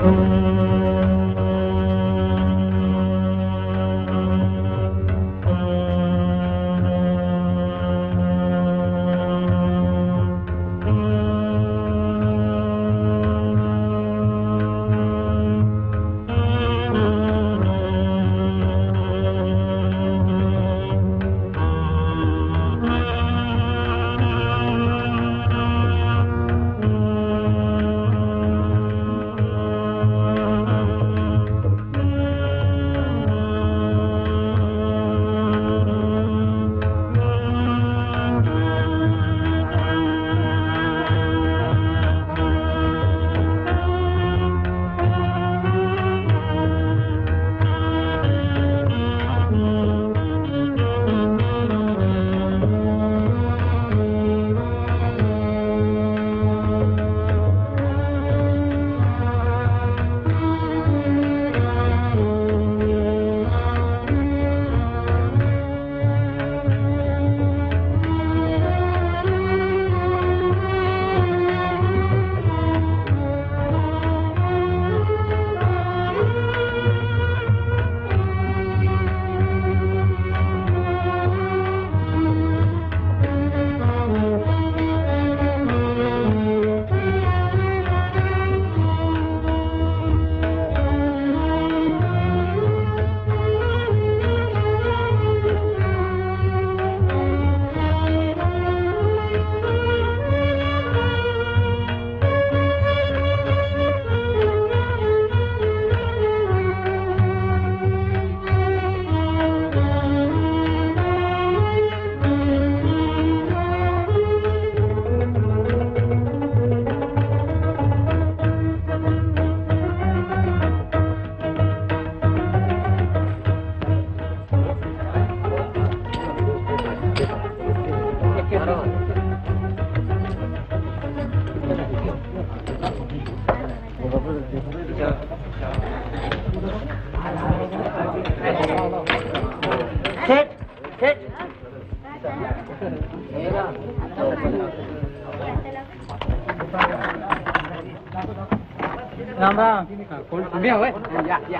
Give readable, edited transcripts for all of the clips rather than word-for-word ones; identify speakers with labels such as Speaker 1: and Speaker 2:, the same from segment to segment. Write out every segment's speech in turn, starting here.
Speaker 1: राम राम. कोण तुम्ही हवंय? या या.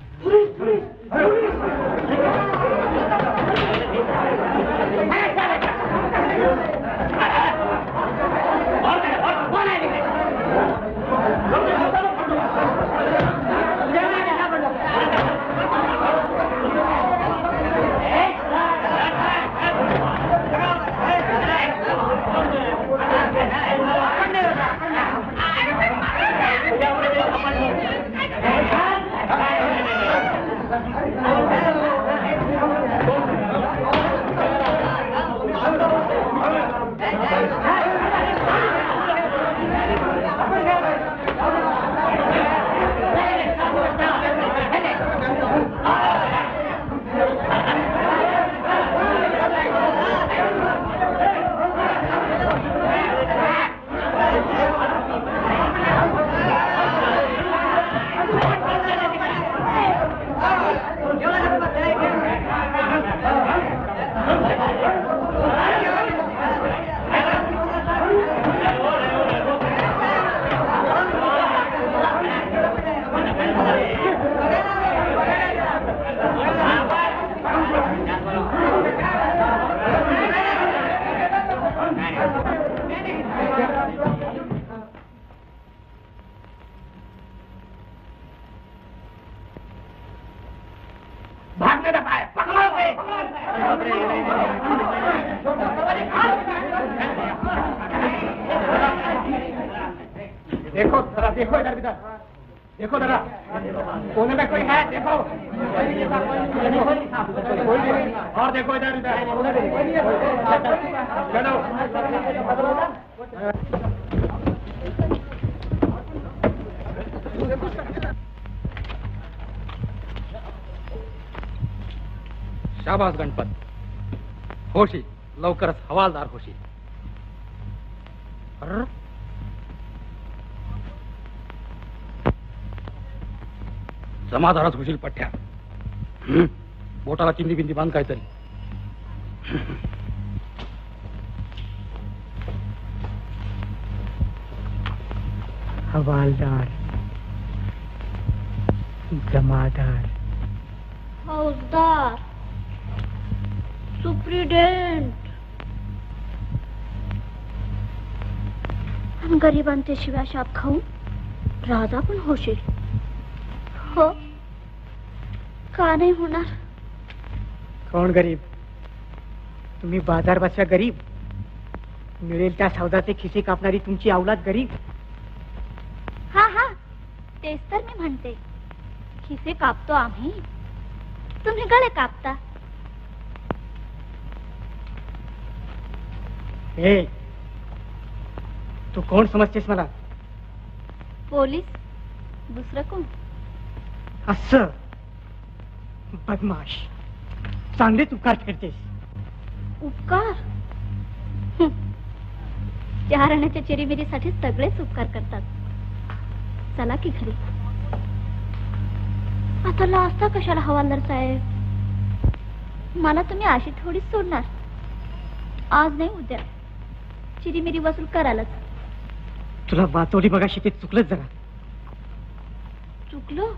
Speaker 1: देखो जरा, देखो इधर इधर, देखो जरा, कोने में कोई है? देखो कोई नहीं, और देखो इधर इधर, चलो शाबास गणपत, होशी लवकरच हवालदार होशी. जमादारच होशील पठ्या. बोटाला चिंदी बिंदी बांध काहीतरी.
Speaker 2: हवालदार जमादार,
Speaker 3: फौजदार, सुप्रिटेंडेंट. गरिबांचे शिव्या शाप खाऊन राजा पण होशील. हो, का नाही होणार?
Speaker 2: कोण गरीब? तुम्ही बाजार बसल्या गरीब. मिळेल त्या सौदाचे खिसे कापणारी तुमची अवलाद गरीब.
Speaker 3: हा हा, तेच तर मी म्हणते. खिसे कापतो आम्ही, तुम्ही गळे कापता.
Speaker 2: हे तू कोण समजतेस मला?
Speaker 3: पोलीस, दुसरं कोण?
Speaker 2: असं बदमाश, चांगलेच उपकार फेडतेस.
Speaker 3: उपकार? चारण्याच्या चिरीमिरीसाठी सगळेच उपकार करतात. चला की घरी. आता लाजता कशाला हवालदार साहेब? मला तुम्ही अशी थोडीच सोडणार. आज नाही उद्या चिरीमिरी वसूल करालच.
Speaker 2: तुला वाचवली बघाशी ते चुकलंच जरा.
Speaker 3: चुकलो?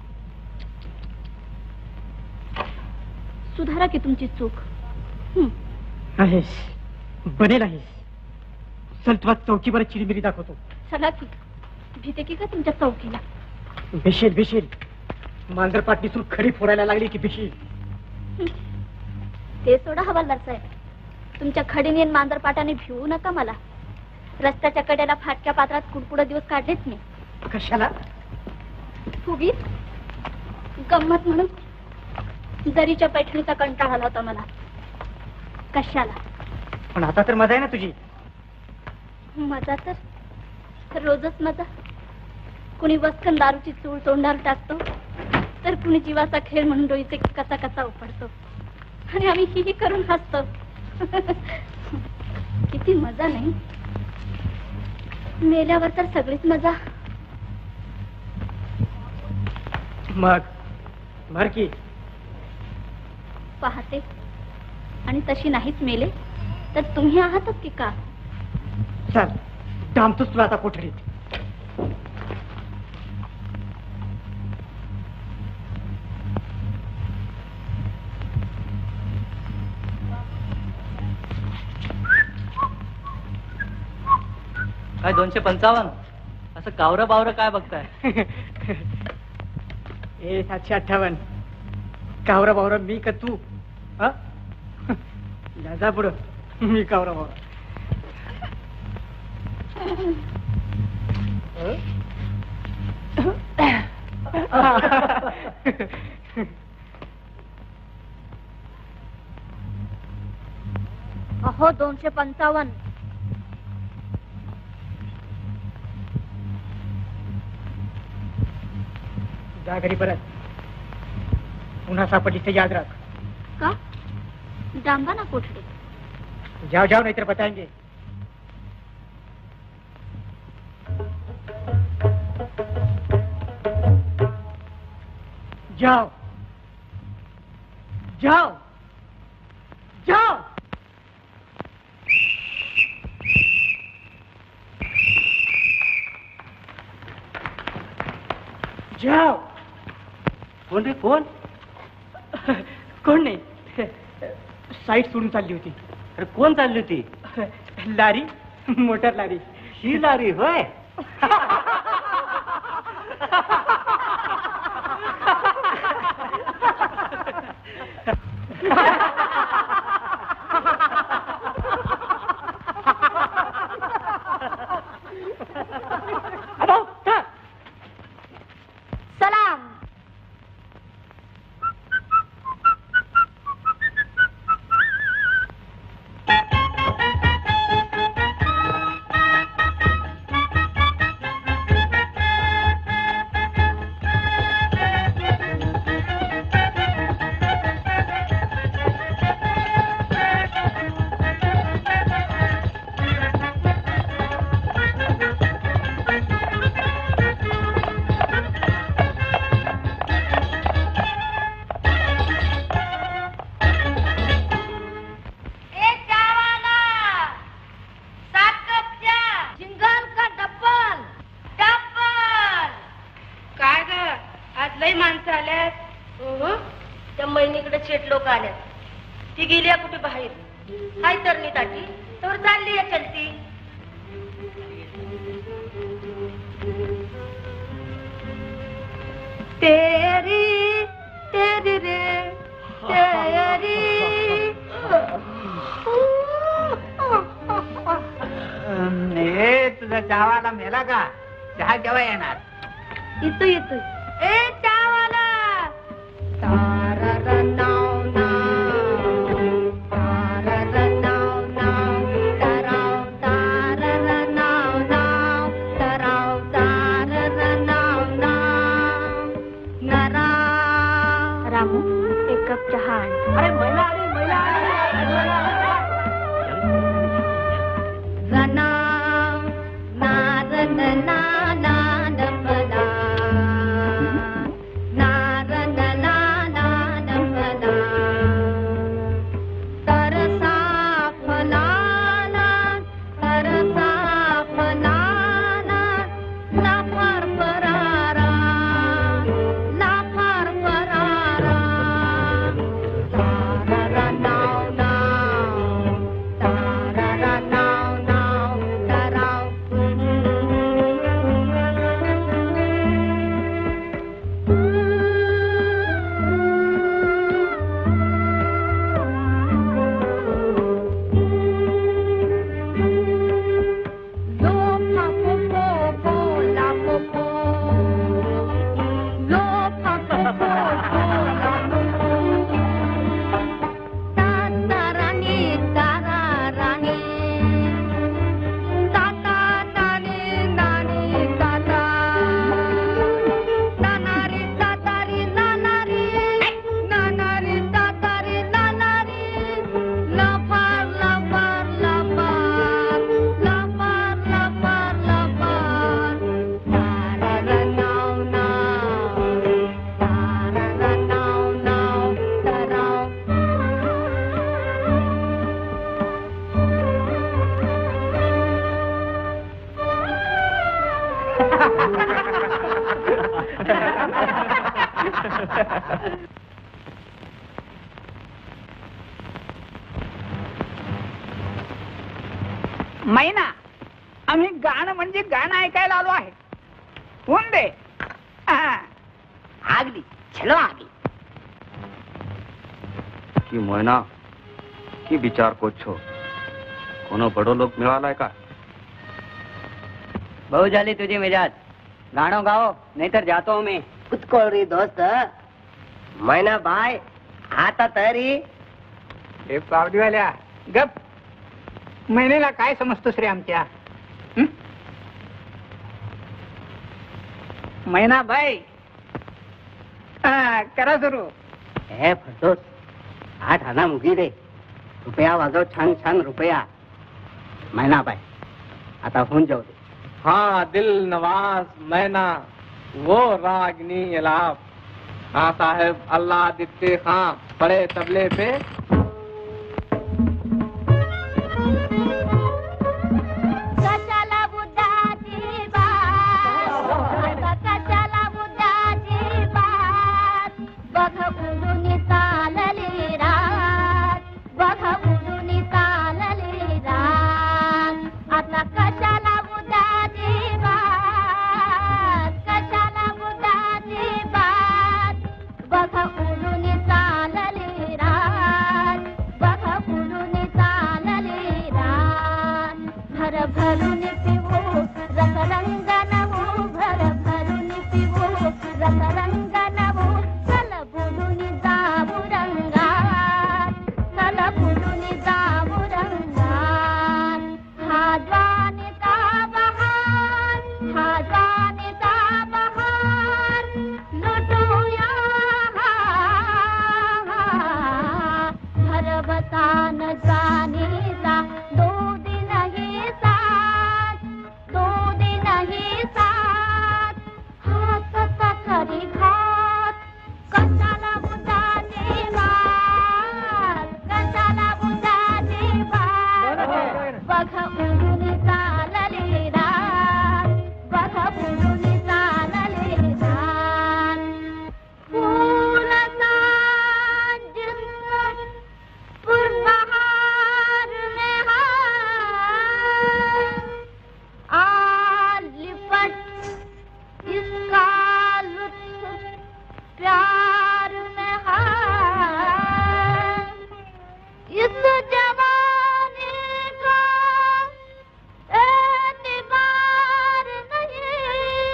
Speaker 3: सुधारा की तुमची चूक.
Speaker 2: आहेस, बनेल आहेस. चल तुला चौकीवर चिरीमिरी दाखवतो.
Speaker 3: चला की. भीते की का तुमच्या चौकीला?
Speaker 2: भेशील भेशील. मांजरपाट दिसून खडी फोडायला लागली की भेशील.
Speaker 3: ते सोडा हवालदार साहेब. तुमच्या खडीने आणि मांजरपाटाने भिवू नका मला. रस्त्याच्या कडेला फाटक्या पात्रात कुडकुड दिवस काढलेच मी.
Speaker 2: कशाला?
Speaker 3: फुगीत गंमत म्हणून. जरीच्या पैठणीचा कंटाळा आला होता मला. कशाला?
Speaker 2: पण आता तर मजा आहे ना तुझी.
Speaker 3: मजा तर रोजच मजा. कुणी वस्कन दारूची चूळ तोंडावर टाकतो, तर कुणी जीवाचा खेळ म्हणून डोईचे कसा कसा उपडतो, आणि आम्ही ही करून हसतो. किती मजा नाही? मेल्यावर तर सगळीच मजा.
Speaker 2: मग मर की.
Speaker 3: पाहते, आणि तशी नाहीच मेले तर तुम्ही आहातच की का?
Speaker 2: चल, डांबतोच तुला आता कोठडीत.
Speaker 4: काय 255? असं कावरं बावरं काय बघताय?
Speaker 2: ए 758. कावरा बावरा मी का तू? जा पुढं. मी कावरा बावरा.
Speaker 3: अहो 255.
Speaker 2: जा घरी परत. पुन्हा सापडलीस तर याद राख.
Speaker 3: का? डांबा ना कोठडी.
Speaker 2: जाओ जाओ, नहीं तो बताएंगे. जाओ जाओ जाओ. जाओ.
Speaker 4: कोण रे कोण?
Speaker 2: कोण नाही, साईट सोडून चालली होती.
Speaker 4: अरे कोण चालली होती?
Speaker 2: लारी, मोटर लारी.
Speaker 4: ही लारी होय?
Speaker 3: सलाम.
Speaker 5: घरात लई माणसं आल्यात. त्या महिनीकडे शेट लोक आल्यात. ती गेली कुठे बाहेर. हाय तरणी ताटी तर चालली आहे चलती. तेरी तेरी रे तेरी.
Speaker 2: तुझा चहावाला मेला का? चहा केव्हा येणार?
Speaker 5: येतो येतो. ए चावाला. तारा नाव नाव तारा नाव नाव तराव तारा नाव नाव तराव तारा नाव नाव नरा. रामू एक कप चहा आण.
Speaker 2: अरे महिला आली, महिला आली.
Speaker 5: रणा नारन नाना नमला नारन नाना नमला तरसा फलाना तरसा फलाना लाफार फरारा लाफार फरारा. तारा नाव नाव तारा नाव नाव तराव. लो फा फो फो फो ला फो फो. लो फा फो फो फो ला फो फो. ताता राणी तारा राणी ताता नानी नानी ताता नानारी तातारी नानारी नानारी तातारी नानारी. लफार लफार लफार लफार लफार लफार. तारा नाव नाव तारा नाव नाव तराव.
Speaker 2: मैना, आम्ही गाणं म्हणजे गाणं ऐकायला आलो आहे. होऊन दे. आगली चलो आगली.
Speaker 6: की मोयना की विचार कोछो कोनो बड़ो लोग मिळालाय का?
Speaker 4: भाऊ झाली तुझी मिजाज. गाणं गाओ नाहीतर जातो मी.
Speaker 5: कुतकोळ रे दोस्त. मैना बाय आता तरी.
Speaker 2: हे पावडीवाल्या गप. महिनेला काय समजतोस रे आमच्या? मैना बाई करा सुरू.
Speaker 5: हे फटोस 8 आना मुगी रे. रुपया वाजव छान छान रुपया. मैना बाय आता होऊन जाऊ दे.
Speaker 1: हाँ दिल नवाज मैना वो रागनी इलाफ. हाँ साहेब अल्लाह दित्ते खां पड़े तबले पे.
Speaker 3: कशाला बुद्धाची बात कशाला बुद्धाची बात. बघ उडून चालली रात बघ उडून चालली रात. आता कशाला बुद्धाची बात कशाला बुद्धाची बात. बघ उडून चालली रात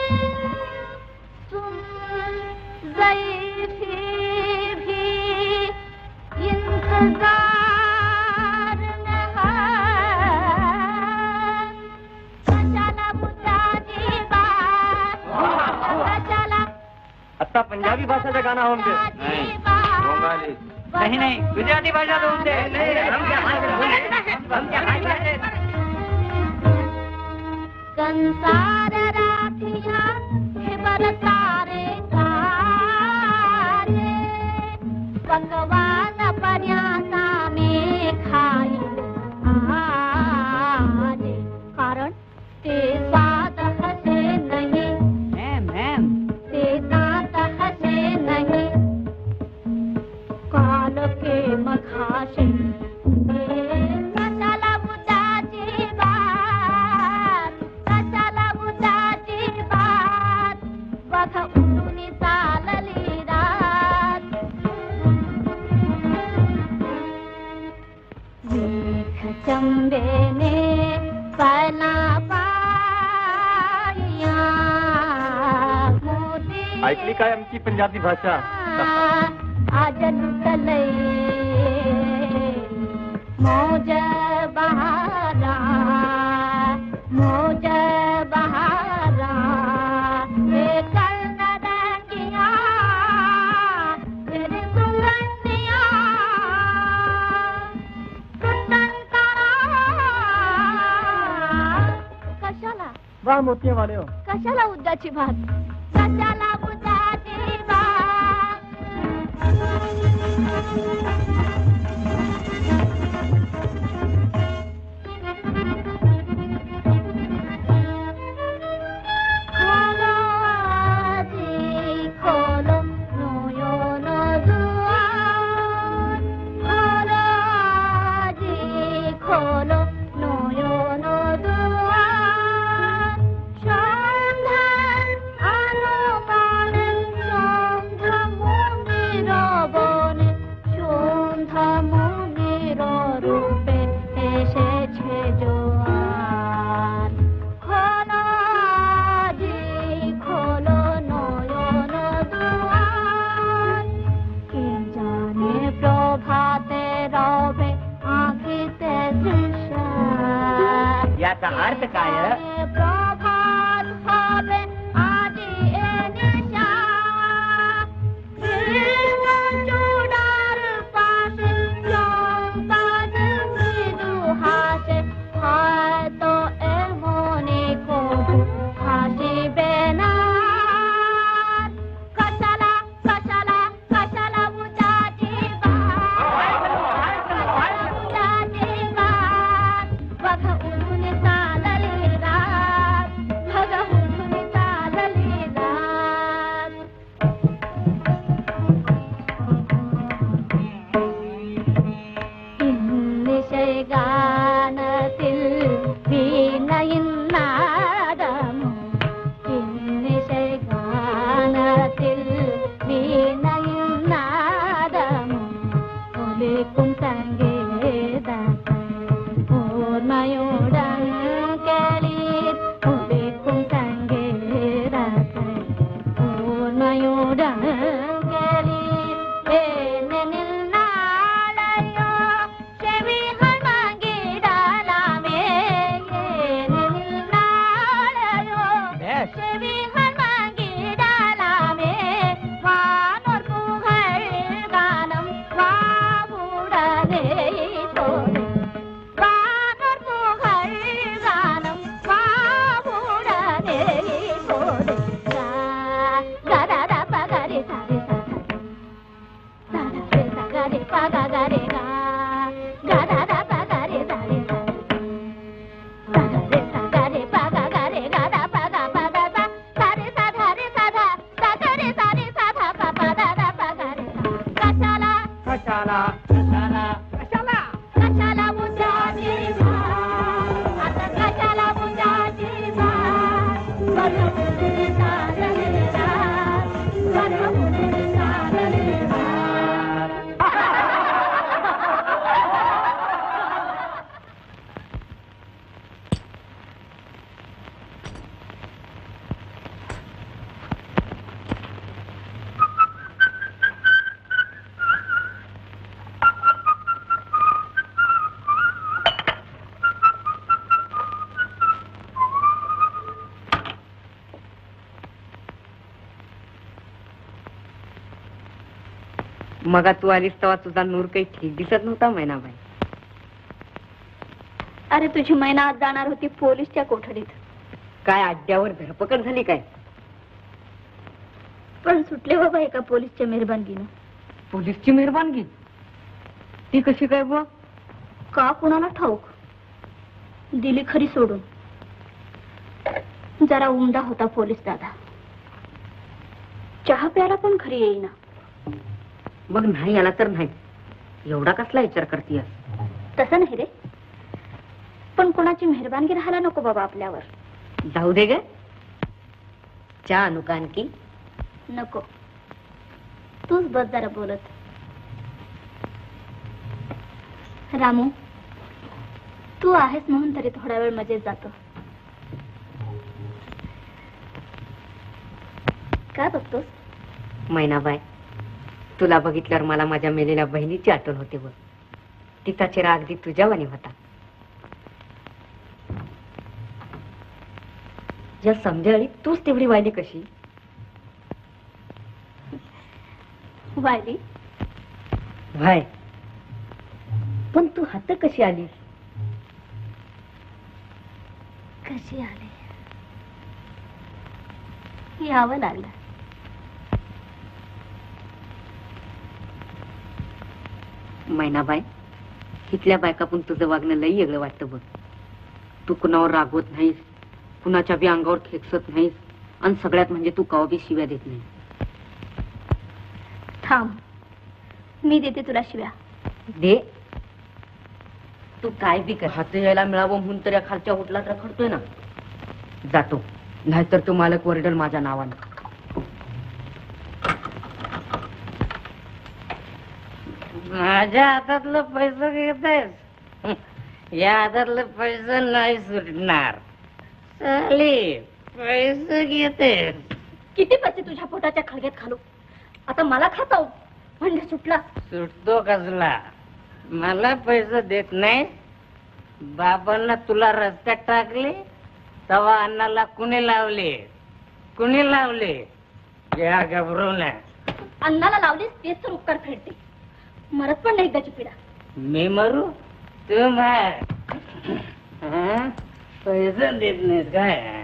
Speaker 1: अच्छा पंजाबी भाषा का गाना होंगे?
Speaker 6: नहीं, बंगाली।
Speaker 4: नहीं गुजराती भाषा तो उनसे
Speaker 3: संसार राखिया बरतारे कारे भगवान पर्यासा में खाई आजे कारण ते स्वाद हसे नहीं
Speaker 4: मैम
Speaker 3: ते दांत हसे नहीं काल के मखाशे कशाला बुद्धाची बात कशाला बुद्धाची बात बघ उठून चालली रात मेघ चंबेने पला पाया मोती
Speaker 1: ऐकली काय आमची पंजाबी भाषा?
Speaker 3: आज लुटले मौज बहारा मौज बहारा हे कर्णरंगिया तेरी सुगंधिया टुटन तारा कशाला
Speaker 2: वाह मोतिया वाले हो.
Speaker 3: कशाला उद्याची भात कशाला उद्याची भात खोलो आजी खोलो नयन दुआर खोलो आजी खोलो नयन दुआर সন্ধান আলোবানে সন্ধ্যা মন্দির বনে সন্ধ্যা মন্দির রূপে এসেছে জোয়ার খোলো আজি খোলো নয়ন দুয়ার কে জানে প্রভাতে রবে আঁখিতে তৃষা
Speaker 4: याचा अर्थ काय?
Speaker 3: प्रभात হবে আজি এ নিশা কৃষ্ণ চূড়ার পাশে চম্পাদ মৃদু হাসে হয়তো এমনি কবু হাসিবে না কশালা কশালা কশালা বুঝাটি বুঝাটি बघ उठून चालली रात बघ उठून चालली रात निशय गानातील वीणयिन्नादमु निशय गानातील वीणयिन्नादमु ओले कुंतांगे दाता ओर्मयोडं केलीर ओले कुंतांगे दाता ओर्मयोडं केलीर एने निल्नाळयो शेवी हणमांगिडालामे एने निल्नाळयो शेवी हणमांगिडालामे वानोर पुगळ गानं वावुडने तोरे वानोर पुगळ गानं वावुडने तोरे गा दा दा पा गा रे सा रे सा दा दा रे सा गा रे पा गा गा रे गा गा दा दा पा गा रे सा रे सा दा दा रे सा गा रे पा गा गा रे गा दा पा गा पा दा सा सा रे सा धा रे सा धा सा गा रे सा धा पा पा दा दा पा गा रे सा कशाला
Speaker 2: कशाला
Speaker 4: कशाला
Speaker 2: कशाला
Speaker 3: कशाला बुद्धाची भात आता कशाला बुद्धाची भात बघ उठून चालली रात बघ उठून चालली रात
Speaker 7: मगा तू आलीस तेव्हा तुझा नूर काही ठीक दिसत नव्हता मैनाबाई.
Speaker 3: अरे तुझी मैना आज जाणार होती पोलीसच्या कोठडीत.
Speaker 7: काय अड्ड्यावर धरपकड झाली काय?
Speaker 3: पण सुटले बाबा एका पोलीसच्या मेहरबानगीनं.
Speaker 7: पोलीसची मेहरबानगी ती कशी काय बुवा?
Speaker 3: का कुणाला ठाऊक, दिली खरी सोडून. जरा उमदा होता पोलीस दादा, चहा प्यायला पण घरी येईना.
Speaker 7: मग नाही आला तर नाही, एवढा कसला विचार करतीयस?
Speaker 3: तसं नाही रे, पण कोणाची मेहरबानगी राहायला नको बाबा आपल्यावर.
Speaker 7: जाऊ दे ग, चहा आणू का आणखी?
Speaker 3: नको, तूच बस जरा बोलत. रामू, तू आहेस म्हणून तरी थोडा वेळ मजेत जातो. काय बघतोस?
Speaker 7: मैनाबाई, तुला बघितल्यावर मला माझ्या मेलेल्या बहिणीची आठवण होते बघ. तिचा चेहरा अगदी तुझ्यावानी होता. या समजाळी तूच तेवढी वाहिली कशी?
Speaker 3: वायली
Speaker 7: भाय, पण तू हात कशी आलीस?
Speaker 3: कशी आले यावं लागलं.
Speaker 7: मैनाबाई, इथल्या बायका पण तुझं वागणं लई वेगळं वाटतं बघ. तू कुणावर रागवत नाहीस, कुणाच्या बी अंगावर खेकसत नाहीस, आणि सगळ्यात म्हणजे तू कवा बी शिव्या देत नाही.
Speaker 3: थांब, मी देते तुला शिव्या.
Speaker 7: दे, तू काय बी कर. हात यायला मिळावं म्हणून तर या खालच्या होटलात रखडतोय ना. जातो, नाहीतर तो मालक ओरडल माझ्या नावानं.
Speaker 5: माझ्या हातातलं पैसे घेतेस? या हातातलं पैसे नाही सुटणार. चालेल, पैसे घेतेस?
Speaker 3: किती पैसे तुझ्या पोटाच्या खळग्यात घालू? आता मला खाता म्हणजे सुटला.
Speaker 5: सुटतो कसला? मला पैसे देत नाही. बाबांना तुला रस्त्यात टाकले तवा अन्नाला कुणी लावले? कुणी लावले? या घबरू नये.
Speaker 3: अन्नाला लावलीस तेच तर उपकार फेडते. मरत पण नाही त्याची पिढा.
Speaker 5: मी मरू? तू मार. पैसे देत नाहीस काय?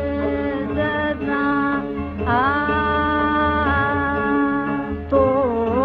Speaker 2: तो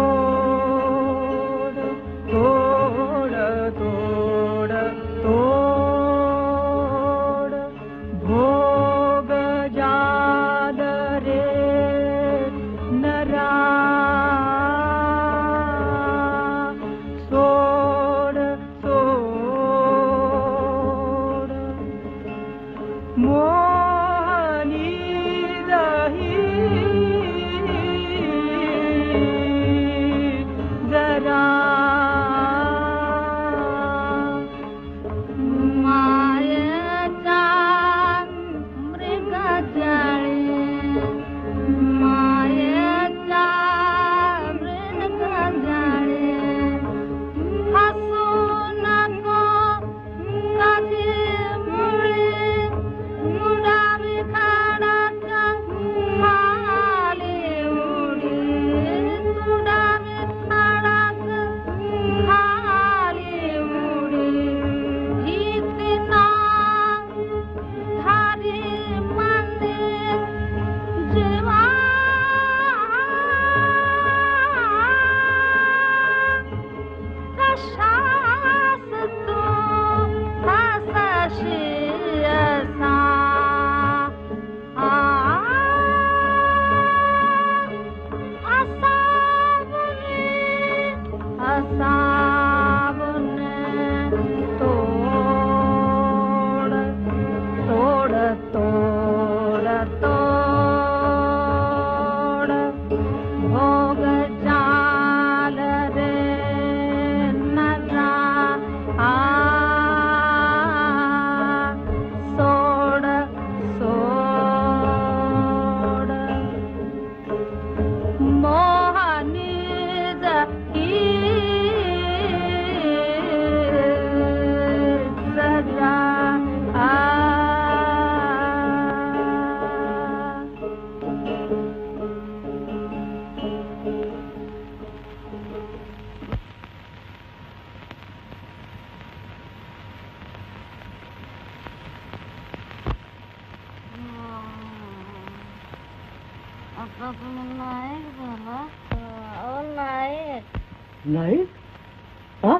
Speaker 2: नाही हा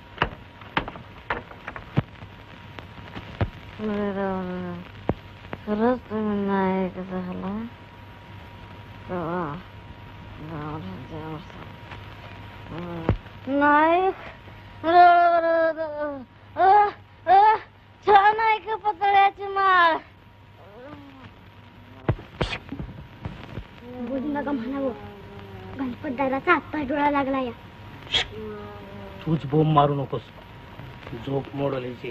Speaker 8: खरंच तुम्ही नायक झाला नायक छान आहे का पतळ्याची माळ
Speaker 3: बोलू नका म्हणावं गणपत दादाचा हातपाय डोळा लागला या
Speaker 5: तूच बोंब मारू नकोस झोप मोडल्याची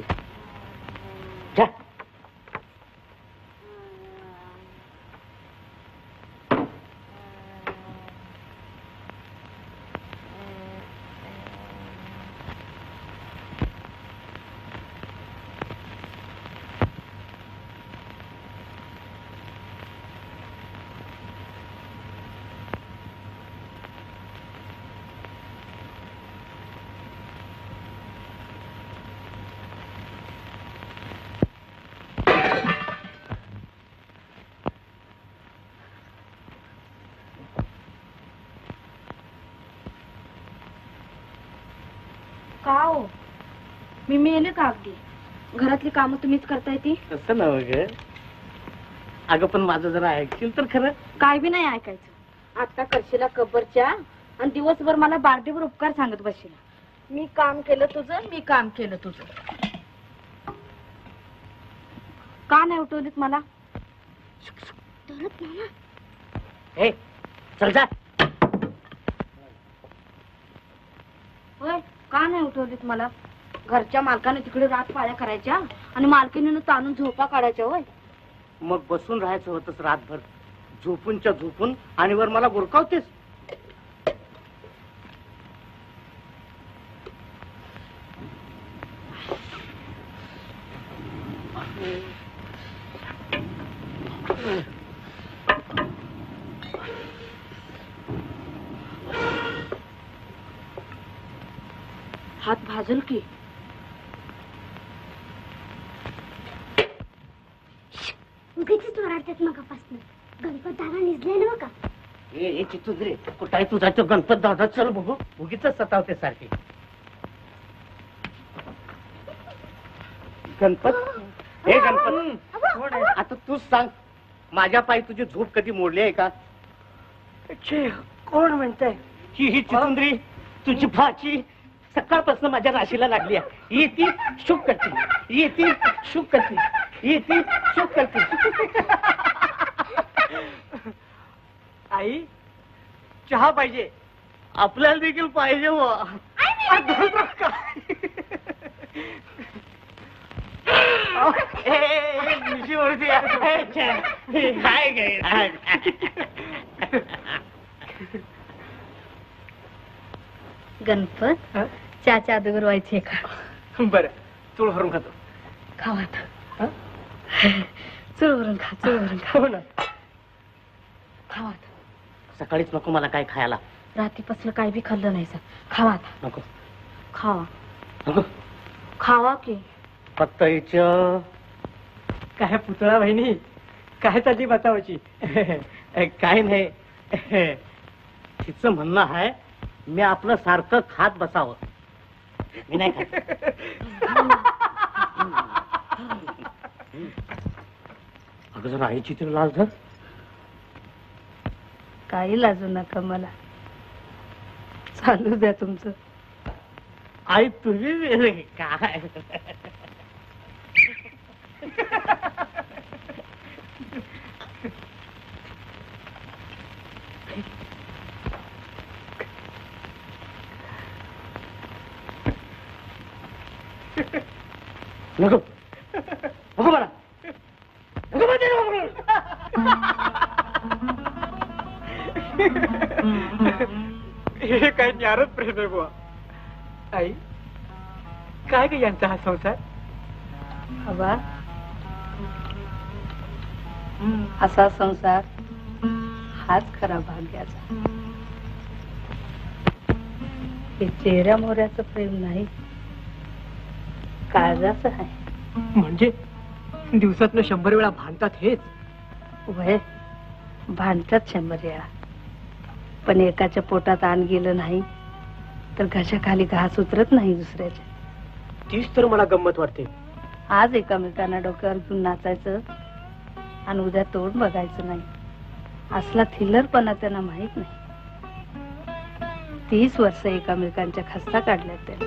Speaker 7: का हो मी मेले का अगदी घरातली कामं तुम्हीच करताय ती
Speaker 5: तसं नव्ह ग अगं पण माझं जरा ऐकशील तर खरं
Speaker 7: काय बी नाही ऐकायचं आता करशीला कब्बरच्या आणि दिवसभर मला बारडीवर उपकार सांगत बसशीला मी काम केलं तुझं मी काम केलं तुझं का नाही उठवलीत मला
Speaker 5: ए चल जा
Speaker 7: होय का नाही उठवलीत मला घरच्या मालकाने तिकडे रात पाळ्या करायच्या आणि मालकीने ताणून झोपा काढायच्या होय
Speaker 5: मग बसून राहायचं होतंच रातभर झोपूनच्या झोपून आणि वर मला गुरकावतेस
Speaker 7: हात भाजल की
Speaker 3: उगीच ओरडतात मगापासून गणपत दादा निजले ना का
Speaker 5: ए चितुद्रे कुठं आहे तुझा तो गणपत दादा चल बघू उगीच सतावते सारखी गणपत हे गणपत आता तूच सांग माझ्या पायी तुझी झोप कधी मोडली आहे का
Speaker 2: कोण म्हणताय
Speaker 5: ही चितुंद्री तुझी भाची सकाळपासून माझ्या राशीला लागली आहे येती शुक करते येती शुक करते येती शुक करते
Speaker 2: आई चहा पाहिजे
Speaker 5: आपल्याला देखील पाहिजे
Speaker 7: गणपत चाचा अदोगर व्हायचे का
Speaker 2: बरं चूळ भरून खातो
Speaker 7: खावा आता चूळ भरून खा चूळ भरून खा
Speaker 2: हो ना
Speaker 7: खावा आता
Speaker 5: सकाळीच नको मला काय खायला
Speaker 7: रात्रीपासून काय बी खाल्लं नाही सर खावा आता
Speaker 5: नको
Speaker 7: खावा
Speaker 5: नको
Speaker 7: खावा की
Speaker 5: पत्ताईच
Speaker 2: काय पुतळा बहिणी काय चालली बतावाची
Speaker 5: काय नाही तिचं म्हणणं आहे मी आपलं सारखं खात बसावं मी नाही खात अगं जर आईची तरी लाज धर
Speaker 7: काही लाजू नका मला चालू द्या तुमचं
Speaker 5: आई तुम्ही वेगळे काय
Speaker 2: नको नको मला नको म्हणते हे काय न्यारच प्रेम आहे बुवा. आई काय ग यांचा हा संसार?
Speaker 5: बाबा असा संसार हाच खरा भाग्याचा. हे चेहऱ्या मोऱ्याचं प्रेम नाही, काळजाचं आहे.
Speaker 2: म्हणजे दिवसातनं 100 वेळा भांडतात हेच?
Speaker 5: वय भांडतात 100 वेळा, पण एकाच्या पोटात आण गेलं नाही तर घशाखाली घास उतरत नाही दुसऱ्याच्या.
Speaker 2: तीच तर मला गंमत वाटते.
Speaker 5: आज एकामेकांना डोक्यावर घेऊन नाचायचं आणि उद्या तोड बघायचं नाही, असला थिल्लरपणा त्यांना माहित नाही. 30 वर्ष एकामेकांच्या खस्ता काढल्यात त्याने.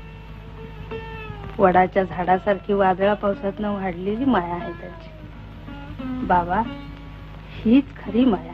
Speaker 5: वडाच्या झाडासारखी वादळा पावसातनं वाढलेली माया आहे त्यांची. बाबा हीच खरी माया.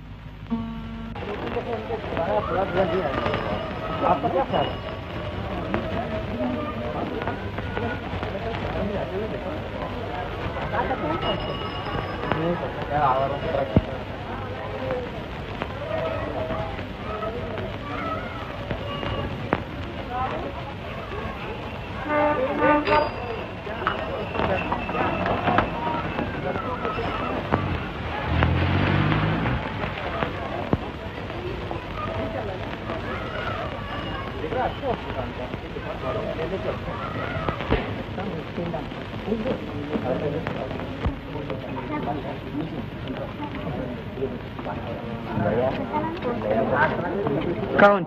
Speaker 2: कौन?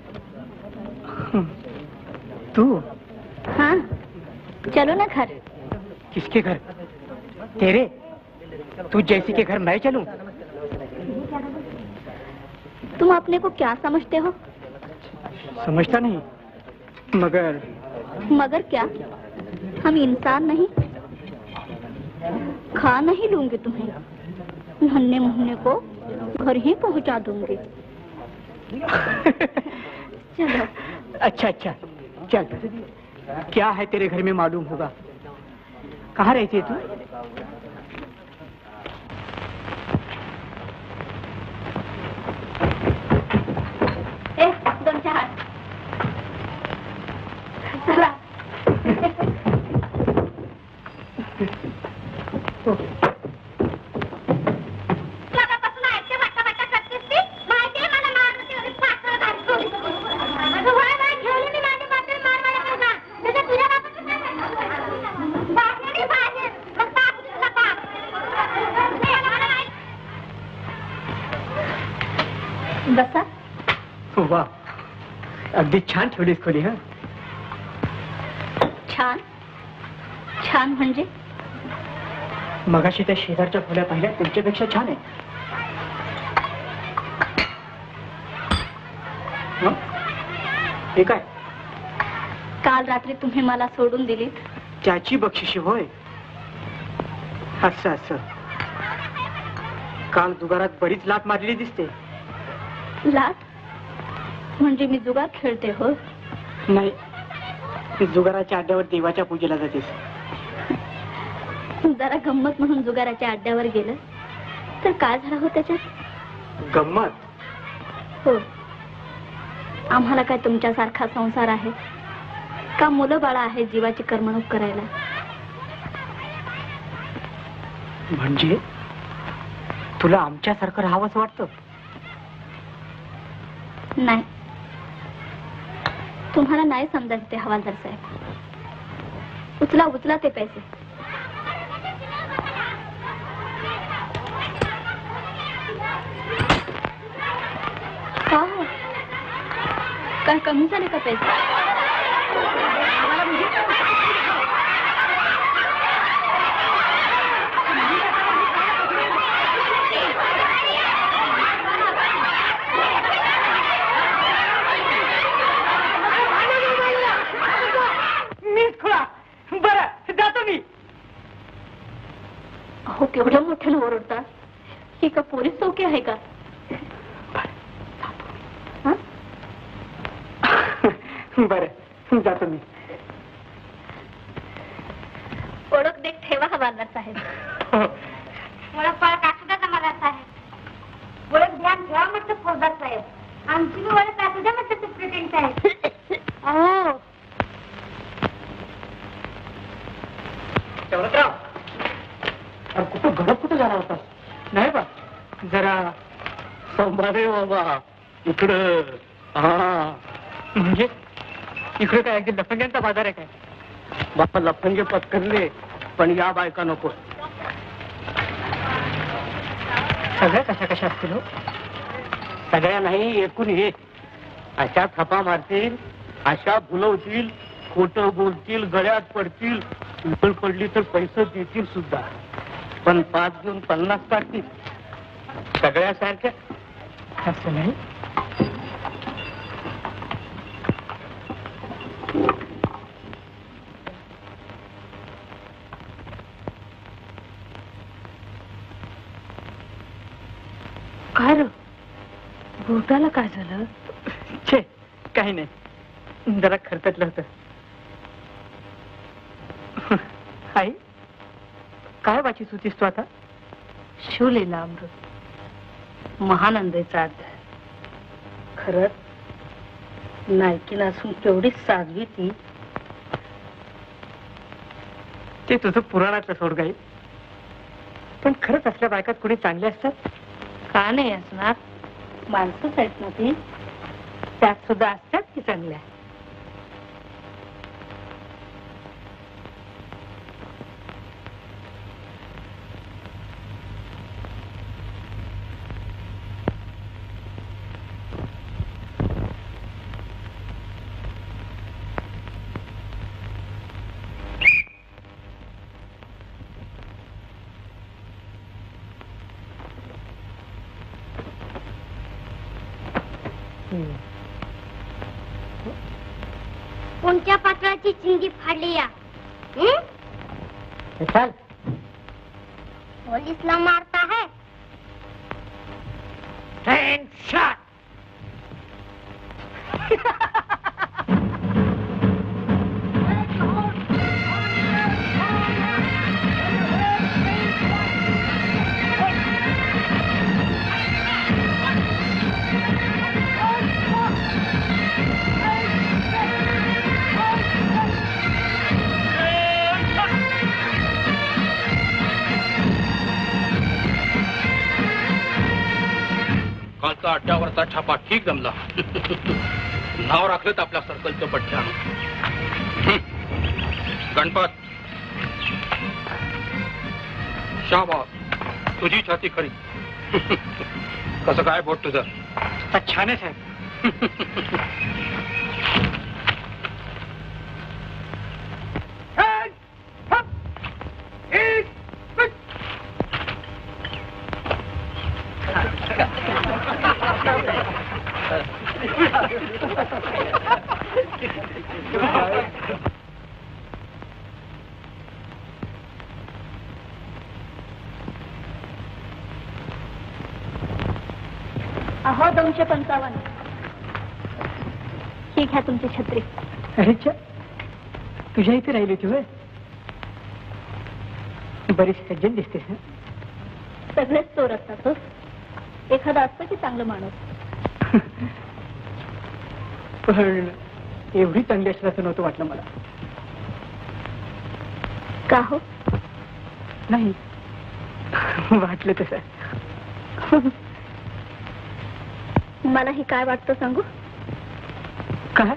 Speaker 2: तू?
Speaker 3: हाँ, चलो ना घर.
Speaker 2: किसके घर? तेरे? तू जैसी के घर मैं चलूं?
Speaker 3: तुम अपने को क्या समझते हो?
Speaker 2: समझता नहीं, मगर
Speaker 3: मगर क्या? हम इंसान नहीं? खा नहीं लूंगी तुम्हें, नन्हे मुन्ने को घर ही पहुंचा दूंगी. चलो.
Speaker 2: अच्छा अच्छा चल. क्या है तेरे घर में मालूम होगा. कहाँ रहती है तू?
Speaker 3: दोन चहा. चला. बसा.
Speaker 2: वाह, अगदी छान ठेवलीस खोली. हा,
Speaker 3: छान छान म्हणजे?
Speaker 2: मगाशी त्या शेजारच्या खोल्या पाहिल्या, तुमच्यापेक्षा छान आहे. हं? हे काय?
Speaker 3: काल रात्री तुम्ही मला सोडून दिलीत.
Speaker 2: त्याची बक्षिशी होय? असं असं. काल जुगारात बरीच लाट मारलेली दिसते.
Speaker 3: लाट म्हणजे मी जुगार खेळते हो?
Speaker 2: नाही, जुगाराच्या अड्ड्यावर देवाच्या पूजेला जातेस.
Speaker 3: जरा गंमत म्हणून जुगाराच्या अड्ड्यावर गेलं तर काय झालं हो त्याच्यात?
Speaker 2: गंमत?
Speaker 3: हो. आम्हाला काय तुमच्यासारखा संसार आहे का? मुलं बाळा आहे जीवाची करमणूक करायला?
Speaker 2: म्हणजे तुला आमच्यासारखं राहावंच वाटतं?
Speaker 3: नाही, तुम्हाला नाही समजत ते हवालदार साहेब. उचला उचला ते पैसे. का हो? काय कमी झाले का पैसे? अहो, केवढं मोठ्यानं ओरडता. ही का पोलीस चौकी आहे का?
Speaker 2: बरं, जातो मी.
Speaker 3: केव्हा हवालदार साहेब?
Speaker 8: ओळख असू द्या मला साहेब. ओळख ध्यान ठेवा म्हटलं फौजदार साहेब. आमची मी ओळख असू द्या म्हटलं सुप्रिटेंडेंट साहेब. हो.
Speaker 2: शरदराव, अरे कुठं घरात कुठं जाणार होता? नाही बा, जरा
Speaker 1: संभारे बाबा इकडं. हा
Speaker 2: म्हणजे इकडे काय अगदी लफंग्यांचा बाजार आहे काय?
Speaker 1: बापा लफंगे पत्करले, पण या बायका नको.
Speaker 2: सगळ्या कशा कशा असतील हो?
Speaker 1: सगळ्या नाही, एकूण एक. अशा थपा मारतील, अशा भुलवतील, खोटं बोलतील, गळ्यात पडतील, उकल पडली तर पैसे देतील सुद्धा, पण 5 घेऊन 50 काढतील. सगळ्यासारख्या.
Speaker 2: असं नाही.
Speaker 7: काय रे बोटाला काय झालं?
Speaker 2: छे, काही नाही, जरा खरकटलं होतं. आई, काय वाचित होतीस तू आता?
Speaker 7: शिवलेला अमृत, महानंदाचा अध्याय. खरंच नायकीला असून केवढी साजवी ती.
Speaker 2: ते तुझं पुराणातलं सोड गाई. पण खरंच असल्या बायकात कुणी चांगले असतात?
Speaker 7: का नाही असणार? माणसंच आहेत ना ती, त्यात सुद्धा असतात की चांगल्या.
Speaker 8: कोणत्या पात्राची चिंगी फाडली या?
Speaker 2: चाल.
Speaker 8: पोलीसला मारता है?
Speaker 6: कालचा अड्ड्यावरचा छापा ठीक जमला. नाव राखलं आपल्या सर्कलचं पठ्ठ्यानं. गणपत, शाबास, तुझी छाती खरी. कसं काय बोट तुझं?
Speaker 2: छान आहे साहेब.
Speaker 3: अहो 255. ही घ्या तुमची छत्री.
Speaker 2: अरे तुझ्या इथे राहिली होती होय? बरीच सज्जन दिसतेस ना.
Speaker 3: सगळेच चोर असतात हो. एखादा असतं की चांगलं माणूस.
Speaker 2: पण एवढी चांगली असल्याचं नव्हतं वाटलं मला.
Speaker 3: का हो?
Speaker 2: नाही, वाटलं तसं.
Speaker 3: मला ही काय वाटतं सांगू?
Speaker 2: काय?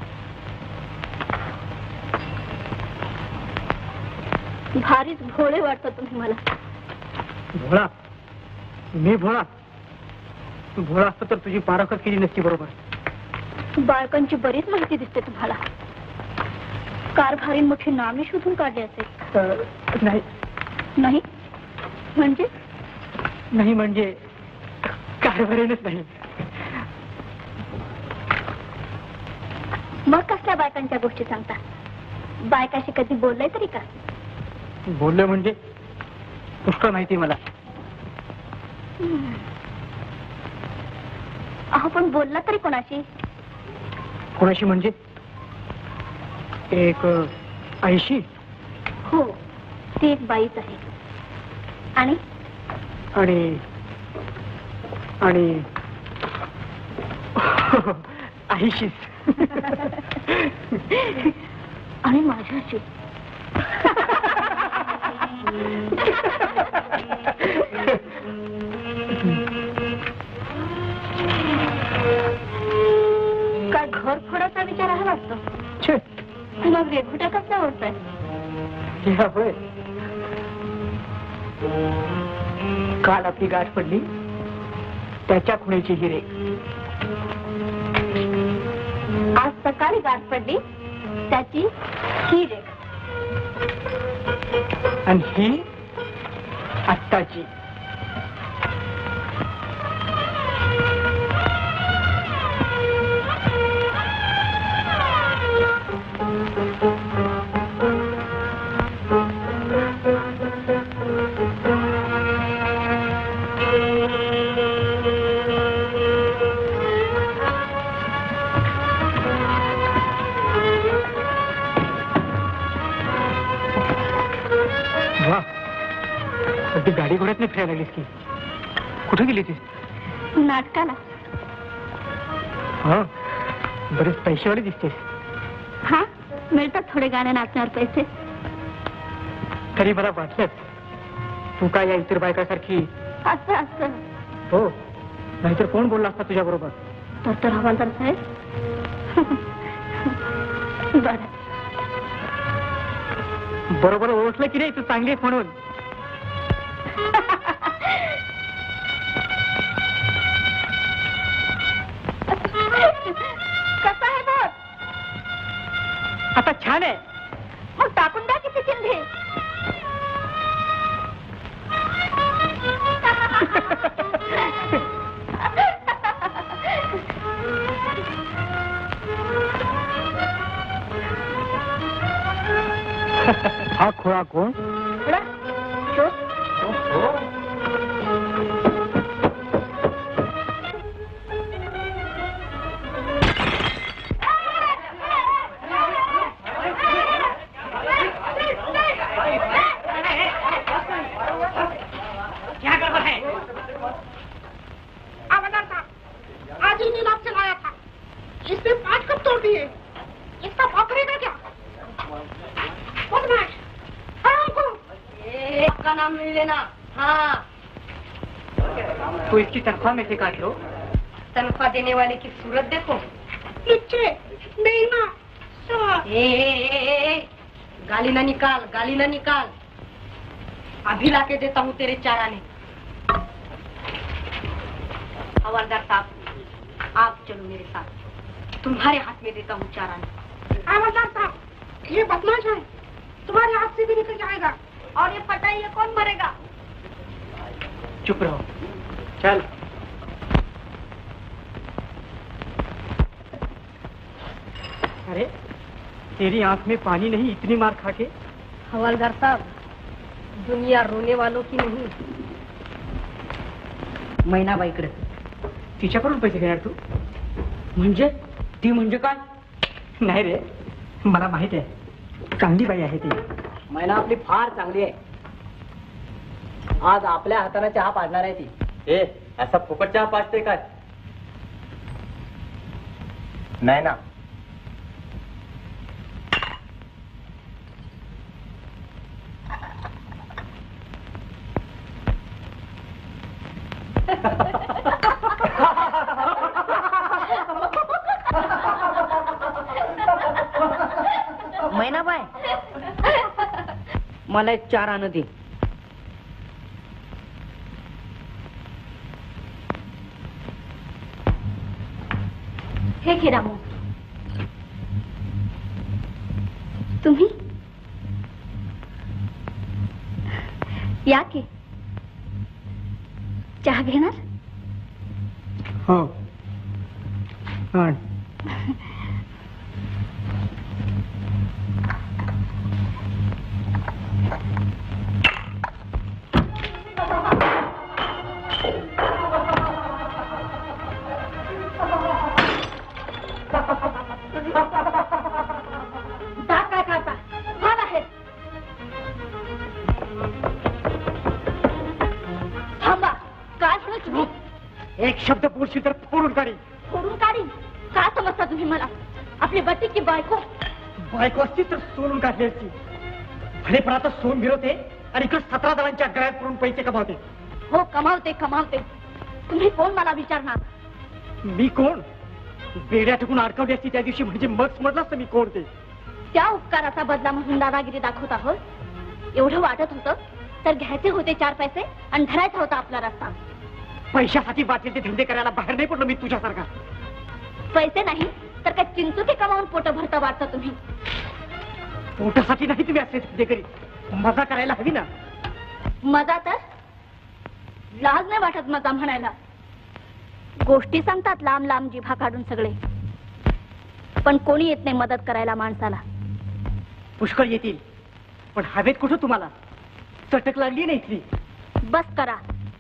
Speaker 3: भारीच भोळे वाटतं तुम्ही मला.
Speaker 2: भोळा? मी भोळा? भोळा असतं तर तुझी पारखच केली नसती. बरोबर.
Speaker 3: बायकांची बरीच माहिती दिसते तुम्हाला. कारभारीन मोठी नामे शोधून काढली असेल.
Speaker 2: नाही.
Speaker 3: नाही म्हणजे?
Speaker 2: नाही म्हणजे कारभारीनच नाही.
Speaker 3: मग कसल्या बायकांच्या गोष्टी सांगता? बायकाशी कधी बोललाय तरी का?
Speaker 2: बोललं म्हणजे पुष्कळ माहिती मला.
Speaker 3: अहो पण बोलला तरी कोणाशी?
Speaker 2: कोणाशी म्हणजे? एक 80.
Speaker 3: हो ती एक बाईच आहे. आणि
Speaker 2: आणि आणि आईशीच.
Speaker 3: आणि माझ्याशी. काय घर फोडायचा विचार आहे वाटतो. मग रेखुट्या कसं होत आहे.
Speaker 2: होय. काल आपली गाठ पडली त्याच्या खुणेची हिरे.
Speaker 3: आज सकाळी गाठ पडली त्याची ही रेख.
Speaker 2: आणि ही आत्ताची. ती गाडी घोड्यात नाही फिरायला लागलीस की. कुठे गेली ती.
Speaker 3: नाटकाला.
Speaker 2: हा बरेच पैसेवाले दिसतेस.
Speaker 3: हा मिळतात थोडे गाण्या नाचण्यावर पैसे.
Speaker 2: तरी मला वाटलंच तू काय या इतर बायकासारखी.
Speaker 3: असं असं.
Speaker 2: हो नाहीतर कोण बोलला असता तुझ्या बरोबर.
Speaker 3: तर हवालदार साहेब. बरं
Speaker 2: बरोबर ओळखलं की नाही तू चांगली आहे म्हणून.
Speaker 3: कसं आहे बोल.
Speaker 2: आता छान आहे.
Speaker 3: मग टाकून द्या किती चिंधे.
Speaker 2: हा खोळा कोण.
Speaker 8: आज ही नीलाम से लाया था. इसने 5 कप तोड़ दिए. इसका भाव करेगा क्या. बदमाश.
Speaker 7: आपका नाम मिल लेना. हाँ
Speaker 2: तो इसकी तनख्वाह में से काट लो.
Speaker 7: तनख्वाह देने वाले की सूरत देखो.
Speaker 8: नीचे बेईमान.
Speaker 7: गाली ना निकाल, गाली ना निकाल. अभी लाके देता हूँ तेरे 4 आने. हवलदार साहब आप चलो मेरे साथ. तुम्हारे हाथ में देता हूँ 4 आने.
Speaker 8: हवलदार साहब ये बदमाश है. तुम्हारे हाथ से भी निकल जाएगा.
Speaker 3: और ये पटाइए कौन मरेगा.
Speaker 2: चुप रहो. चल. अरे तेरी आंख में पानी नहीं इतनी मार खा के.
Speaker 7: हवलदार साहब दुनिया रोने वालों की नहीं. मैनाबाईकडे.
Speaker 2: तिच्याकडून पैसे घेणार तू.
Speaker 7: म्हणजे ती म्हणजे काय.
Speaker 2: नाही रे मला माहित आहे चांगली बाई आहे ती.
Speaker 7: मैना आपली फार चांगली आहे. आज आपल्या हाताने चहा पाडणार आहे ती.
Speaker 6: ए असा फुकट चहा पाजते काय. नाही ना.
Speaker 7: मैनाबाई मला एक 4 आणं दे.
Speaker 3: हे घे रामू. तुम्ही या की चहा घेणार.
Speaker 2: हो आण. शब्द बोलशील तर फोडून काढी.
Speaker 3: फोडून काढीन? का समजता तुम्ही मला? आपली बट्टी की बायको?
Speaker 2: बायको असती तर सोडून काढली असती. भले पण आता सोन मिळवते आणि इकडे 17 जणांच्या गळ्यात पडून पैसे कमावते.
Speaker 3: हो, कमावते कमावते. तुम्ही कोण मला विचारणार?
Speaker 2: मी कोण? बेड्या टकून अडकवली असती त्या दिवशी म्हणजे मग समजलं असतं मी कोण ते.
Speaker 3: त्या उपकाराचा बदला म्हणून दादागिरी दाखवत आहोत. एवढं वाटत होतं तर घ्यायचे होते 4 पैसे आणि धरायचा होता आपला रस्ता.
Speaker 2: पैशासाठी वाटेल ते धंदे करायला बाहेर नाही पडलो मी तुझ्यासारखा.
Speaker 3: पैसे नाही तर काय चिंचुके कमावून पोट भरता वाटतं तुम्ही?
Speaker 2: पोटासाठी नाही तुम्ही असले धंदे करी. मजा करायला हवी ना.
Speaker 3: मजा तर? लाज नाही वाटत मजा म्हणायला. गोष्टी सांगतात लांब लांब जिभा काढून सगळे, पण कोणी येत नाही मदत करायला माणसाला.
Speaker 2: पुष्कळ येतील पण हवेत कुठं तुम्हाला चटक लागली नाही इथली.
Speaker 3: बस करा.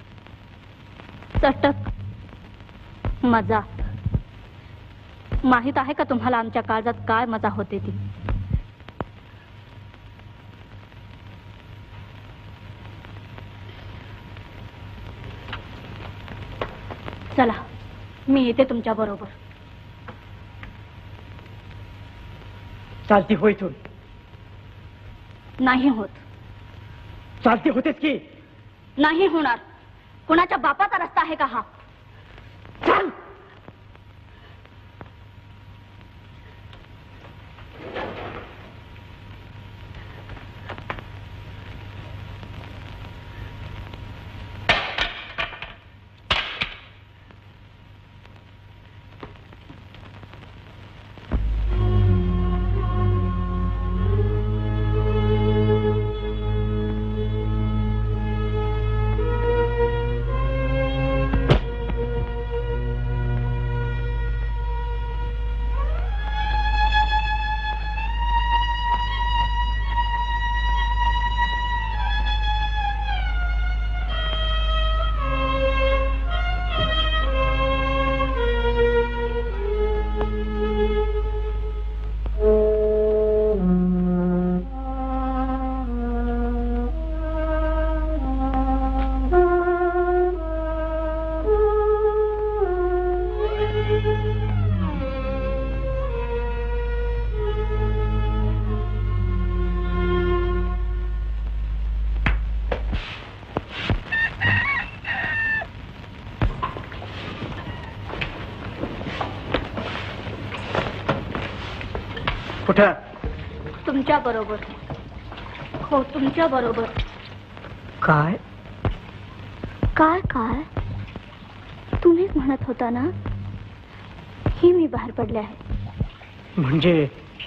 Speaker 3: चटक मजा माहित आहे का तुम्हाला आमच्या काळजात काय मजा होते ती? चला मी येते तुमच्या बरोबर.
Speaker 2: चालती होय इथून?
Speaker 3: नाही होत.
Speaker 2: चालती होतेच की.
Speaker 3: नाही होणार. कुणाच्या बापाचा रस्ता आहे का हा?
Speaker 2: चल. कुठं?
Speaker 3: तुमच्या बरोबर. हो, तुमच्या बरोबर.
Speaker 2: काय
Speaker 3: काय काय तुम्हीच म्हणत होता ना ही मी बाहेर पडले आहे.
Speaker 2: म्हणजे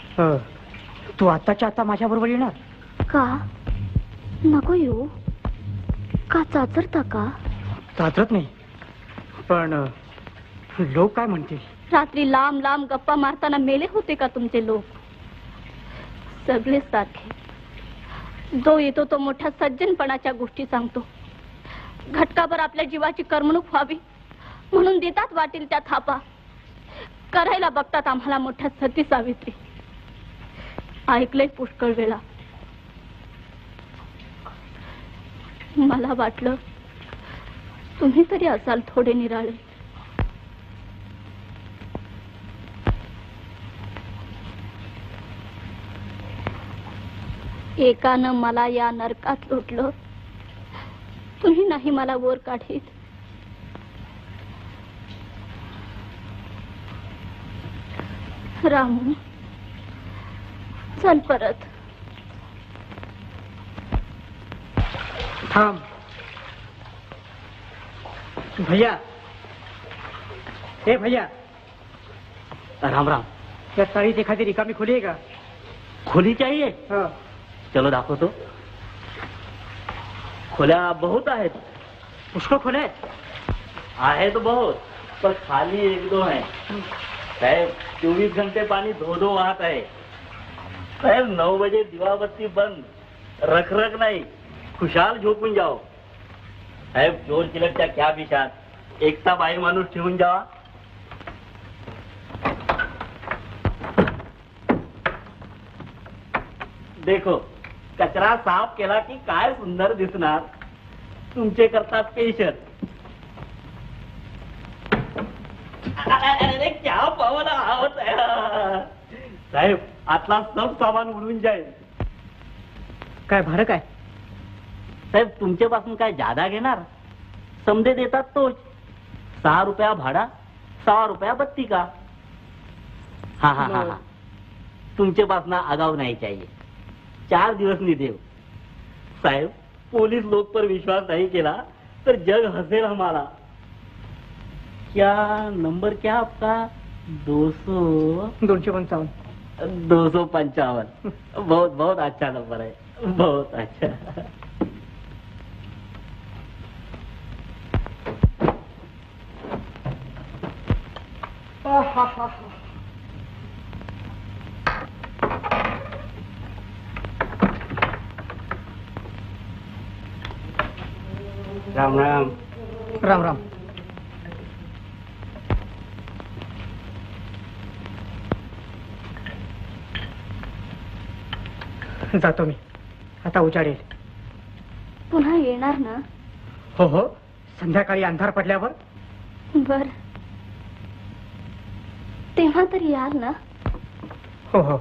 Speaker 2: तू आताच्या आता माझ्या बरोबर येणार?
Speaker 3: का नको येऊ? का चाचरता का?
Speaker 2: चाचरत नाही पण लोक काय म्हणतील?
Speaker 3: रात्री लांब लांब गप्पा मारताना मेले होते का तुमचे लोक? सगळे सारखे. जो येतो तो मोठ्या सज्जनपणाच्या गोष्टी सांगतो. घटकाभर आपल्या जीवाची करमणूक व्हावी म्हणून देतात वाटेल त्या थापा. करायला बघतात आम्हाला मोठ्या सती सावित्री. ऐकलंय पुष्कळ वेळा. मला वाटलं तुम्ही तरी असाल थोडे निराळे. एकानं मला या नरकात लुटलं, तुम्ही नाही मला वर काढीत. रामू चल परत.
Speaker 2: थांब भैया. हे भैया.
Speaker 1: राम राम.
Speaker 2: त्या चाळीत एखादी रिकामी खोली आहे का?
Speaker 1: खोली चाहिए?
Speaker 2: हाँ.
Speaker 1: चलो दाखवतो. खोल्या बहुत आहेत.
Speaker 2: पुष्कळ खोल्या आहेत.
Speaker 1: आहे तो बहुत, पर खाली 1-2 है. साहेब 24 घंटे पानी धो वहात आहे. साहेब 9 बजे दिवाबत्ती बंद, रख रख नाही, खुशाल झोपून जाओ. साहेब चोर चिलटच्या क्या विषात, एकटा बाई माणूस ठेवून जावा. देखो कचरा साफ केला की काय सुंदर दिसणार. तुमचे करता स्पेशल. अरे क्या पावला आवत आहे साहेब, आतला सब सामान उडून जाईल.
Speaker 2: काय भाडं काय?
Speaker 1: साहेब तुमच्यापासून काय जादा घेणार? समधे देतात तोच. 6 रुपया भाडा, 6 रुपया बत्ती का. हा हा हा हा, तुमच्यापासून आगाव नाही चाहिए. 4 दिवस नहीं देव. साहेब पोलीस लोग पर विश्वास नहीं केला तर जग हसेल हमारा. क्या नंबर क्या आपका?
Speaker 2: 255.
Speaker 1: 255. बहुत बहुत अच्छा नंबर है, बहुत अच्छा. राम राम.
Speaker 2: राम राम. जातो मी, आता उजाडेल.
Speaker 3: पुन्हा येणार ना?
Speaker 2: हो हो, संध्याकाळी अंधार पडल्यावर.
Speaker 3: बर, तेव्हा तरी याल ना?
Speaker 2: हो हो.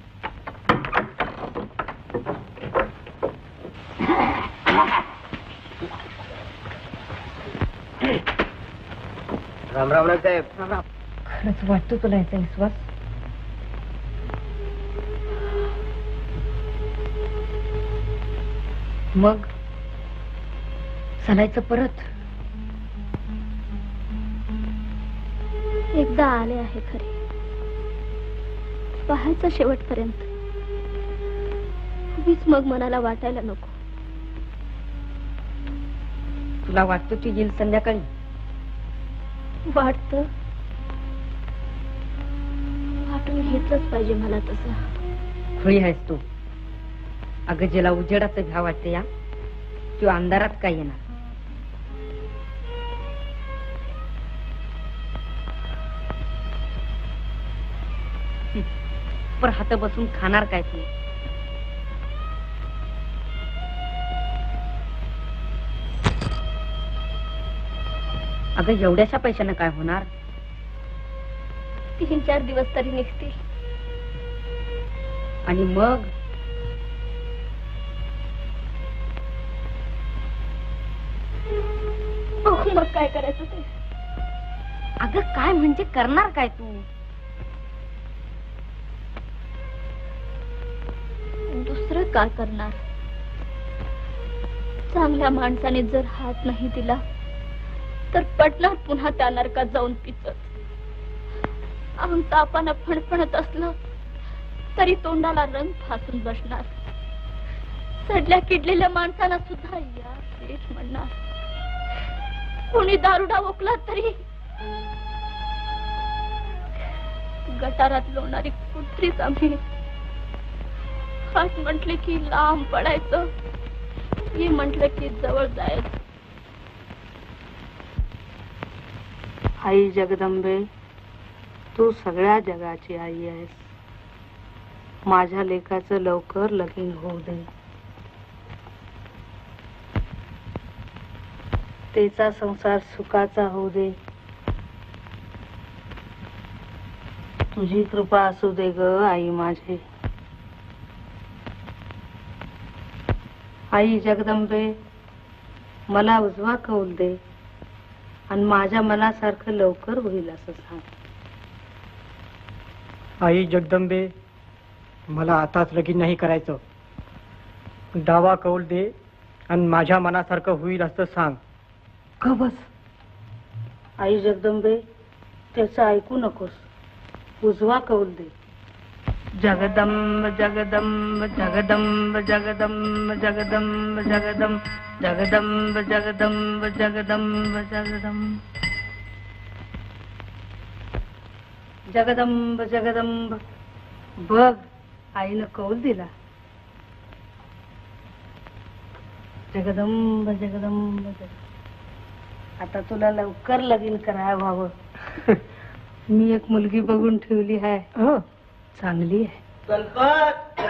Speaker 1: राम राम साहेब.
Speaker 2: राम राम.
Speaker 7: खरंच वाटतो तुला याचा विश्वास? मग चालायचं परत?
Speaker 3: एकदा आले आहे खरे, पाहायचं शेवटपर्यंत. उगीच मग मनाला वाटायला नको.
Speaker 7: तुला वाटतो की येईल संध्याकाळी?
Speaker 3: वाटतं, वाटून घेतलंच पाहिजे मला तसं.
Speaker 7: खुळी आहेस तू. अगं ज्याला उजेडाचं भ्या वाटते या, किंवा अंधारात काय येणार? पर हात बसून खाणार काय तू? अगं एवढ्याशा पैशानं काय होणार?
Speaker 3: 3-4 दिवस तरी निघतील.
Speaker 7: आणि मग
Speaker 3: मग काय करायचं ते?
Speaker 7: अगं काय म्हणजे करणार काय तू?
Speaker 3: दुसरं काय करणार? चांगल्या माणसाने जर हात नाही दिला तर पडणार पुन्हा त्या नरकात जाऊन पिचत. अंग तापानं फणफणत असलं तरी तोंडाला रंग फासून बसणार. सडल्या किडलेल्या माणसाला सुद्धा या सेठ म्हणणार. कोणी दारुडा ओकला तरी गटारात लोणारी कुत्रीच आम्ही. हात म्हटले की लांब पडायचं, ये म्हटलं की जवळ जायचं.
Speaker 5: आई जगदंबे, तू सगळ्या जगाची आई आहेस. माझ्या लेकाचं लवकर लगीन होऊ दे. त्याचा संसार सुखाचा होऊ दे. तुझी कृपा असू दे ग आई माझी. आई जगदंबे, मला उजवा कौल दे आणि माझ्या मनासारखं लवकर होईल असं सांग.
Speaker 2: आई जगदंबे, मला आताच लगीन नाही करायचं. डावा कौल दे आणि माझ्या मनासारखं होईल असं सांग.
Speaker 5: ग बस. आई जगदंबे, त्याचं ऐकू नकोस. उजवा कौल दे. जगदंब जगदंब जगदंब जगदंब जगदंब जगदंब जगदंब जगदंब जगदंब जगदंब जगदंब जगदंब. बघ, आईनं कौल दिला. जगदंब जगदंब जगदंब. आता तुला लवकर लगीन करायला व्हावं. मी एक मुलगी बघून ठेवली आहे.
Speaker 2: हो,
Speaker 5: चांगली आहे.
Speaker 1: गणपत,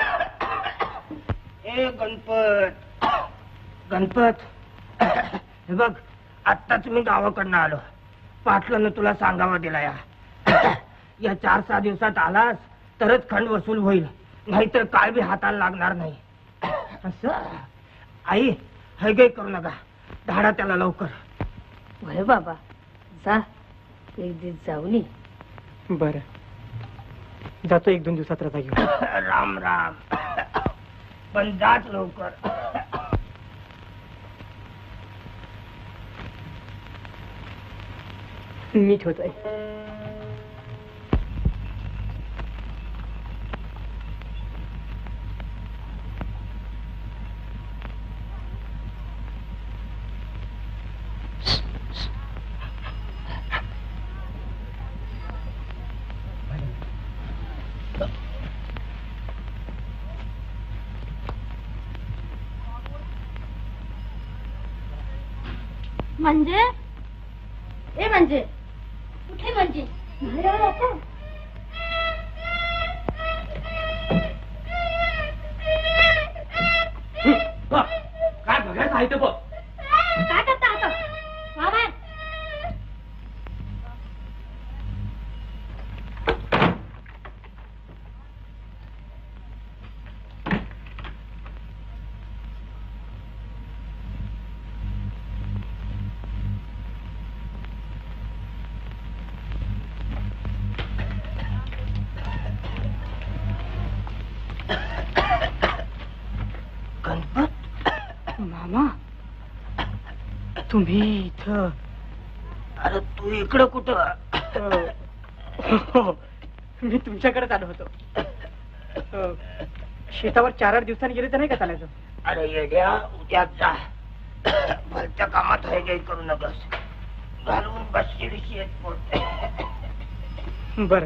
Speaker 1: ए गणपत, गणपत, हे बघ, आत्ताच मी गावाकडनं आलो. पाटलानं तुला सांगावा दिला या.
Speaker 5: या 4-6 दिवसात आलास तरच खंड वसूल होईल, नाहीतर काय बी हाताला लागणार नाही. असं आई हैगय करू नका, धाडा त्याला लवकर.
Speaker 9: भय बाबा जा, एक दिवस जाऊन ये.
Speaker 2: बरं जातो, 1-2 दिवसात रजा घेऊ.
Speaker 5: राम राम, पण जाच लवकर.
Speaker 2: नीट होत आहे.
Speaker 3: म्हणजे ए म्हणजे कुठे म्हणजे
Speaker 1: काय बघायचं आहे ते बघ.
Speaker 3: काय करता आता वा बाहेर.
Speaker 2: मामा तुम्ही इथं?
Speaker 5: अरे तू इकडं कुठं?
Speaker 2: मी तुमच्याकडेच आलो होतो. शेतावर 4-8 दिवसांनी गेले तर नाही का चालायचं?
Speaker 5: अरे येड्या, उद्या जा. भलत्या कामात हैगय करू नकस, घालून बसशील शेत पोट.
Speaker 2: बर.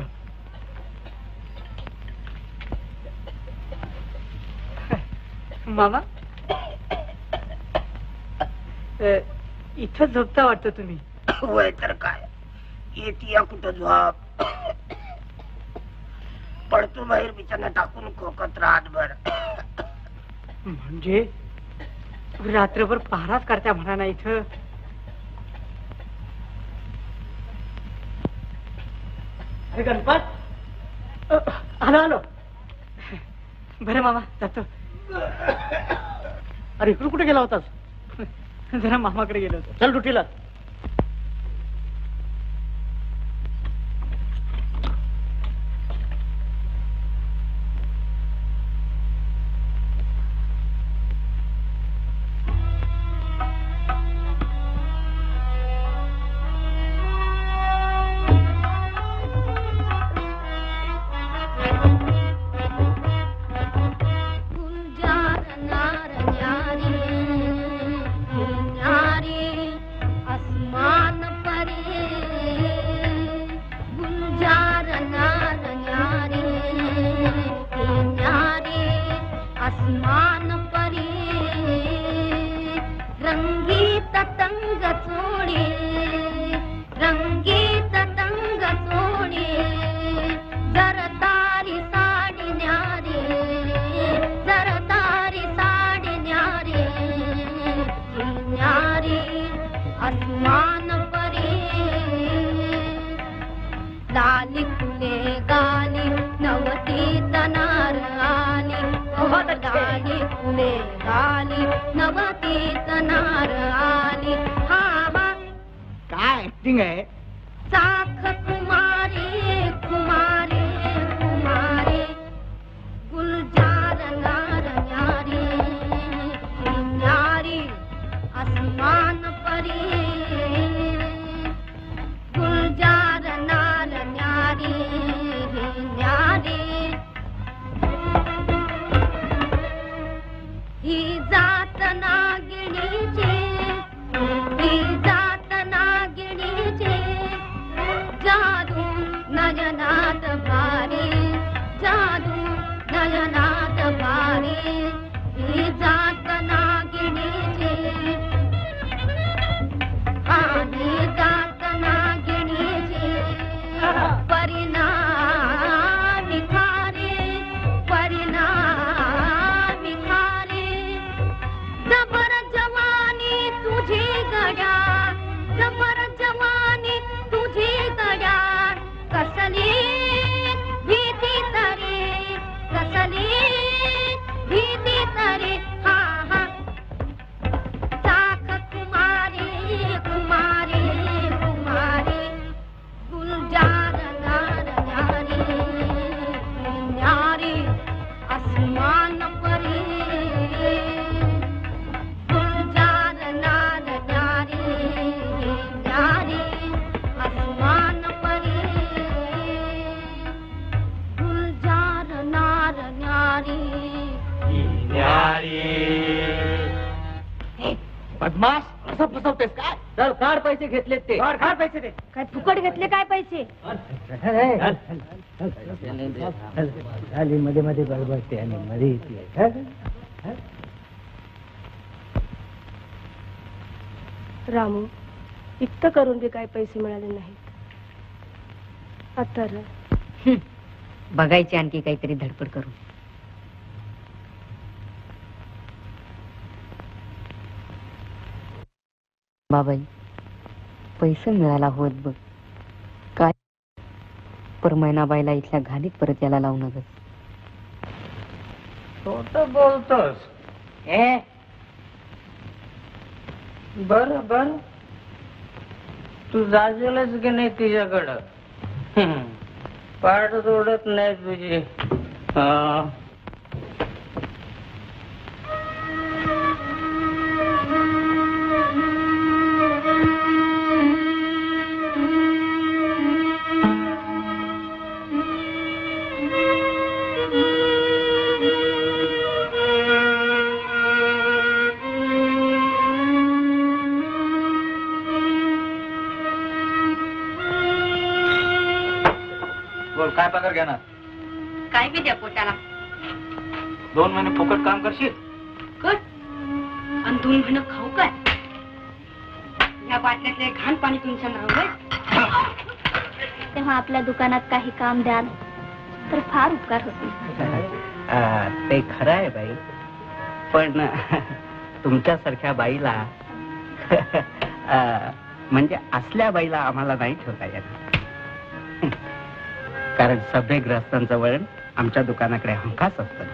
Speaker 2: मामा इथं झोपता वाटतं तुम्ही?
Speaker 5: वय तर काय, येतीया कुठं झोप. पडतो बाहेर बिचाना टाकून खोकत रातभर.
Speaker 2: म्हणजे रात्रभर पहाराच करत्या म्हणा ना इथं? अरे गणपत, आलो आलो. बरं मामा जातो. अरे इकडे कुठे गेला होतास? जरा मामाकडे गेलो होतो. चल ड्युटीला. काय ऍक्टिंग आहे?
Speaker 8: साख कुमारी कुमारी कुमारी गुलजार नार न्यारी न्यारी आसमान परी गुलजार नार न्यारी न्यारी ही जात नागिणीची ही जात नागिणीची जादू नयनात भारी जादू नयनात भारी ही जात नागिणीची ही जात नागिणीची परिणामी खारे परिणामी खारे जबर जवानी तुझी गड्या जबर जवानी तुझी गड्या कस
Speaker 1: बदमाश असं फसवतेस काय?
Speaker 4: चल काढ पैसे घेतलेत ते.
Speaker 2: काढ पैसे दे.
Speaker 8: काय फुकट घेतले काय पैसे?
Speaker 10: झाली मध्ये मध्ये बडबडते आणि मध्ये येते.
Speaker 9: रामू इतकं करून बी काय पैसे मिळाले नाहीत. आता
Speaker 7: बघायची आणखी काहीतरी धडपड करून. बाबाई पैसे मिळाला होत बघ. काय पर मैनाबाईला इथल्या घालीत परत याला लावू नगस.
Speaker 5: खोट बोलतोस. बर बर तू जाजेलच की नाही तिच्याकडं. पाठ जोडत नाही तुझी.
Speaker 6: काय पगार घेणार?
Speaker 7: काय बी द्या पोटाला.
Speaker 6: 2 महिने फुकट काम करशील?
Speaker 7: कट आणि 2 महिने खाऊ काय? या बाटल्यातले घाण पाणी तुमच्या नाव.
Speaker 3: तेव्हा आपल्या दुकानात काही काम द्याल तर फार उपकार होतील.
Speaker 4: ते खरं आहे बाई, पण तुमच्यासारख्या बाईला म्हणजे असल्या बाईला आम्हाला नाही ठेवता येणार. कारण सभ्य ग्रस्तांचं वळण आमच्या दुकानाकडे हमखास असतं.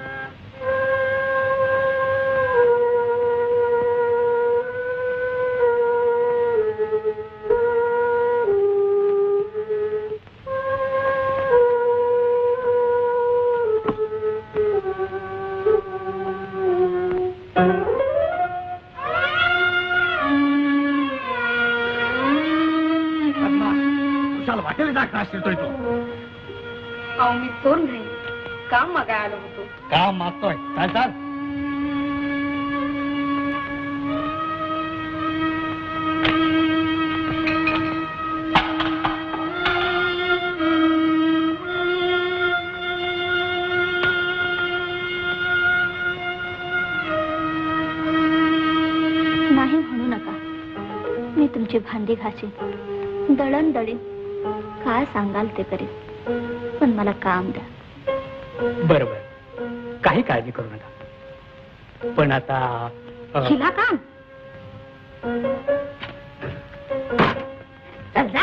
Speaker 1: वाटेल दाखला शिरतोय तो.
Speaker 9: अहो मी चोर नाही, काम मागाय आलो होतो.
Speaker 1: काम मागतोय काय? चाल
Speaker 3: नाही म्हणू नका. मी तुमची भांडी घासीन, दळण दळीन, काय सांगाल ते करीन, पण मला काम द्या.
Speaker 2: बरोबर, काही काळजी करू नका. पण आता
Speaker 8: हिला काम चल जा.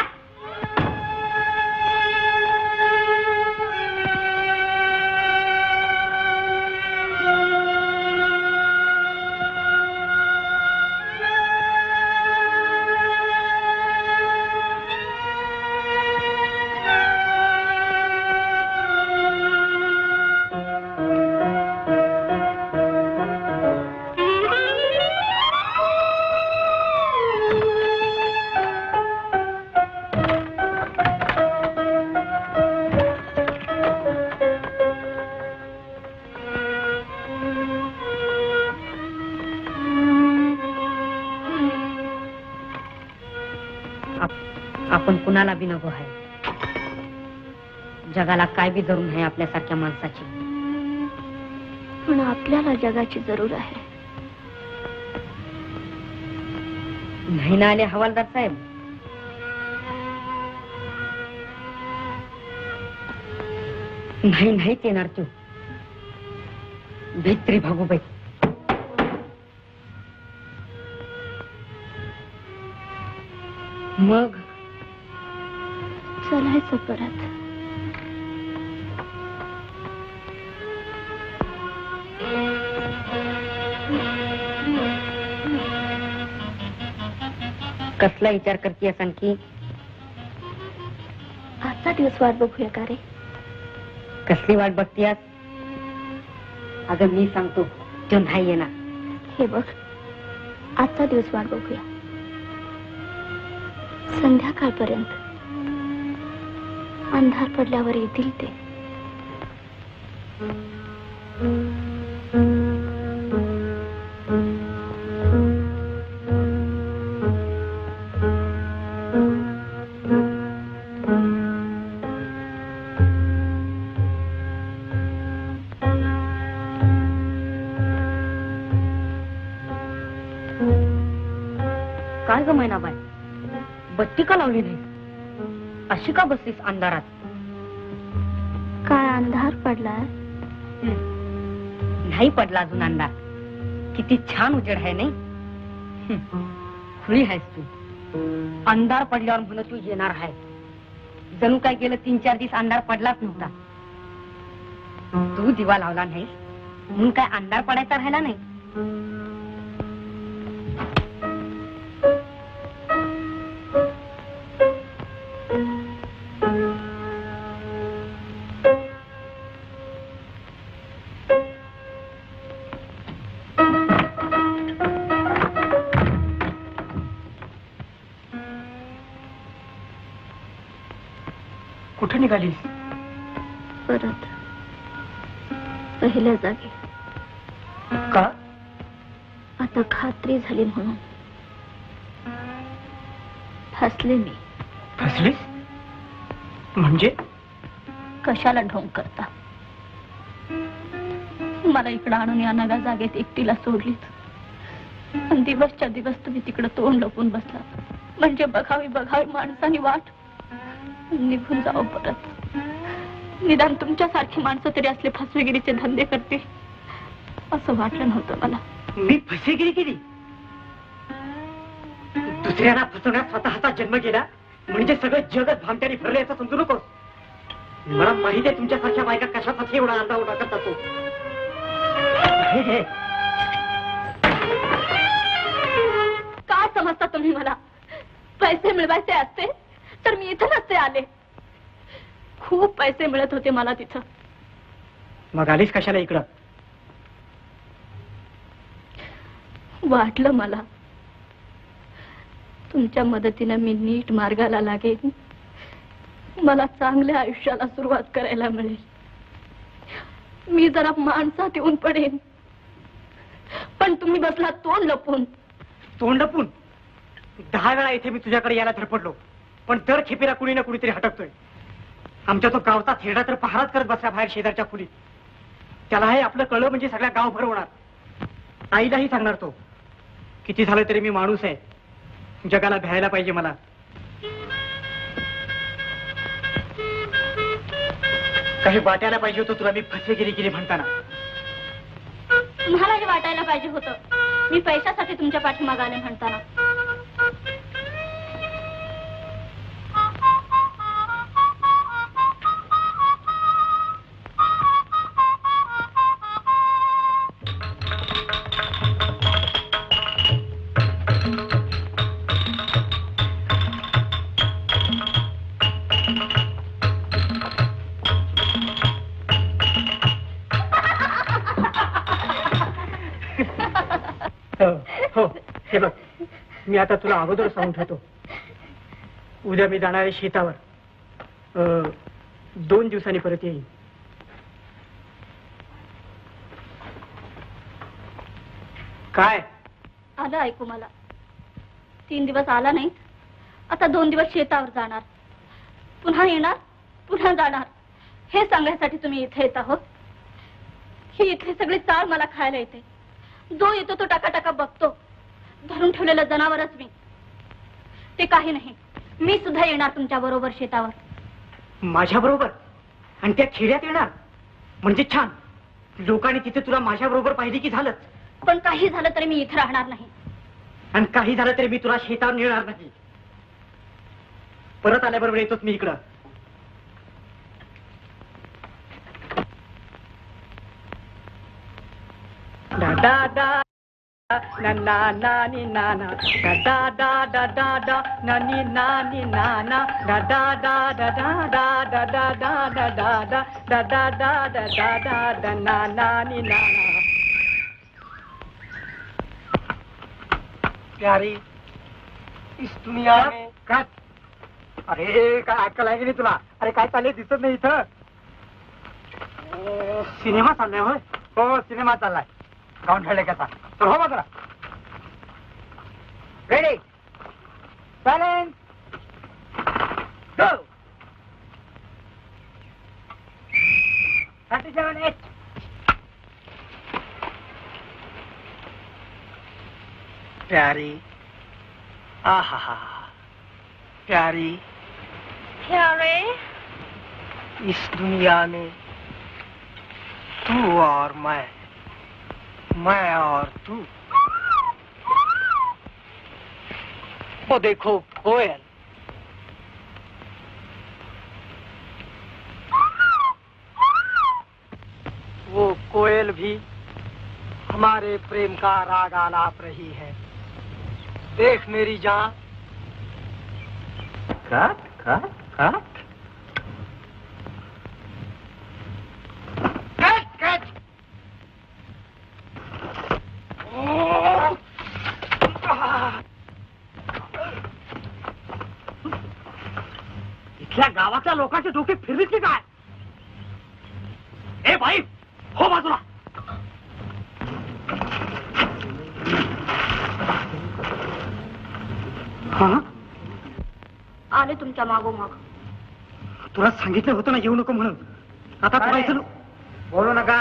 Speaker 7: आपण कुणाला बी नको आहे. जगाला काय बी धरून आहे आपल्यासारख्या माणसाची.
Speaker 3: पण आपल्याला जगाची जरूर आहे.
Speaker 7: नाही ना आले हवालदार साहेब. नाही नाहीच येणार तू. भेत्री भागूबाई. मग
Speaker 3: चलायचं परत.
Speaker 7: कसला विचार करते आणखी?
Speaker 3: आजचा दिवस वाट बघूया का रे?
Speaker 7: कसली वाट बघतीयास? अगं मी सांगतो तो नाही येणार.
Speaker 3: हे बघ, आजचा दिवस वाट बघूया. संध्याकाळपर्यंत अंधार पडल्यावर येतील ते.
Speaker 7: काय ग मैनाबाई, बत्ती का लावली नाही? अशी का बसलीस अंधारात?
Speaker 3: काय अंधार पडलाय?
Speaker 7: नाही पडला अजून अंधार. किती छान उजेड आहे नाही? खुळी आहेस तू. अंधार पडल्यावर म्हणत तू येणार आहे. जणू काय गेलं 3-4 दिवस अंधार पडलाच नव्हता. तू दिवा लावला नाहीस म्हणून काय अंधार पडायचा राहिला नाही.
Speaker 2: कुठे निघालीस?
Speaker 3: परत पहिल्या जागी.
Speaker 2: का?
Speaker 3: आता खात्री झाली म्हणून. फसले मी.
Speaker 2: फसलीस म्हणजे?
Speaker 3: कशाला ढोंग करता? मला इकडं आणून या नव्या जागेत एकटीला सोडलीच आणि दिवसच्या दिवस तुम्ही तिकडं तोंड लपून बसला. म्हणजे बघावी माणसानी वाट निघून जावं परत. निदान तुमच्यासारखी माणसं तरी असले फसवेगिरीचे धंदे करते असं वाटलं नव्हतं मला.
Speaker 2: मी फसवेगिरी केली? दुसऱ्याला फसवण्यात स्वतःचा जन्म गेला म्हणजे सगळं जगत भामट्याने भरले असं समजू नकोस. मला माहिती आहे तुमच्यासारख्या बायका कशासाठी एवढा आरडाओरडा करतात. तो
Speaker 3: काय समजता तुम्ही मला? पैसे मिळवायचे असते तर मी इथं नसते आले. खूप पैसे मिळत होते मला तिथं.
Speaker 2: मग आलीस कशाला इकडं?
Speaker 3: वाटलं मला तुमच्या मदतीनं मी नीट मार्गाला लागेन, मला चांगल्या आयुष्याला सुरुवात करायला मिळेल. मी जरा माणसात येऊन पडेन. पण तुम्ही बसला तोंड लपून.
Speaker 2: तोंड लपून? 10 वेळा इथे मी तुझ्याकडे यायला धडपडलो पण दर खेपेला कुणी ना कुणीतरी हटकतोय. आमच्या तो गावचा थेरडा तर पहाराच करत बसला बाहेर शेजारच्या खोलीत. त्याला हे आपलं कळलं म्हणजे सगळ्या गावभर होणार. आईलाही सांगणार तो. किती झालं तरी मी माणूस आहे. जगाला भ्यायला पाहिजे मला. काही वाटायला पाहिजे होतं तुला मी फसवेगिरी केली म्हणताना.
Speaker 3: तुम्हालाही वाटायला पाहिजे होतं मी पैशासाठी तुमच्या पाठीमागे आले म्हणताना.
Speaker 2: हो हे बघ, मी आता तुला अगोदर सांगून ठेवतो. उद्या मी जाणार आहे शेतावर. 2 दिवसांनी परत येईन. काय
Speaker 3: आलं ऐकू मला? 3 दिवस आला नाही, आता 2 दिवस शेतावर जाणार, पुन्हा येणार, पुन्हा जाणार. हे सांगण्यासाठी तुम्ही इथे येत आहोत? ही इथली सगळी चाळ मला खायला येते. जो येतो तो टाका बघतो. धरून ठेवलेलं जनावरच मी. ते काही नाही, मी सुद्धा येणार तुमच्या बरोबर शेतावर.
Speaker 2: माझ्या बरोबर? आणि त्या खेड्यात येणार म्हणजे छान. लोकांनी तिथे तुला माझ्या बरोबर पाहिजे की झालंच.
Speaker 3: पण काही झालं तरी मी इथे राहणार नाही.
Speaker 2: आणि काही झालं तरी मी तुला शेतावर नेणार नाही. परत आल्याबरोबर येतोच मी इकडं. Da da da na na na ni na na da da da da da da na ni na na da da da da da da da da da da da da da da da da da da da na na ni na na. प्यारी इस दुनिया में काय? अरे काय अक्कल आहे की नाही तुला? अरे काय चाललंय दिसत नाही इथं? सिनेमा चाललाय होय? हो सिनेमा चाललाय. गाऊन ठेवले कसा तर हो मात्र. Ready silence go. 37H. प्यारी आहा प्यारी,
Speaker 8: प्यारे,
Speaker 2: इस दुनिया में तू और मैं और तू। वो देखो कोयल, वो कोयल भी हमारे प्रेम का राग आलाप रही है। देख मेरी जान।
Speaker 1: काट काट काट।
Speaker 2: Cut cut.
Speaker 1: इथल्या गावातल्या लोकांचे डोके फिरले की काय? ए बाई, हो बाजूला.
Speaker 2: हा,
Speaker 3: आले तुमच्या मागोमाग.
Speaker 2: तुला सांगितलं होतं ना येऊ नको म्हणून. आता तुला इथं
Speaker 5: बोलू नका.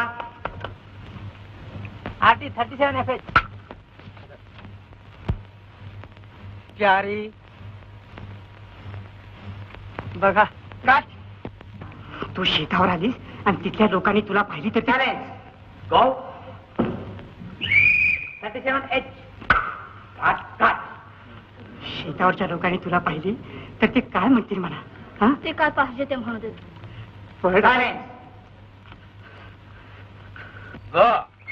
Speaker 5: RT 37 FH.
Speaker 2: प्यारी बघा, तू शेतावर आलीस आणि तिथल्या लोकांनी तुला पाहिली तर
Speaker 5: चालेल.
Speaker 1: गो
Speaker 5: 37H.
Speaker 1: काट काट.
Speaker 2: शेतावरच्या लोकांनी तुला पाहिली तर ते काय म्हणतील मला? हा,
Speaker 3: ते काय पाहिजे ते म्हणू देत.
Speaker 5: चालेल.
Speaker 1: गो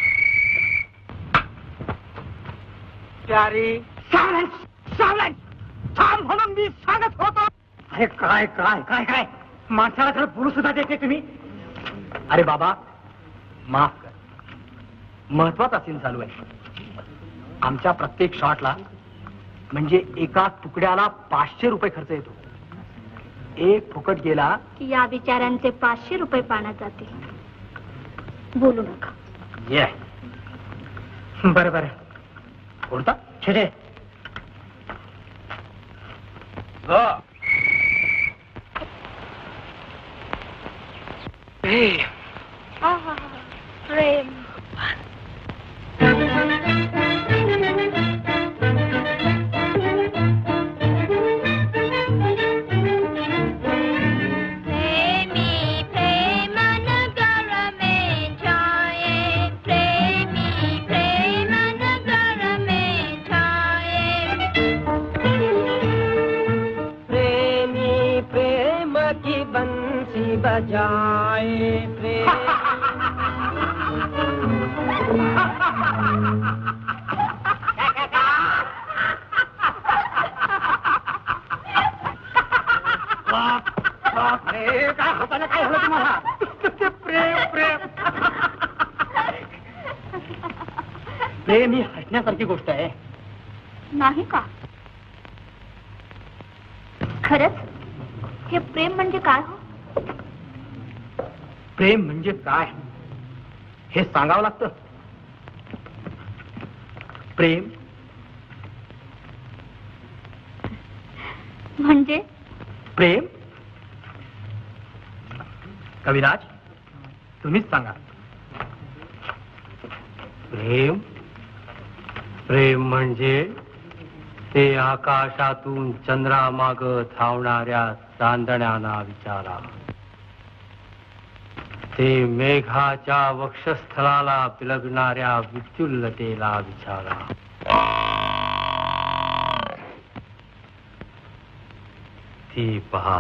Speaker 2: प्यारी. सावलेन थांब म्हणून मी सांगत होतो. अरे काय काय काय काय माणसाला जर बोलू सुद्धा देते तुम्ही.
Speaker 1: अरे बाबा माफ कर, महत्वाचा सीन चालू आहे. आमच्या प्रत्येक शॉटला म्हणजे एका तुकड्याला 500 रुपये खर्च येतो. एक फुकट गेला
Speaker 3: की या बिचाऱ्यांचे 500 रुपये पाण्यात जाते. बोलू नका.
Speaker 1: ये
Speaker 2: बरं बरं.
Speaker 1: कोणता
Speaker 2: छे
Speaker 1: गो
Speaker 3: आहा, प्रेम.
Speaker 2: बजाए प्रेम.
Speaker 1: काय होताना काय झालं तुम्हाला?
Speaker 2: प्रेम प्रेम
Speaker 1: प्रेम ही हसण्यासारखी गोष्ट आहे.
Speaker 3: नाही का? खरंच हे प्रेम म्हणजे काय हो?
Speaker 1: प्रेम म्हणजे काय हे सांगावं लागतं. प्रेम
Speaker 3: म्हणजे
Speaker 1: प्रेम कविराज तुम्हीच सांगा. प्रेम प्रेम म्हणजे ते आकाशातून चंद्रामाग धावणाऱ्या चांदण्यांना विचारा. ते मेघाच्या वक्षस्थळाला पिलगणाऱ्या विद्युल्लतेला विचारा. ती पहा,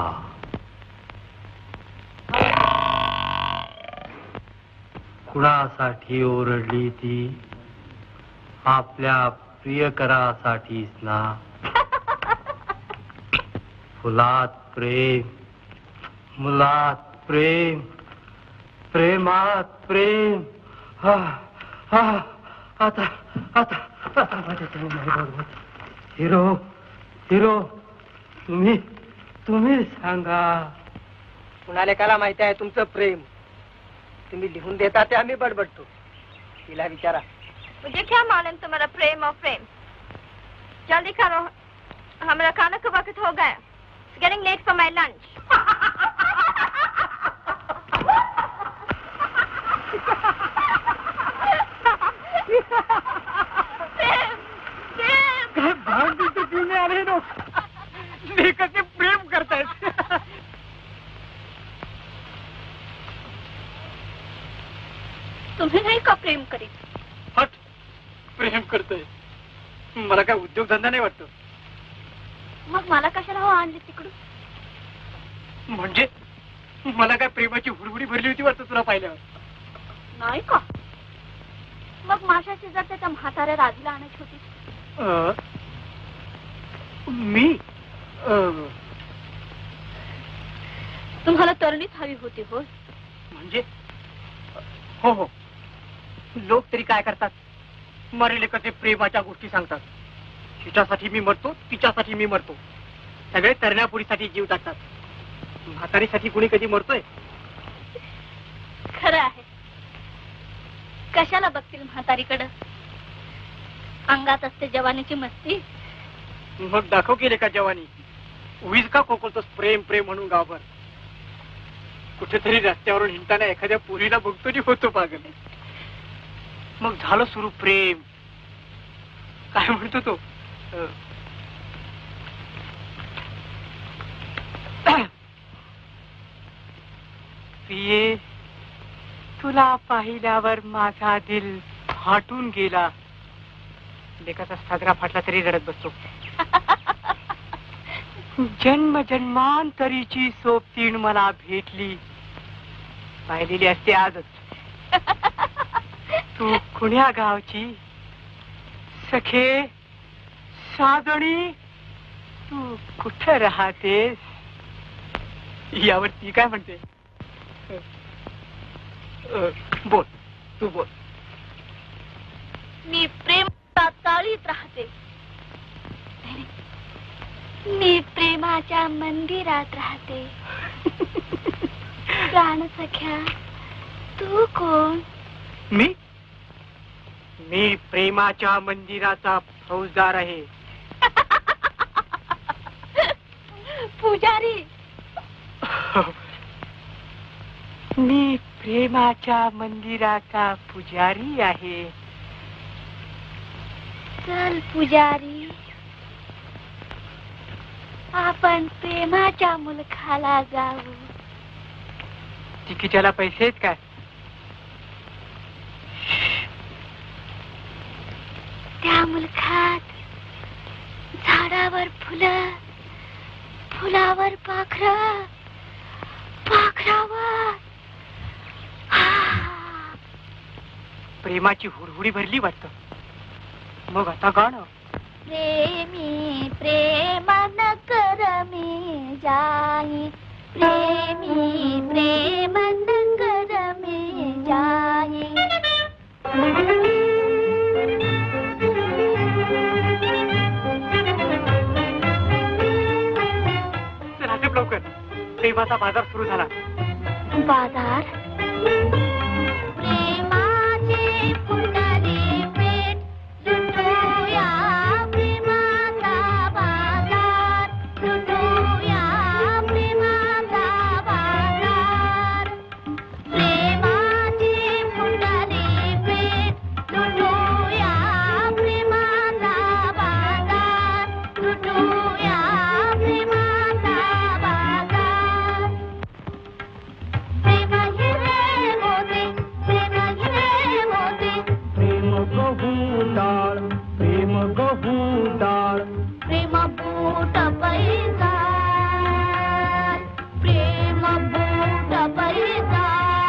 Speaker 1: कुणासाठी ओरडली ती? आपल्या प्रियकरासाठीच ना. फुलात प्रेम, मुलात प्रेम, प्रेमात प्रेम. हा हा आता आता आता माझ्या हिरो हिरो तुम्ही तुम्ही सांगा.
Speaker 2: कुणाला काला माहिती आहे तुमचं प्रेम? तुम्ही लिहून देता ते आम्ही बडबडतो. तिला विचारा.
Speaker 8: मुझे क्या मालूम तुम्हारा प्रेम और प्रेम. जल्दी करो, हमारा खाना का वक्त हो गया. It's getting late for my lunch.
Speaker 2: काय भांडी तर पिऊन आले.
Speaker 3: तुम्ही नाही का प्रेम करीत?
Speaker 2: हट, प्रेम करतोय. मला काय उद्योगधंदा नाही वाटतो.
Speaker 3: मग मला कशाला हो आणली तिकडून?
Speaker 2: म्हणजे मला काय प्रेमाची हुडहुडी भरली होती वाटतं तुला पाहिल्यावर?
Speaker 3: नाही का? मग माझ्या शेजारच्या त्या म्हाताऱ्या राजूला आणायची होती.
Speaker 2: मी
Speaker 3: तुम्हाला तरुणीच हवी होती होय?
Speaker 2: म्हणजे हो हो, लोक तरी काय करतात, मरेले कसे प्रेमाच्या गोष्टी सांगतात. तिच्यासाठी मी मरतो, तिच्यासाठी मी मरतो. सगळे तरण्यापुरीसाठी जीव टाकतात. म्हातारीसाठी कुणी कधी मरतोय?
Speaker 3: खरं आहे. कशाला बघतील म्हातारीकडं? अंगात असते जवानीची मस्ती.
Speaker 2: मग दाखव केले का जवानी? उभीच का कोकलतोस प्रेम प्रेम म्हणून गावभर? कुठेतरी रस्त्यावरून हिंडताना एखाद्या पोरीला बघतो आणि होतो पागल. मग झालं सुरू प्रेम. काय म्हणतो तो? प्रिये, तुला पाहिल्यावर माझा दिल फाटून गेला. लेकाचा साजरा फाटला तरी रडत बसतो. जन्म जन्मांतरीची सोबतीण मला भेटली. पाहिलेली असते आजच. तू कुण्या गावची? सखे साजणी, तू कुठे राहतेस? यावर ती काय म्हणते? बोल, तू बोल.
Speaker 3: मी प्रेम चाळीत राहते. मी प्रेमाच्या मंदिरात राहते. प्राण सख्या, तू कोण?
Speaker 2: मी प्रेमाच्या मंदिराचा फौजदार आहे.
Speaker 3: पुजारी.
Speaker 2: मी प्रेमाच्या मंदिराचा पुजारी आहे.
Speaker 3: चल पुजारी, आपण प्रेमाच्या मुलखाला जाऊ.
Speaker 2: तिकीटाला पैसे आहेत काय?
Speaker 3: त्या मुलखात झाडावर फुलं, फुलावर पाखरं, पाखरावर
Speaker 2: प्रेमाची हुडहुडी भरली वाटतं. मग आता गाणं.
Speaker 3: प्रेमी प्रेम न कर मी जाई, प्रेमी प्रेम न कर मी जाई.
Speaker 2: चला लवकर, प्रेमाचा बाजार सुरू झाला.
Speaker 3: बाजार. प्रेमाचे फुटले पेट, लुटूया प्रेमाचा बाजार, लुटूया प्रेमाचा बाजार. प्रेमाचे फुटले पेट, लुटूया प्रेमाचा बाजार, लुटूया प्रेमाचा बाजार. प्रेम हिरे मोती, प्रेम हिरे मोती.
Speaker 2: प्रेम गहू डाळ, प्रेम गहू डाळ.
Speaker 3: प्रेम बूट पैसा, प्रेम बूट पैसा.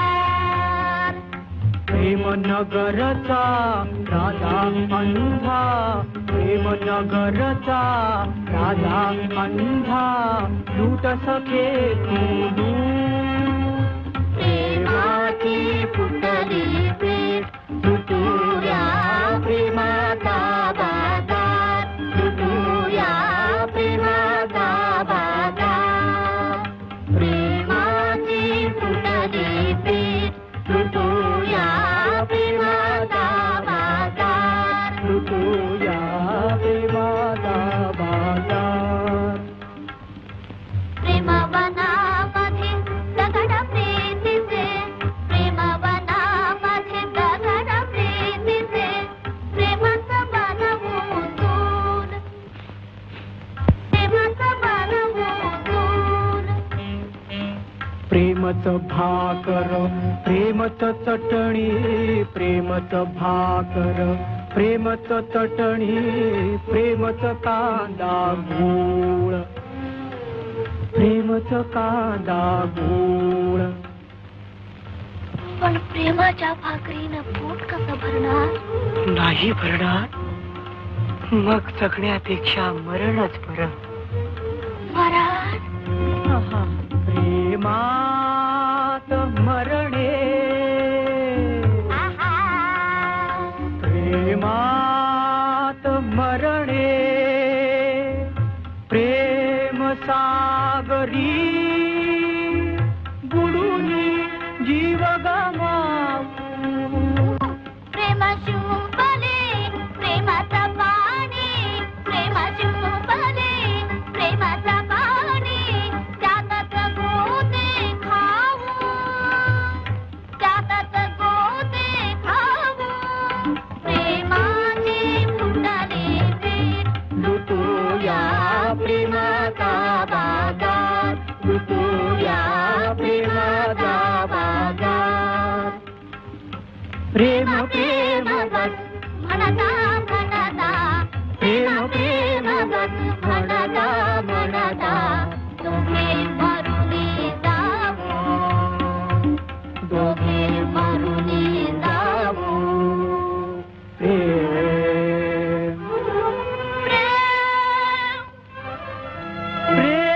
Speaker 2: प्रेम नगरचा राजा अंधा, प्रेम नगरचा राजा अंधा. लूट सखे तू लूट.
Speaker 3: प्रेमाची फुटली पेट, लुटूया प्रेमाचा बाजार, लुटूया प्रेमाचा बाजार. प्रेमाची फुटली पेट, लुटूया प्रेमाचा बाजार,
Speaker 2: लुटूया प्रेमाचा बाजार.
Speaker 3: प्रेमवनामध्ये
Speaker 2: भाकर प्रेमच चटणी प्रेमच भाकर प्रेमच चटणी प्रेमच कांदा गूळ प्रेमच कांदा गूळ.
Speaker 3: पण प्रेमाच्या भाकरीनं पोट कसं भरणार?
Speaker 2: नाही भरणार. मग जगण्यापेक्षा मरणच बरं.
Speaker 3: मरण?
Speaker 2: प्रेमात मरणे प्रेमात मरणे प्रेम सागरी बुडून जीव गमावू.
Speaker 3: प्रेमा शुंभले प्रेमाचा पाणी प्रेमा शुंभले प्रेमाचा पाणी त्यातच गोते खाऊ त्यातच गोते खाऊ प्रेमाचे फुटले पेट
Speaker 2: लुटूया प्रेमाचा बाजार लुटूया प्रेमाचा बाजार. प्रेम प्रेम बस
Speaker 3: म्हणता म्हणता
Speaker 2: प्रेम प्रेम
Speaker 3: बस म्हणता म्हणता दोघे मरुनी जाऊ दोघे मरुनी जाऊ.
Speaker 2: प्रेम प्रेम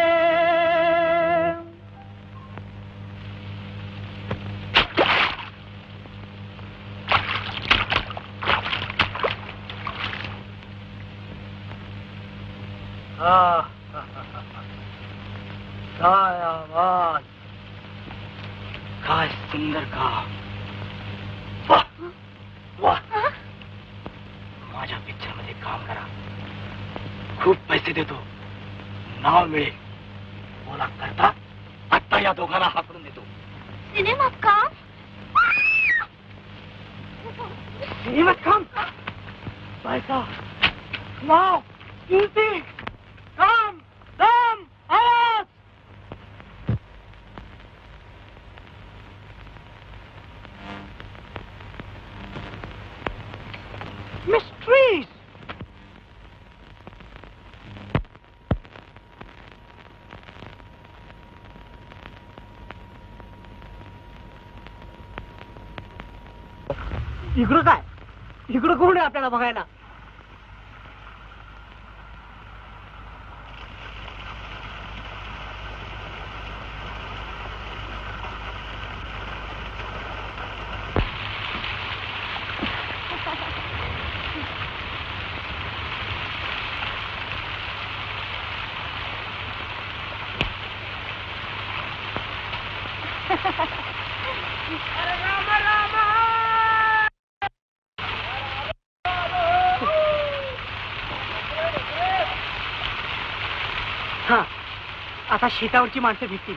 Speaker 2: काय आवाज काय सुंदर काम. वाह वाह. माझ्या पिक्चर मध्ये काम करा. खूप पैसे देतो. नाव मिळेल. बोला करता आता या दोघांना हाकलून देतो.
Speaker 3: सिनेमात काम
Speaker 2: सिनेमात काम पैसा नाव कीर्ती काम दाम आवाज. Mysteries. इकडं काय? इकडं कोण आहे आपल्याला बघायला? हा आता शेतावरची माणसं भेटतील.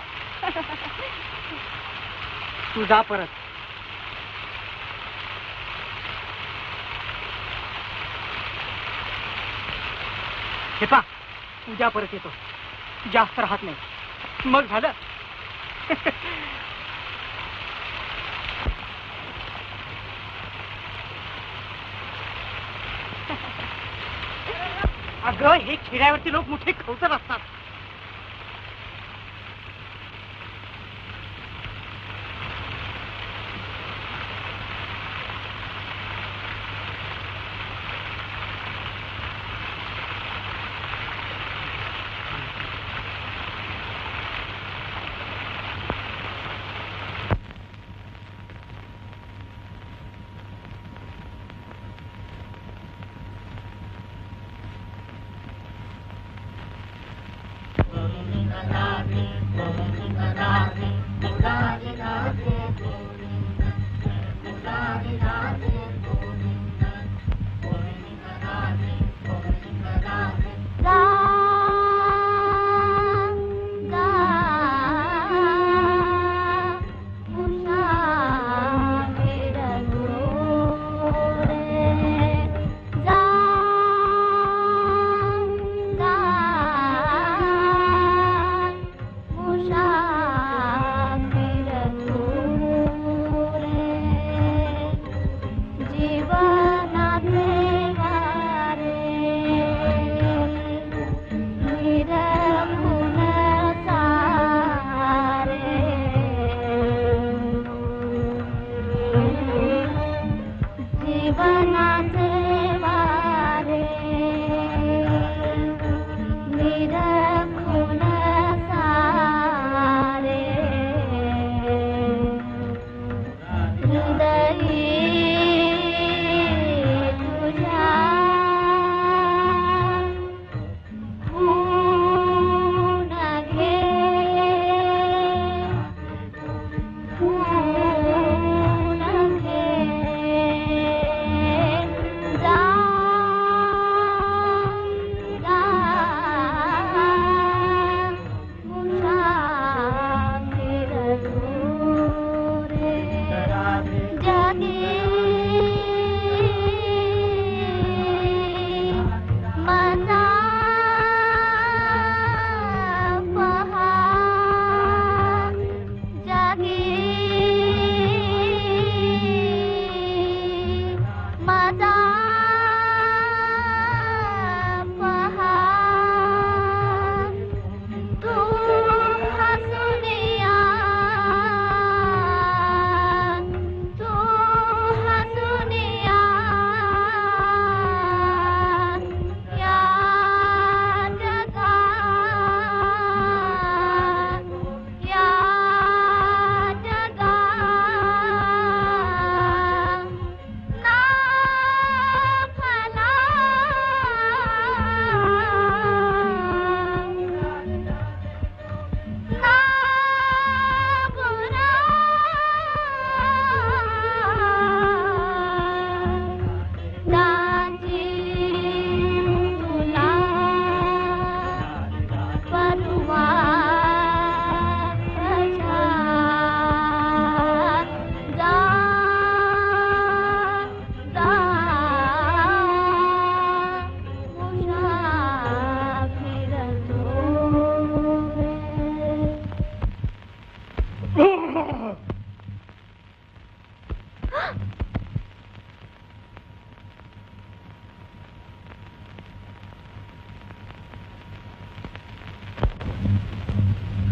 Speaker 2: तू जा परत. हे पा उद्या परत येतो. जास्त राहत नाही. मग झालं. अगं हे खेड्यावरती लोक मोठे खवचर असतात.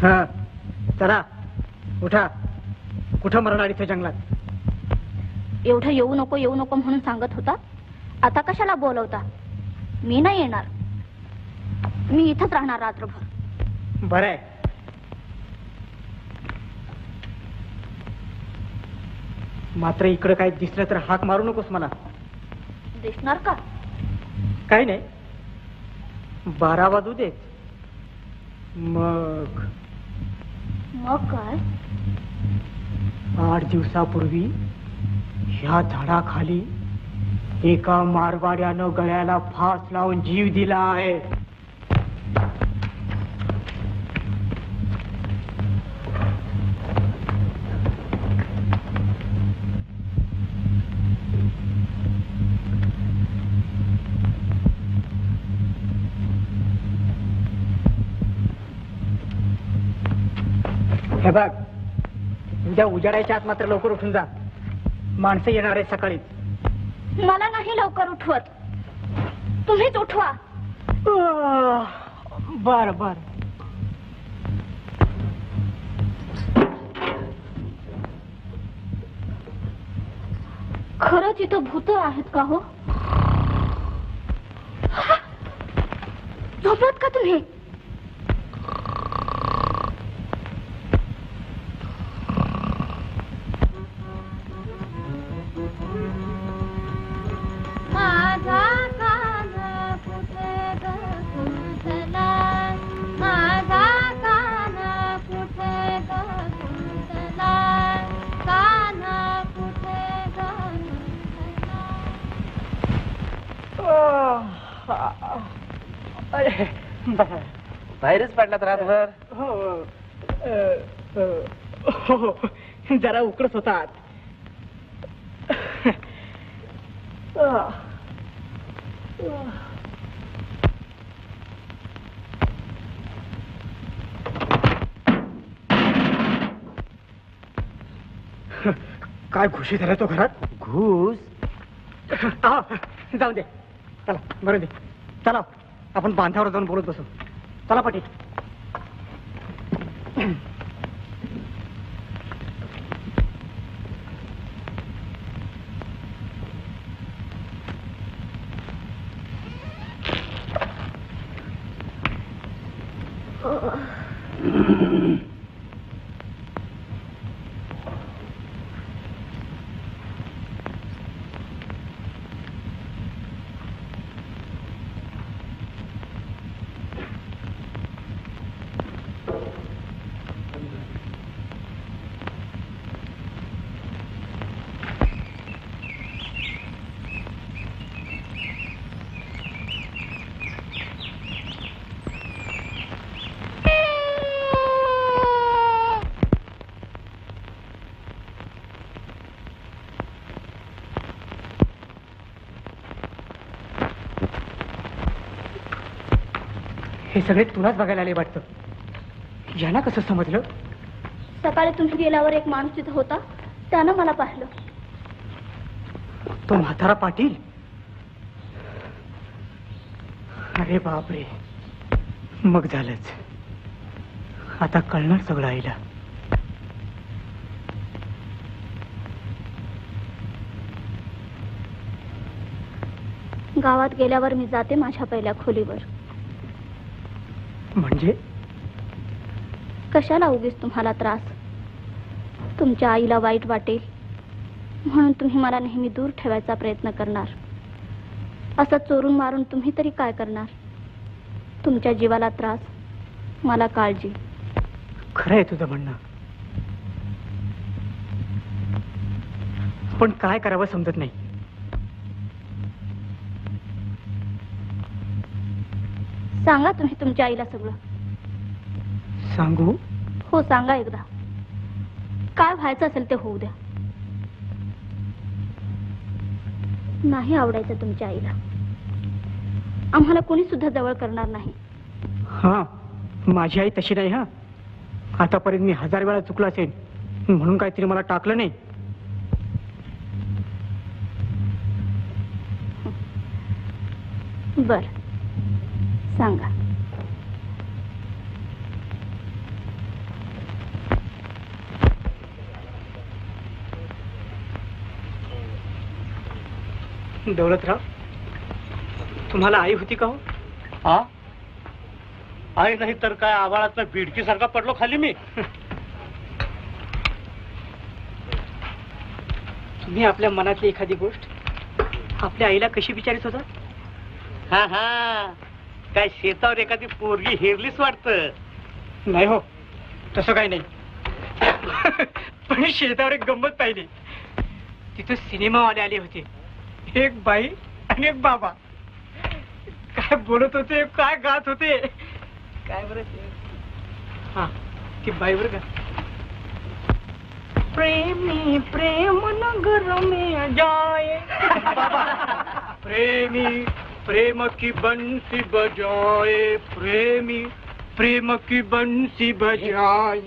Speaker 2: हा चला उठा. कुठं मरणार इथे जंगलात?
Speaker 3: एवढं येऊ नको म्हणून सांगत होता, आता कशाला बोलवता? मी नाही येणार, मी इथंच राहणार रात्रभर.
Speaker 2: बरं आहे. मात्र इकडं काय दिसलं तर हाक मारू नकोस मला.
Speaker 3: दिसणार का?
Speaker 2: काही नाही, 12 वाजू देत. मग
Speaker 3: काय?
Speaker 2: 8 दिवसापूर्वी ह्या झाडाखाली एका मारवाड्यानं गळ्याला फास लावून जीव दिला आहे. हे बघ, उद्या उजाडायच्या आत मात्र लवकर उठून जा. माणसं येणार आहे सकाळीच.
Speaker 3: मला नाही लवकर उठवत, तुम्हीच उठवा.
Speaker 2: बर बर.
Speaker 3: खरंच इथं भूत आहेत का हो? झोपलात का तुम्ही?
Speaker 4: बाहेरच पडलात रातभर?
Speaker 2: हो, जरा उकडत होतात. काय घुशी झाला तो घरात?
Speaker 4: घुस?
Speaker 2: जाऊ दे, चला बरं दे. चला आपण बांधावर जाऊन बोलत बसू. चला पाटील. हे सगळे तुलाच बघायला आले वाटतं. यांना कसं समजलं?
Speaker 3: सकाळी तुम्ही गेल्यावर एक माणूस तिथं होता, त्यानं मला पाहिलं.
Speaker 2: तो म्हातारा पाटील? अरे बापरे, मग झालंच. आता कळणार सगळं आईला.
Speaker 3: गावात गेल्यावर मी जाते माझ्या पहिल्या खोलीवर.
Speaker 2: म्हणजे?
Speaker 3: कशाला उगीच तुम्हाला त्रास? तुमच्या आईला वाईट वाटेल म्हणून तुम्ही मला नेहमी दूर ठेवायचा प्रयत्न करणार. असं चोरून मारून तुम्ही तरी काय करणार? तुमच्या जीवाला त्रास, मला काळजी.
Speaker 2: खरं आहे तुझं म्हणणं, पण काय करावं समजत नाही.
Speaker 3: सांगा तुम्ही तुमच्या आईला सगळं.
Speaker 2: सांगू?
Speaker 3: हो सांगा एकदा. काय व्हायचं असेल ते होऊ द्या. नाही आवडायचं तुमच्या आईला, आम्हाला कोणी सुद्धा जवळ करणार नाही.
Speaker 2: हा, माझी आई तशी नाही. हा, आतापर्यंत मी 1000 वेळा चुकलो असेल म्हणून काहीतरी मला टाकलं नाही.
Speaker 3: बर सांगा.
Speaker 2: दौलतराव, तुम्हाला आई होती का हो?
Speaker 1: हा, आई नाही तर काय आवाळातला बिडकी सारखा पडलो खाली मी.
Speaker 2: तुम्ही आपल्या मनातली एखादी गोष्ट आपल्या आईला कशी विचारित होता?
Speaker 1: हा हा, काय शेतावर एखादी पोरगी हेरलीच वाटतं.
Speaker 2: नाही हो, तसं काही नाही. पण शेतावर एक गंमत पाहिली. तिथं सिनेमावाले आले होते, एक बाई आणि एक बाबा. काय बोलत होते, काय गात होते, काय बरं ते. हा, ती बाई बरं का. प्रेमी प्रेम नगर में जाए, प्रेमी प्रेम की बंसी बजाए, प्रेमी प्रेम की बंसी बजाए.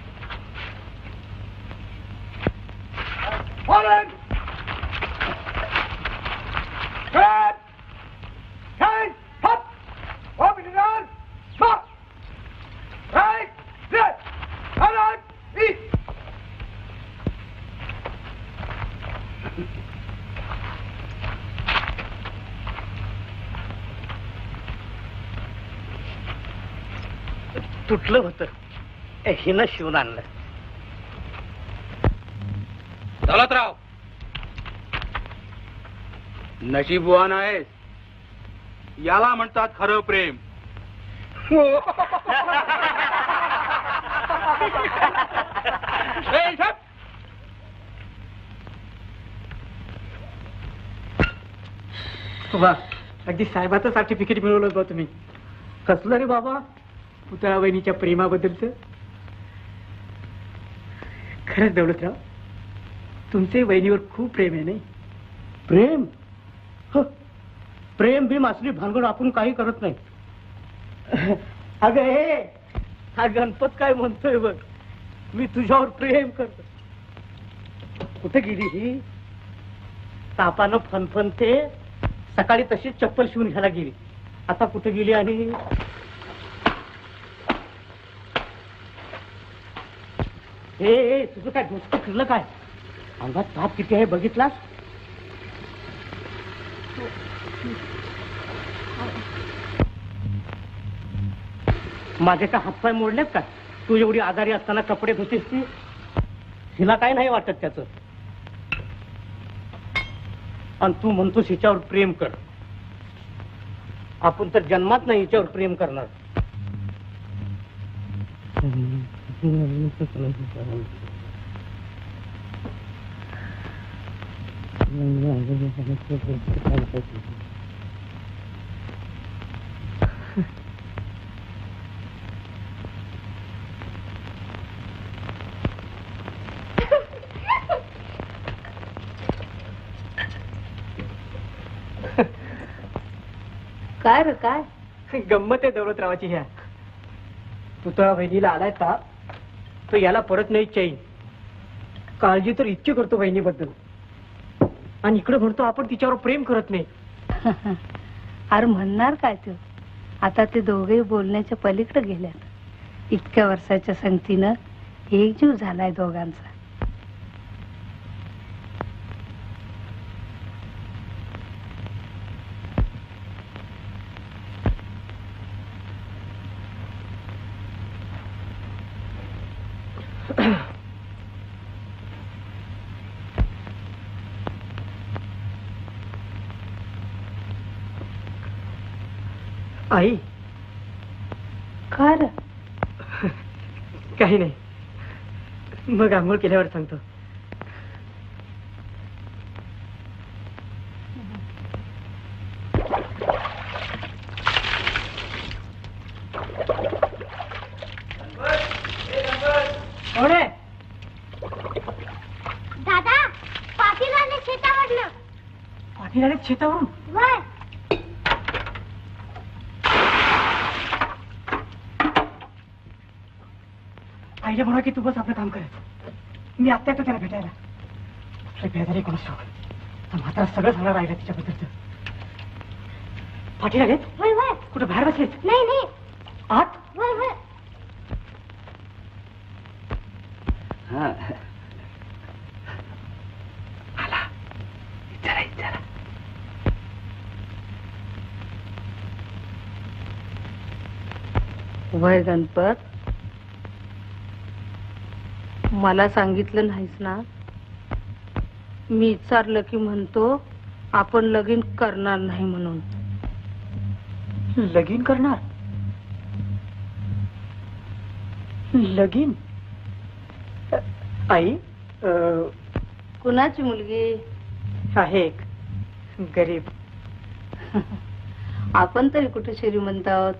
Speaker 1: तुटलं होतं, हिनं शिवून आणलं.
Speaker 6: दौलतराव, नशीबवान आहेस. याला म्हणतात खरं प्रेम.
Speaker 2: वा, अगदी साहेबाचं सर्टिफिकेट मिळवलं बा तुम्ही. कसलं रे बाबा? पुतळा वहिनीच्या प्रेमाबद्दलचं. खरंच दौलतराव, तुमचे वहिनीवर खूप प्रेम आहे. नाही
Speaker 1: प्रेम? हो, प्रेम भीम असली भानगड आपण काही करत नाही. अगं हे हा गणपत काय म्हणतोय बघ, मी तुझ्यावर प्रेम करतो. कुठे गेली ही? तापानं फनफनते. सकाळी तशीच चप्पल शिवून घ्यायला गेली, आता कुठे गेली? आणि हे तुझं काय डोसकं फिरलं काय? अंगात ताप किती आहे बघितलास? माझे का हातपाय मोडलेत का? तू एवढी आजारी असताना कपडे धुतेस ती. हिला काय नाही वाटत त्याचं. आणि तू म्हणतोस हिच्यावर प्रेम कर. आपण तर जन्मात नाही हिच्यावर प्रेम करणार.
Speaker 9: काय रे काय?
Speaker 2: गंमत आहे दौलतरावाची. ह्या पुतळा वहिनीला आलाय ताप, तो याला परत नाही चैन. काळजी तर इतकी करतो बहिणीबद्दल, आणि इकडे म्हणतो आपण तिच्यावर प्रेम करत नाही.
Speaker 9: अरे म्हणणार काय तू? आता ते दोघे बोलण्याच्या पलीकडे गेल्यात. इतक्या वर्षाच्या संगतीनं एक जीव झालाय दोघांचा.
Speaker 2: आई,
Speaker 9: काय रे?
Speaker 2: काही नाही, मग आंघोळ केल्यावर सांगतो. कोण आहे?
Speaker 8: दादा, पाटील आले शेतावरनं.
Speaker 2: पाटील आले शेतावरून?
Speaker 8: वय.
Speaker 2: आईला म्हणा की तू बस आपलं काम करत. मी आत्ता येतो त्याला भेटायला. भेटायला कोण असतो म्हातारा सगळं सांगणार राहिलं तिच्याबद्दलचं. पाटील आलेत?
Speaker 8: वय वय.
Speaker 2: कुठं बाहेर बसलेत?
Speaker 8: नाही नाही,
Speaker 2: आत?
Speaker 8: वय वय.
Speaker 6: आला, विचारा विचारा.
Speaker 9: वय गणपत, मला सांगितलं नाहीस ना? मी विचारलं की म्हणतो आपण लगीन करणार नाही म्हणून.
Speaker 2: लगीन करणार? लगीन? आई,
Speaker 9: कुणाची मुलगी
Speaker 2: आहे एक गरीब.
Speaker 9: आपण तरी कुठे श्रीमंत आहोत.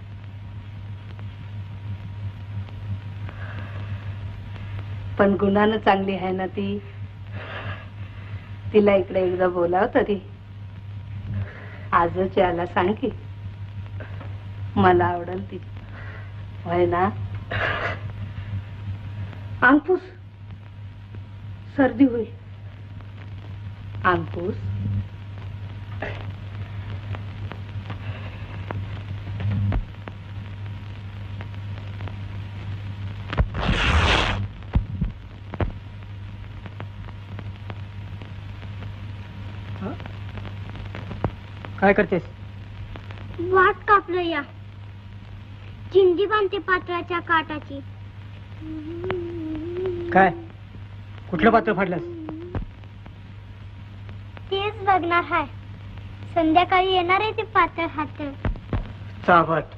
Speaker 9: पण गुणानं चांगली आहे ना ती. तिला इकडे एकदा बोलाव तरी. आजच याला सांग की मला आवडल ती. होय ना? अंकुश, सर्दी होईल. अंकुश,
Speaker 2: काय करतेस?
Speaker 8: वाट कापलं या. चिंदी बांधते पात्राच्या काटाची.
Speaker 2: काय कुठलं पात्र फाडलंस?
Speaker 8: तेच बघणार हाय. संध्याकाळी येणार आहे ते पात्र हात.
Speaker 2: चावट.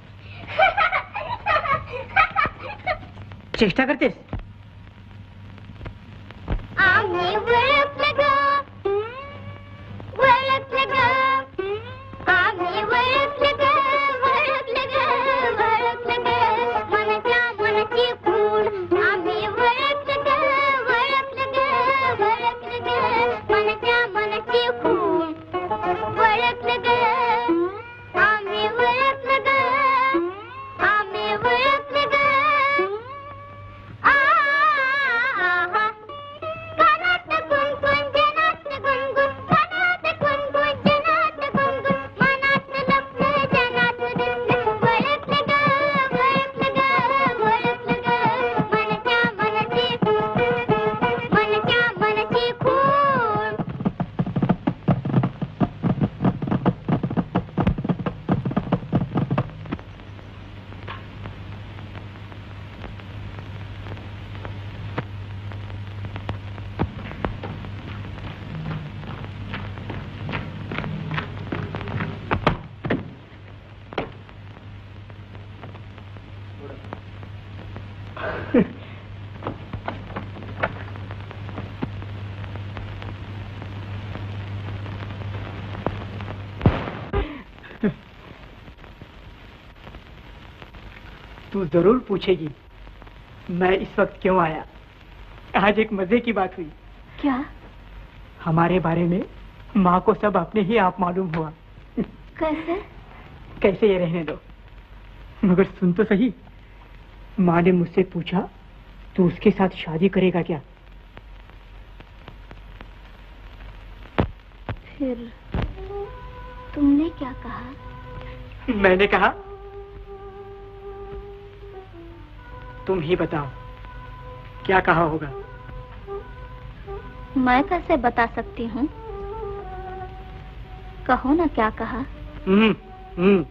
Speaker 2: चेष्टा करतेस?
Speaker 8: आम्ही वळखलं ग, वळखलं ग. आम्ही वळखलं ग, वळखलं ग, वळखलं ग. मनाच्या मनाची खूण. आम्ही वळखलं ग, वळखलं ग, वळखलं ग. मनाच्या मनाची खूण. वळखलं ग, आम्ही वळखलं ग, आम्ही वळखलं ग. आहा, कानात गुणगुण, जनात गुणगुण, कानात गुणगुण, जनात गुणगुण, मनात लपलं, जनात दिसलं. वळखलं ग, वळखलं ग, वळखलं ग. मनाच्या मनाची खूण, मनाच्या मनाची खूण.
Speaker 2: तू जरूर पूछेगी मैं इस वक्त क्यों आया. आज एक मजे की बात हुई.
Speaker 3: क्या?
Speaker 2: हमारे बारे में माँ को सब अपने ही आप मालूम हुआ.
Speaker 3: कैसे?
Speaker 2: कैसे ये रहने दो, मगर सुन तो सही. माँ ने मुझसे पूछा तू उसके साथ शादी करेगा क्या.
Speaker 3: फिर तुमने क्या कहा?
Speaker 2: मैंने कहा तुम ही बताओ क्या कहा होगा.
Speaker 3: मैं कैसे बता सकती हूँ? कहो ना क्या कहा.
Speaker 2: हम्म.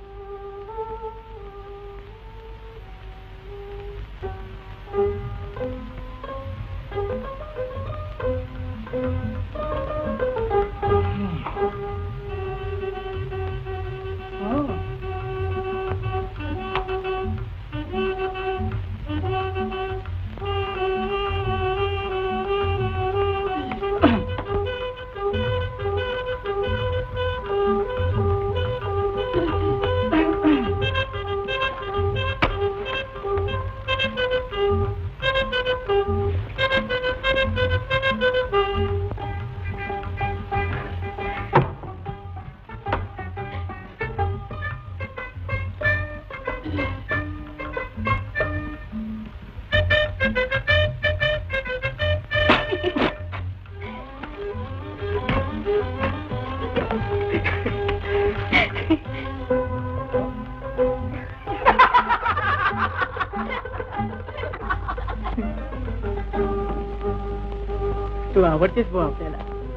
Speaker 2: तू आवडतेस भाऊ आपल्याला.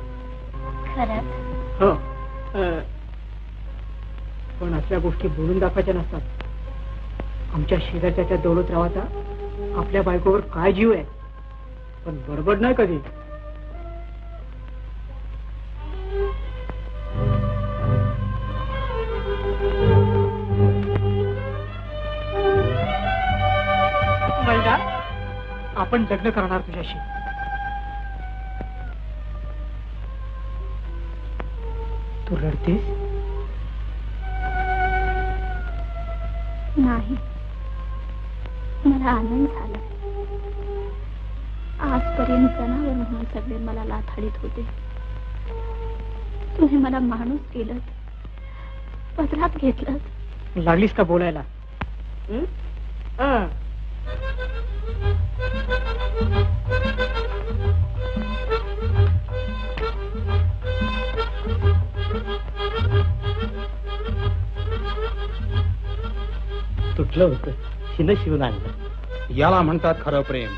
Speaker 3: खरंच?
Speaker 2: हो. पण अशा गोष्टी बोलून दाखवायच्या नसतात. आमच्या शेजारच्या त्या दौलतरावाचा आपल्या बायकोवर काय जीव आहे, पण बडबड नाही कधी. मैना, आपण लग्न करणार तुझ्याशी. तू रडतेस?
Speaker 3: नाही, मला आनंद झाला. आजपर्यंत जनावर म्हणून सगळे मला लाथाडीत होते. तुम्ही मला माणूस केलं, पदरात घेतलं.
Speaker 2: लागलीस का बोलायला?
Speaker 1: तुटलं होतं, शिन शिवून आणलं.
Speaker 11: याला म्हणतात खरं प्रेम.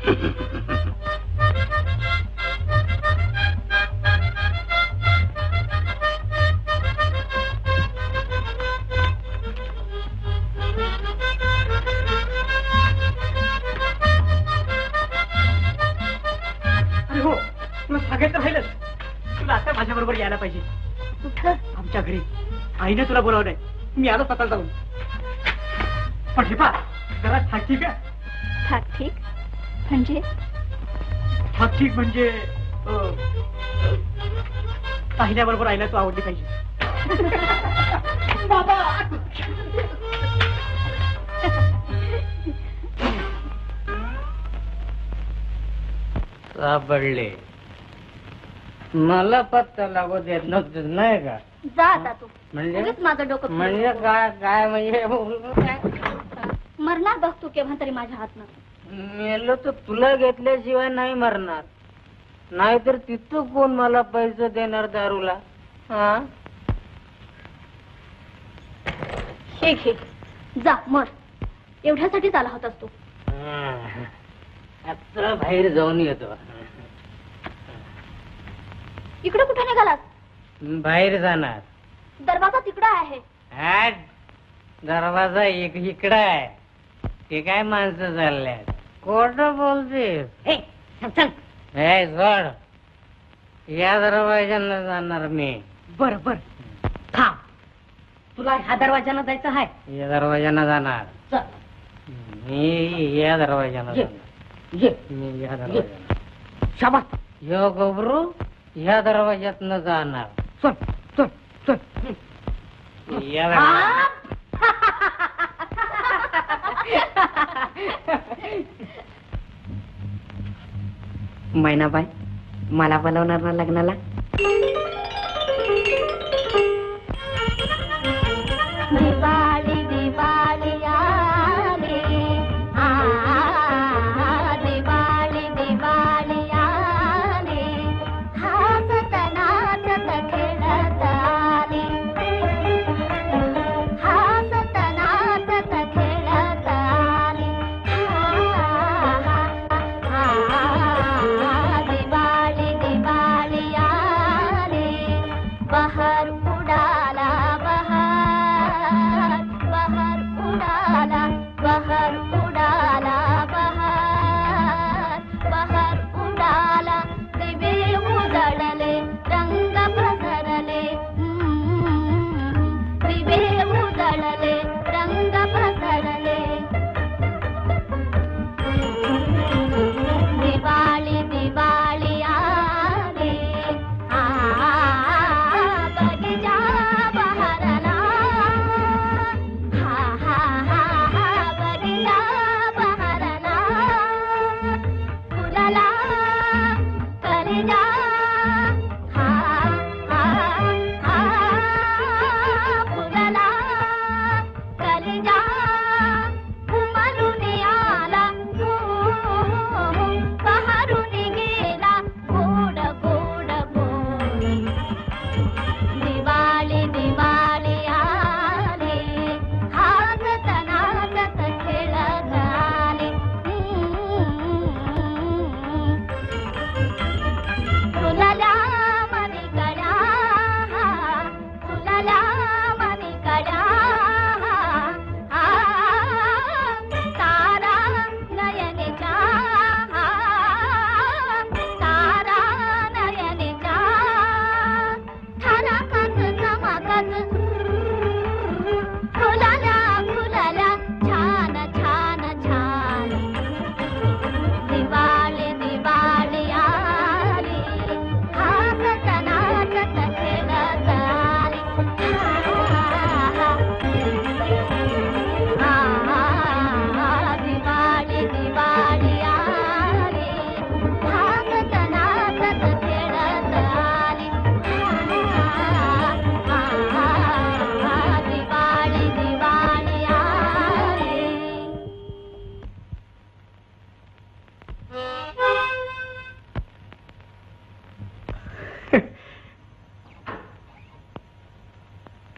Speaker 2: अरे हो, तुला सांगायचं राहिलंच. तुला आता माझ्या बरोबर यायला पाहिजे.
Speaker 3: कुठं?
Speaker 2: आमच्या घरी. आईने तुला बोलावलंय. मी आलो स्वतः जाऊन. पण हे पा, जरा ठाक ठीक आहे.
Speaker 3: ठाक ठीक म्हणजे?
Speaker 2: ठाक ठीक म्हणजे पाहिल्याबरोबर आईला तू आवडली पाहिजे.
Speaker 5: सापडले. मला पत्ता लागू देत नव्हतं नाही का?
Speaker 3: जा आता तू.
Speaker 5: म्हणजे
Speaker 3: उगीच माझं डोकं
Speaker 5: म्हणजे काय काय म्हणजे
Speaker 3: मरणार बघ तू केव्हा तरी माझ्या हातनं.
Speaker 5: मेलो तर तुला घेतल्याशिवाय नाही मरणार. नाहीतर तिथं कोण मला पैसे देणार दारूला? हा,
Speaker 3: हे जा मर. एवढ्यासाठीच आला होतास तू.
Speaker 5: आता बाहेर जाऊन येतो.
Speaker 3: इकडे कुठे निघालास?
Speaker 5: बाहेर जाणार.
Speaker 3: दरवाजा तिकडे आहे.
Speaker 5: दरवाजा इकडं आहे. ते काय माणसं चालल्यात? कोट बोलतेस? हे सोड. या दरवाजानं जाणार मी.
Speaker 7: बर बर थांब. तुला ह्या दरवाजानं जायचं आहे?
Speaker 5: या दरवाजानं जाणार.
Speaker 7: चल.
Speaker 5: मी या दरवाजानं जाणार. मी या दरवाजानं.
Speaker 7: शाबास.
Speaker 5: यो गबरू या दरवाज्यातनं जाणार.
Speaker 7: चल चल चल.
Speaker 5: या दरवाजात.
Speaker 7: मैनाबाई, मला बोलवणार ना लग्नाला?
Speaker 3: दिवाळी दिवाळी आली, दिवाळी दिवाळी आली, हसत नाचत खेळत आली, हसत नाचत खेळत आली. दिवाळी दिवाळी आली, बहर उडाला बहर,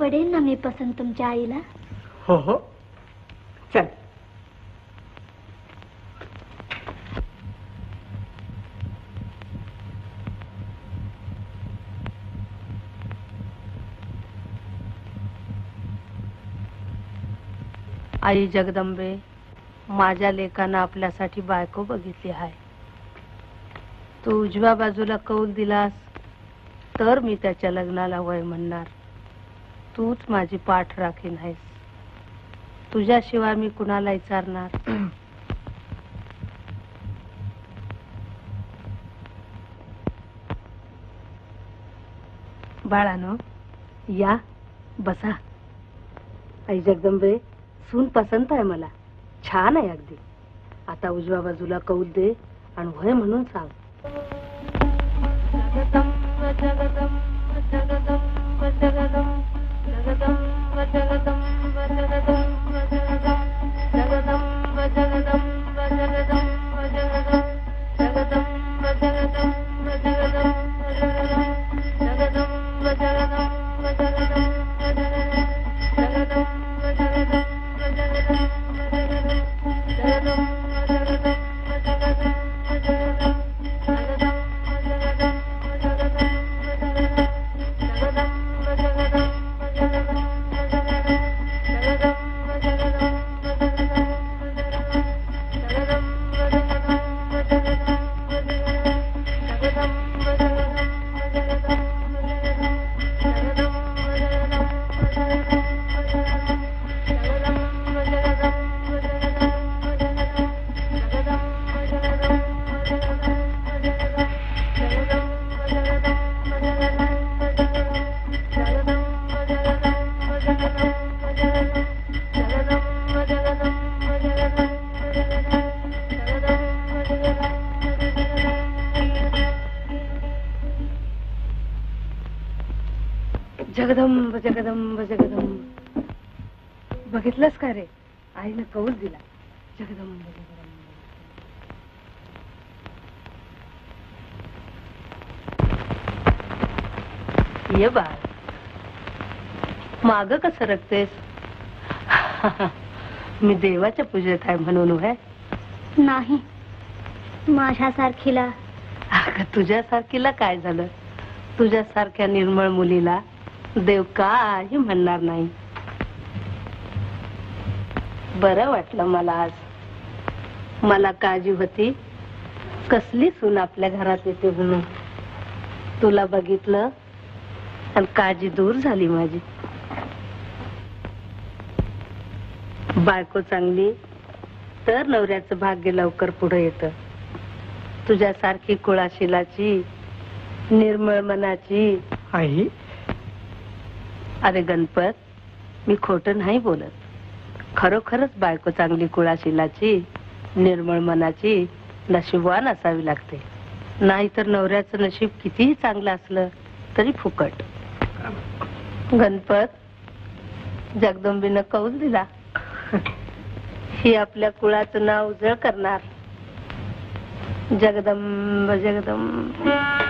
Speaker 3: पडेल ना मी पसंत तुमच्या आईला?
Speaker 2: हो हो, चल.
Speaker 9: आई जगदंबे, माझ्या लेकानं आपल्यासाठी बायको बघितली आहे. तू उजव्या बाजूला कौल दिलास तर मी त्याच्या लग्नाला वय म्हणणार. तूच माझी पाठ राखीन आहेस. तुझ्याशिवाय मी कुणाला विचारणार? बाळानो, या बसा. आई जगदंबे, सून पसंत आहे मला. छान आहे अगदी. आता उजव्या बाजूला कौल दे आणि वय म्हणून सांग. जगदंब जगदंब जगदंब. बघितलंस का रे, आईनं कौल दिला. जगदंब जगदंब. ये बाळ, माग कसं रखतेस? मी देवाच्या पूजेत आहे म्हणून आहे.
Speaker 3: नाही, माझ्यासारखीला.
Speaker 9: अगं तुझ्यासारखीला काय झालं? तुझ्यासारख्या निर्मळ मुलीला देव काही म्हणणार नाही. बरं वाटलं मला आज. मला काळजी होती कसली सून आपल्या घरात येते म्हणून. तुला बघितलं आणि काळजी दूर झाली माझी. बायको चांगली तर नवऱ्याचं भाग्य लवकर पुढे येतं. तुझ्यासारखी कुळाशिलाची, निर्मळ मनाची.
Speaker 2: आई,
Speaker 9: अरे गणपत, मी खोटं नाही बोलत. खरोखरच बायको चांगली कुळाशिलाची, निर्मळ मनाची, नशीबवान असावी लागते. नाहीतर नवऱ्याचं नशीब कितीही चांगलं असलं तरी फुकट. गणपत, जगदंबीनं कौल दिला. ही आपल्या कुळाचं नाव उजळ करणार. जगदंब जगदंब.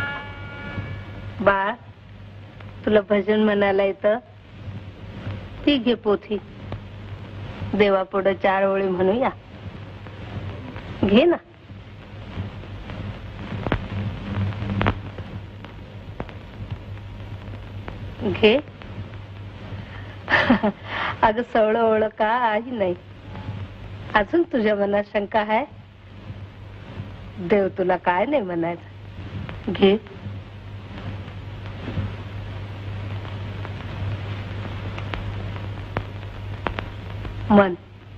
Speaker 9: बाळ, तुला भजन म्हणायला येतं? ती घे पोथी. देवापुढं 4 ओळी म्हणूया. घे ना. घे. अगं सवळ ओळ काही नाही. अजून तुझ्या मनात शंका आहे? देव तुला काय नाही म्हणायचं. घे. मन.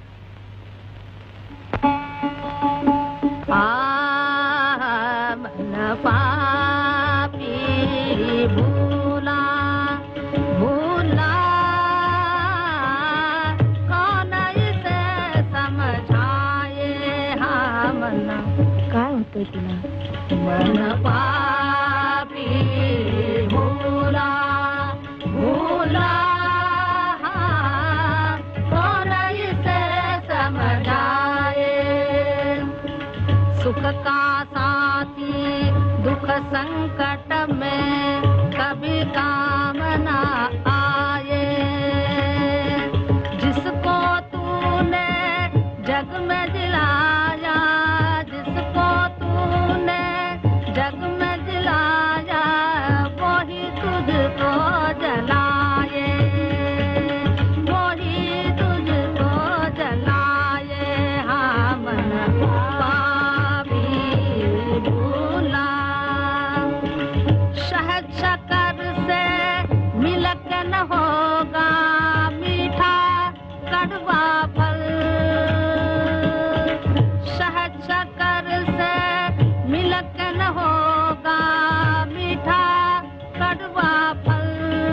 Speaker 9: मन पापी भूला भूला कौन इसे समझाए. हा मन काय होतंय तुला? मन पापी भूला भूला सुख का साथी दुख संकट में कभी काम न आए. शक्कर से मिलके न होगा मीठा कड़वा फल। शहद शक्कर से मिलके न होगा मीठा कड़वा फल।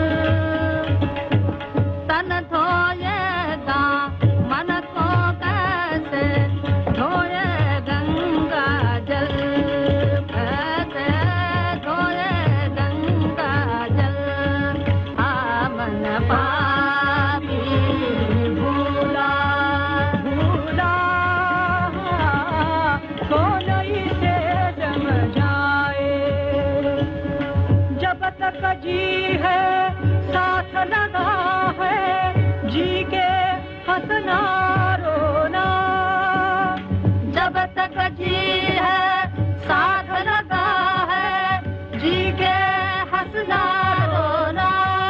Speaker 9: तन धोएगा मन को कैसे धोए गंगा जल। कैसे धोए गंगा जल। मन पापी भूला भूला कौन इसे समझाए। जब तक जी है साथ लगा है जी के हंसना रोना। जब तक जी है साथ लगा है जी के हंसना रोना।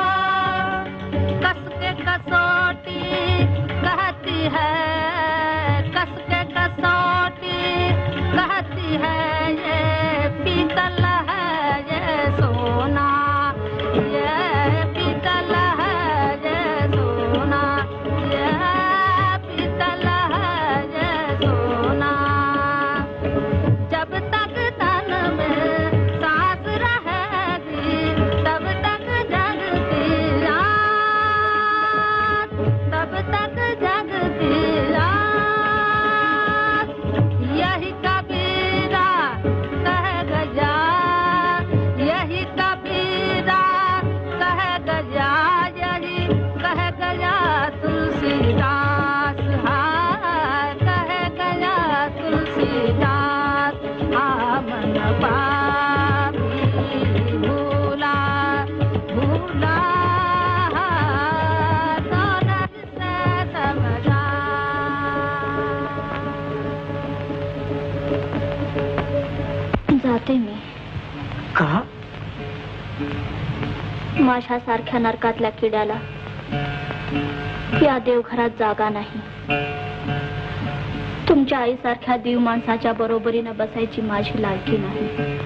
Speaker 9: कस के कसौटी कहती है कस के कसौटी कहती है ये पीतल है ये सोना। ये पीतल है ये सोना। ये पीतल है ये सोना। जब तक तन में सांस रहेगी तब तक जगती रात। तब तक जगती रात। यही कबीरा कह गया। यही कबीरा कह गया। यही कह गया तुलसीदास। हाँ कह गया तुलसीदास। मन पापी भूला भूला तो नहीं से समझा।
Speaker 3: जाते मी.
Speaker 2: का
Speaker 3: माझ्यासारख्या नरकातल्या किड्याला या देवघरात जागा नाही. तुमच्या आईसारख्या देव माणसाच्या बरोबरीने बसायची माझी लायकी नाही.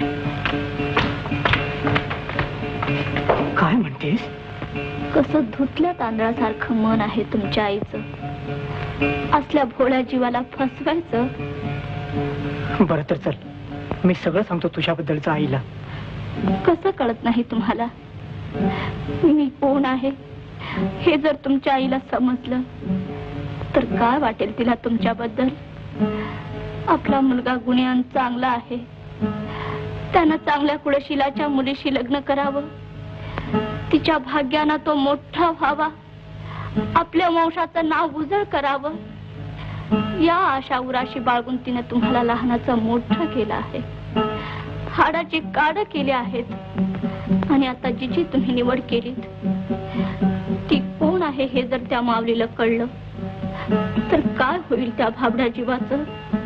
Speaker 2: काय म्हणतेस?
Speaker 3: कसं धुतल्या तांदळासारखं मन आहे तुमच्या आईचं. असल्या भोळ्या जीवाला फसवायचं.
Speaker 2: बरं तर चल, मी सगळं सांगतो तुझ्याबद्दलचं आईला.
Speaker 3: कसं कळत नाही तुम्हाला मी कोण आहे हे? जर तुमच्या आईला समजलं तर काय वाटेल तिला तुमच्याबद्दल? आपला मुलगा गुणवान चांगला आहे. त्यानं चांगल्या कुळशीलाच्या मुलीशी लग्न करावं. तिच्या भाग्यानं तो मोठा व्हावा. आपल्या वंशाचं नाव उजळ करावं. या आशा उराशी बाळगून तिने तुम्हाला लहानाचं मोठं केलं आहे. हाडाची काढ केली आहेत. आणि आता जिची तुम्ही निवड केलीत ती कोण आहे हे जर त्या माऊलीला कळलं तर काय होईल त्या भाबड्या जीवाचं?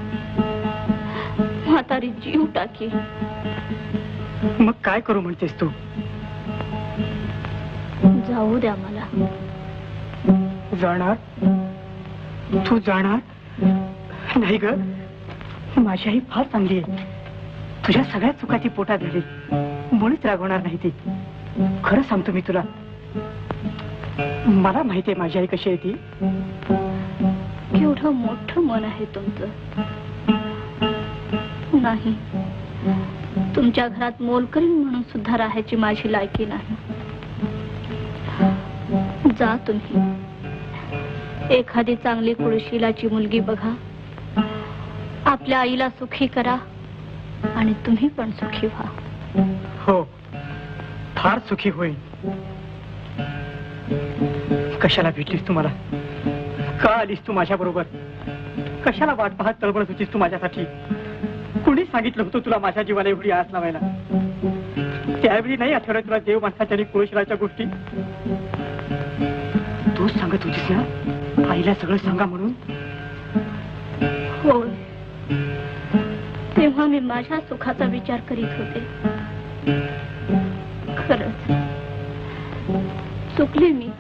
Speaker 3: म्हातारी जीव टाकी.
Speaker 2: मग काय करू म्हणतेस तू?
Speaker 3: जाऊ द्या मला.
Speaker 2: जाणार? तू जाणार? नाही ग, माझी आई फार चांगली आहे. तुझ्या सगळ्या चुका ती पोटात झाली. मुळीच रागवणार नाही ती. खरं सांगतो मी तुला. मला माहिती आहे माझी आई कशी आहे ती.
Speaker 3: केवढं मोठं मन आहे तुमचं. नाही, तुमच्या घरात मोलकरीण म्हणून सुद्धा राहायची माझी लायकी नाही. जा तुम्ही. एखादी चांगली कुळशीलाची मुलगी बघा. आपल्या आईला सुखी करा आणि तुम्ही पण सुखी व्हा.
Speaker 2: हो, फार सुखी होईल. कशाला भेटलीस तू मला? का आलीस तू माझ्या बरोबर? कशाला वाट पाहत तळमळत होतीस तू माझ्यासाठी? कुणी सांगितलं होतं तुला माझ्या जीवाला एवढी आस लावायला? त्यावेळी नाही आठवलं तुला देव माणसाच्या आणि कुळशिलाच्या गोष्टी? तूच सांगत होतीस ना आईला सगळं सांगा म्हणून.
Speaker 3: होय, तेव्हा मी माझ्या सुखाचा विचार करीत होते. खरंच चुकले मी.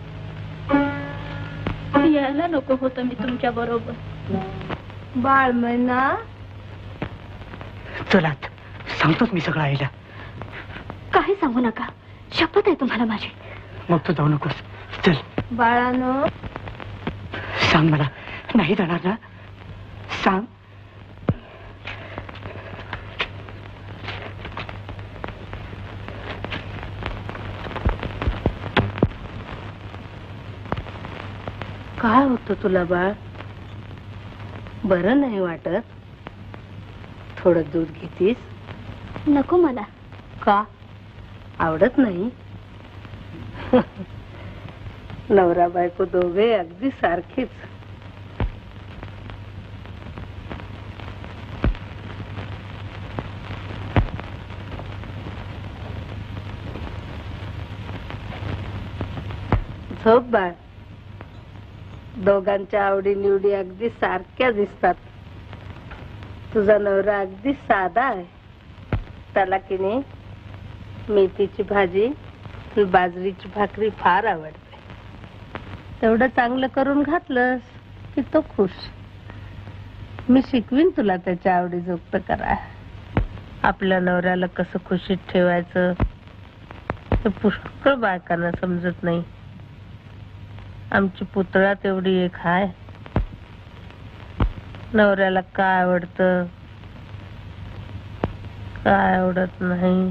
Speaker 3: यायला नको होतं मी तुमच्या बरोबर.
Speaker 9: बाळ मैना,
Speaker 2: चलात सांगतोच मी सगळं आईला.
Speaker 3: काही सांगू नका, शपथ आहे तुम्हाला माझी.
Speaker 2: मग तू जाऊ नकोस. चल
Speaker 9: बाळानो,
Speaker 2: सांग मला, नाही जाणार ना? सांग.
Speaker 9: काय होतं तुला बाळ? बरं नाही वाटत? थोडं दूध घेतीस?
Speaker 3: नको मला.
Speaker 9: का? आवडत नाही? नवरा बायको दोघे अगदी सारखेच. झोप बाळ. दोघांच्या आवडी निवडी अगदी सारख्या दिसतात. तुझा नवरा अगदी साधा आहे. त्याला की नाही मेथीची भाजी, बाजरीची भाकरी फार आवडते. तेवढं चांगलं करून घातलंस की तो खुश. मी शिकवीन तुला त्याच्या आवडी जोगत करा. आपल्या नवऱ्याला कसं खुशीत ठेवायचं हे पुष्कळ बायकांना समजत नाही. आमची पुतळा तेवढी एक हाय. नवऱ्याला काय आवडतं काय आवडत नाही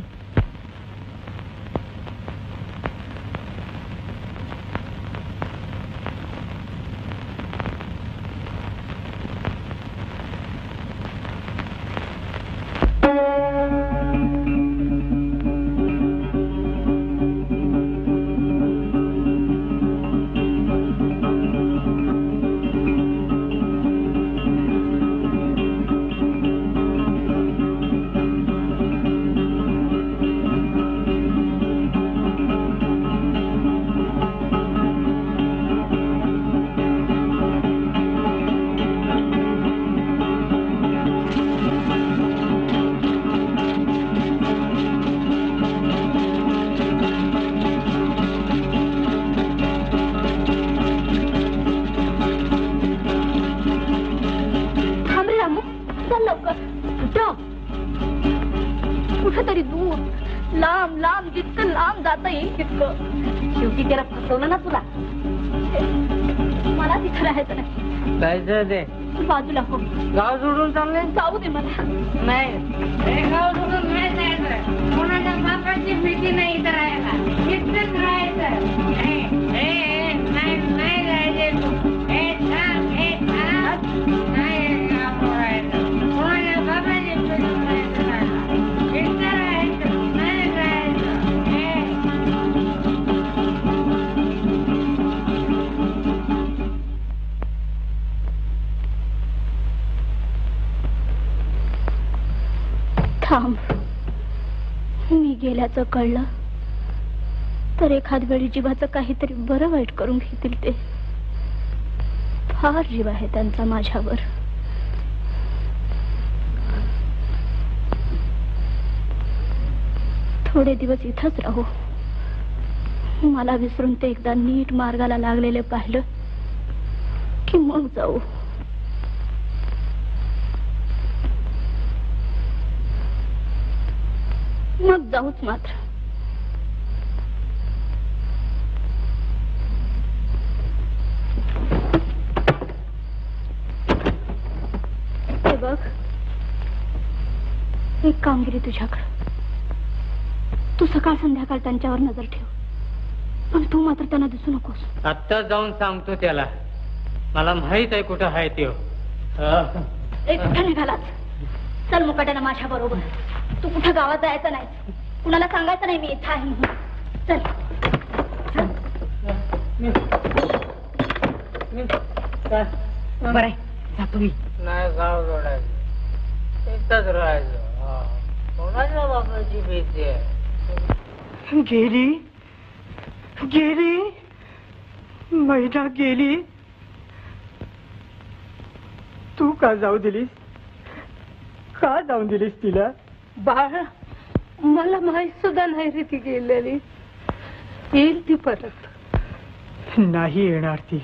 Speaker 3: शेवटी त्याला फसवलं ना तुला. मला तिथं राहायचं नाही.
Speaker 5: जायचं दे.
Speaker 3: बाजूला हो.
Speaker 5: गाव सोडून चालले?
Speaker 3: जाऊ दे मला.
Speaker 5: नाही, हे गाव सोडून नाही जायचं. कोणाच्या बापाची भीती नाही इथं राहायला. इथंच राहायचं. नाही जायचे तू. नाही राहायचं. कोणाच्या बापाची भीती नाही राहायला. इथं राहायचं. नाही राहायचं.
Speaker 3: थांब. मी गेल्याचं कळलं तर एखाद वेळी जीवाचं काहीतरी बरं वाईट करून घेतील ते. फार जीव आहे त्यांचा माझ्यावर. थोडे दिवस इथंच राहू. मला विसरून ते एकदा नीट मार्गाला लागलेले पाहिलं की मग जाऊ. मग जाऊच मात्र. हे बघ, एक कामगिरी तुझ्याकडं. तू सकाळ संध्याकाळ त्यांच्यावर नजर ठेव, पण तू मात्र त्यांना दिसू नकोस.
Speaker 5: आत्ता जाऊन सांगतो त्याला. मला माहित आहे कुठं आहे ते.
Speaker 3: एक कुठं निघालाच. चल मुकाट्यानं माझ्या बरोबर. तू कुठं गावात जायचं नाही. कुणाला सांगायचं नाही मी इथं आहे म्हणून. चल.
Speaker 2: बरं जातो मी.
Speaker 5: नाही गाव सोडायचं. इथंच राहायचं. कोणाच्या बापाची भीती आहे.
Speaker 2: गेली गेली मैना गेली. तू का जाऊ दिलीस? का जाऊन दिलीस तिला?
Speaker 9: बाळ, मला माहित सुद्धा नाही रे ती गेलेली. येईल ती परत.
Speaker 2: नाही येणार ती.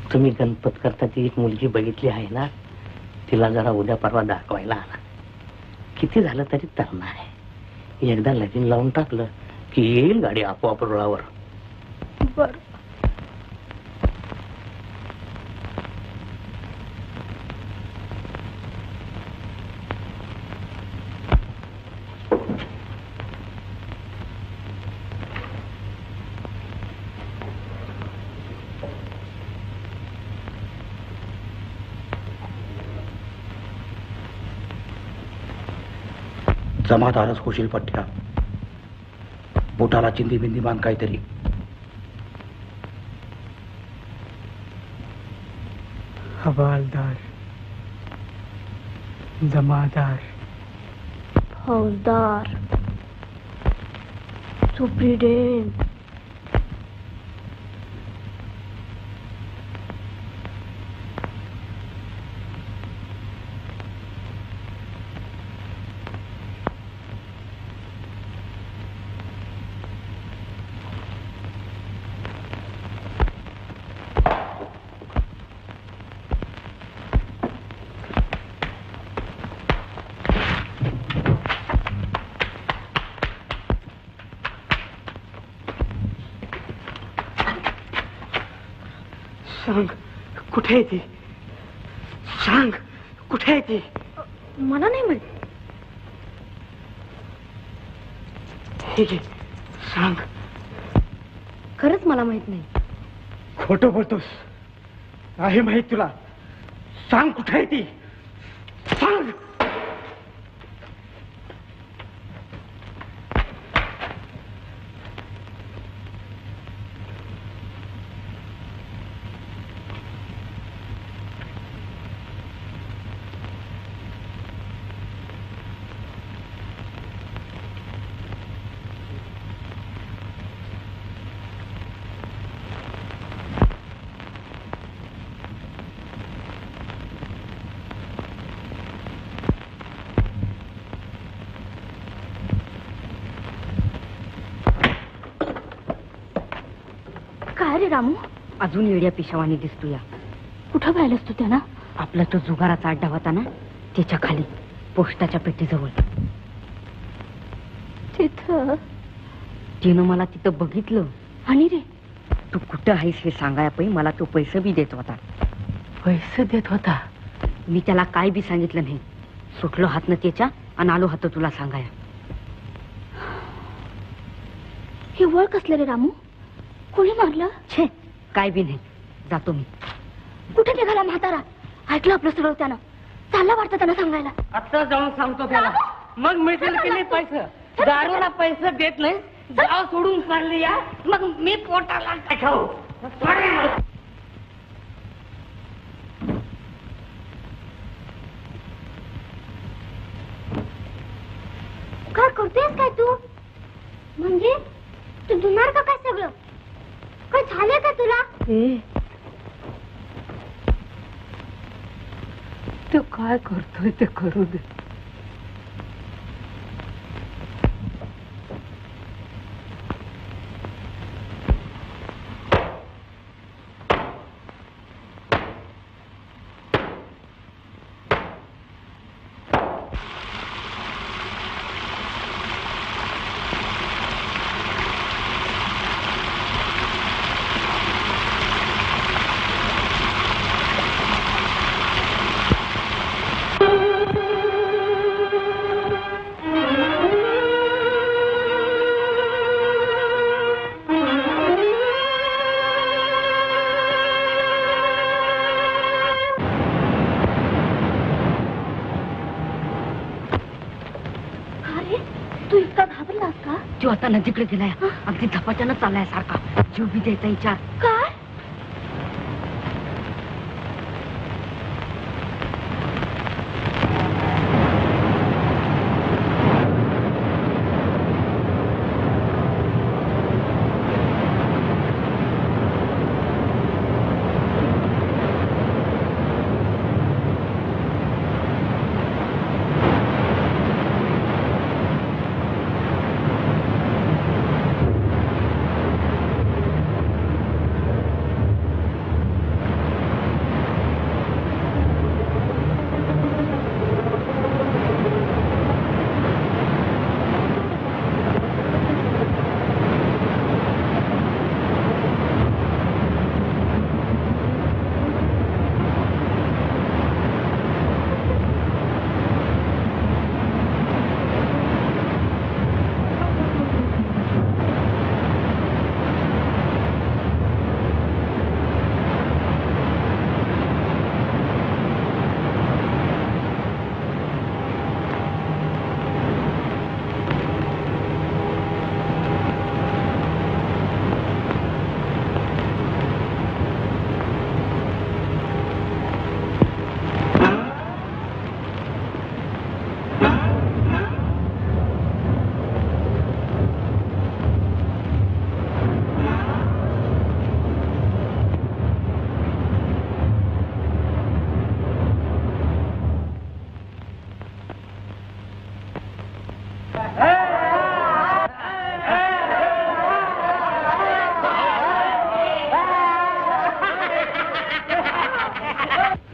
Speaker 1: तुम्ही गणपत करता ती एक मुलगी बघितली आहे ना, तिला जरा उद्या परवा दाखवायला आणा. किती झालं तरी तरुण आहे. एकदा लगीन लावून टाकलं की येईल गाडी आपोआप रुळावर.
Speaker 3: बर.
Speaker 10: जमादारच होशील पठ्ठ्या. बोटाला चिंदी बिंदी बांध काहीतरी.
Speaker 2: हवालदार, जमादार,
Speaker 3: फौजदार, सुप्रिटेंडेंट.
Speaker 2: सांग कुठे आहे ती? सांग कुठे आहे ती?
Speaker 3: मला नाही माहित.
Speaker 2: ठीक आहे, सांग.
Speaker 3: खरंच मला माहित नाही.
Speaker 2: खोटं बोलतोस. आहे माहित तुला. सांग कुठे आहे ती? सांग.
Speaker 3: काय रे रामू?
Speaker 7: अजून येड्या पिशावानी दिसतो या.
Speaker 3: कुठं पाहिलंस तू त्यांना?
Speaker 7: आपला तो जुगाराचा अड्डा होता ना, त्याच्या खाली पोस्टाच्या पेटीजवळ.
Speaker 3: तिथं?
Speaker 7: तिनं मला तिथं बघितलं.
Speaker 3: आणि रे?
Speaker 7: तू कुठं आहेस हे सांगाया पै मला तो पैसे बी देत होता.
Speaker 9: पैसे देत होता?
Speaker 7: मी त्याला काय बी सांगितलं नाही. सुटलो हातनं त्याच्या आणि आलो हात तुला सांगाया.
Speaker 3: हे वळ कसलं रे रामू? कोणी मारलं?
Speaker 7: छे, काय बी नाही. जातो मी.
Speaker 3: कुठे निघाला म्हातारा? ऐकलं आपलं सगळं त्यानं. चालला वाटतं त्यांना सांगायला.
Speaker 5: आता जाऊन सांगतो त्याला. मग मिळतील की नाही पैसे? दारूला पैसे देत नाही. गाव सोडून चालली या, मग मी पोटाला टाकाऊ.
Speaker 8: काय करतेस काय तू? म्हणजे तू धुणार का काय सगळं? काय झालंय का तुला?
Speaker 9: तो काय करतोय ते करू दे.
Speaker 7: तो आता नदीकडे गेलाय. अगदी झपाट्यानं चाललाय सारखा. जीव बी द्यायचा विचार.
Speaker 3: काय?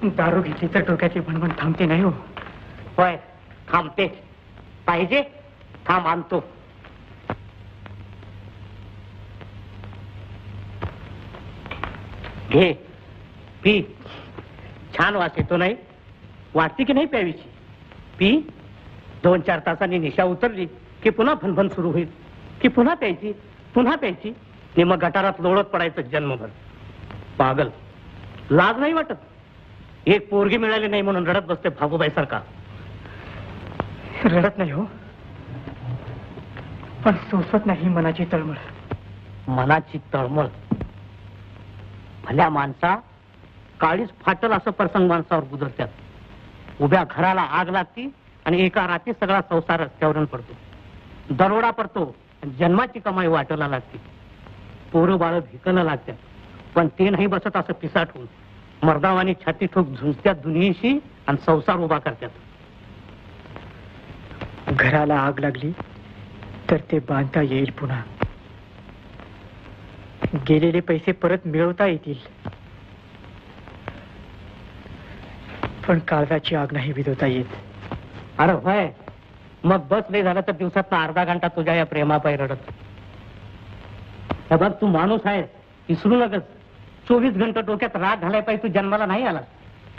Speaker 2: दारू घेतली तर डोक्याची भणभण थांबते नाही हो.
Speaker 1: होय थांबते. पाहिजे थांब आणतो. घे पी. छान वास येतो नाही? वाटते की नाही प्यावीची? पी. 2-4 तासांनी निशा उतरली की पुन्हा भनभन सुरू होईल की पुन्हा प्यायची पुन्हा प्यायची. आणि मग गटारात लोळत पडायचं जन्मभर. पागल. लाज नाही वाटत? एक पोरगी मिळाली नाही म्हणून रडत बसते भागूबाई सारखा.
Speaker 2: रडत नाही हो, पण सोसत नाही मनाची तळमळ.
Speaker 1: मनाची तळमळ? भल्या माणसा काळीच फाटल असं प्रसंग माणसावर गुजरतात. उभ्या घराला आग लागती आणि एका रात्री सगळा संसार रस्त्यावरून पडतो. दरोडा पडतो, जन्माची कमाई वाटायला लागते. पोरं बाळ भिकणं लागतात, पण ते नाही बसत असं पिसाटून मर्दावानी छाती ठोक झुंजत्यात दुनियेशी आणि संसार उभा करतात.
Speaker 2: घराला आग लागली तर ते बांधता येईल पुन्हा. गेलेले पैसे परत मिळवता येतील, पण काळजाची आग नाही विझवता येत.
Speaker 1: अरे होय, मग बस नाही झालं तर दिवसात अर्धा घंटा तुझ्या या प्रेमापायी रडत. हे बघ, तू माणूस आहेस, विसरू नकस. 24 घंटे डोक्यात राग घालाय पाहिजे. तू जन्माला नाही आला.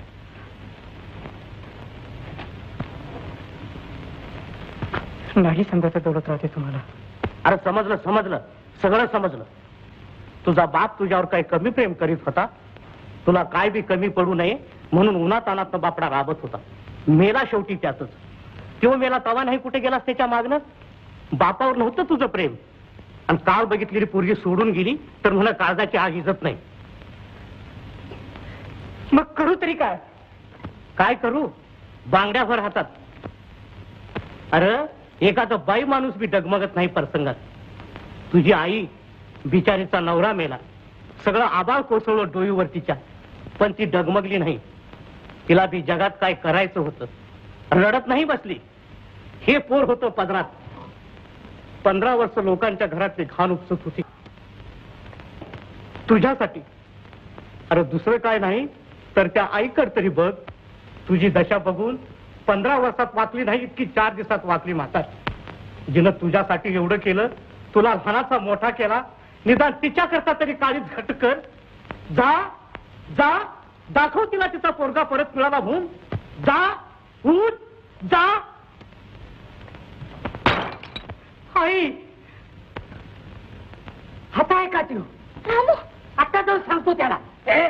Speaker 2: नाही समजायचं दौलत राहते तुम्हाला.
Speaker 1: अरे समजलं समजलं, सगळं समजलं. तुझा बाप तुझ्यावर काही कमी प्रेम करीत होता. तुला काय बी कमी पडू नये म्हणून उन्हात अनात बापडा राबत होता. मेला शेवटी त्यातच. तो मेला तवा नाही कुठे गेलास त्याच्या मागणं. बापावर नव्हतं तुझं प्रेम. आणि काल बघितलेली पोरगी सोडून गेली तर म्हणा काळजाची आग इजत नाही.
Speaker 2: मग करू तरी काय?
Speaker 1: काय करू? बांगड्यावर हातात. अरे एखादा बाई माणूस बी डगमगत नाही प्रसंगात. तुझी आई बिचारीचा नवरा मेला, सगळं आबाळ कोसळलं डोईवरतीच्या, पण ती डगमगली नाही. तिला बी जगात काय करायचं होतं. रडत नाही बसली. हे पोर होतं पदरात. 15 वर्ष लोकांच्या घरातली घाण उपसत होती तुझ्यासाठी. अरे दुसरं काय नाही तर त्या आईकड तरी बघ. तुझी दशा बघून 15 वर्षात वाचली नाही इतकी 4 दिवसात वाचली म्हातारी. जिनं तुझ्यासाठी एवढं केलं, तुला लहानाचा मोठा केला, निदान तिच्या करता तरी काळीच घट कर. जा जा, दाखव तिला तिचा पोरगा परत मिळाला म्हणून. जा उठ जा. आई हात आहे का तू? आता जाऊन सांगतो त्याला.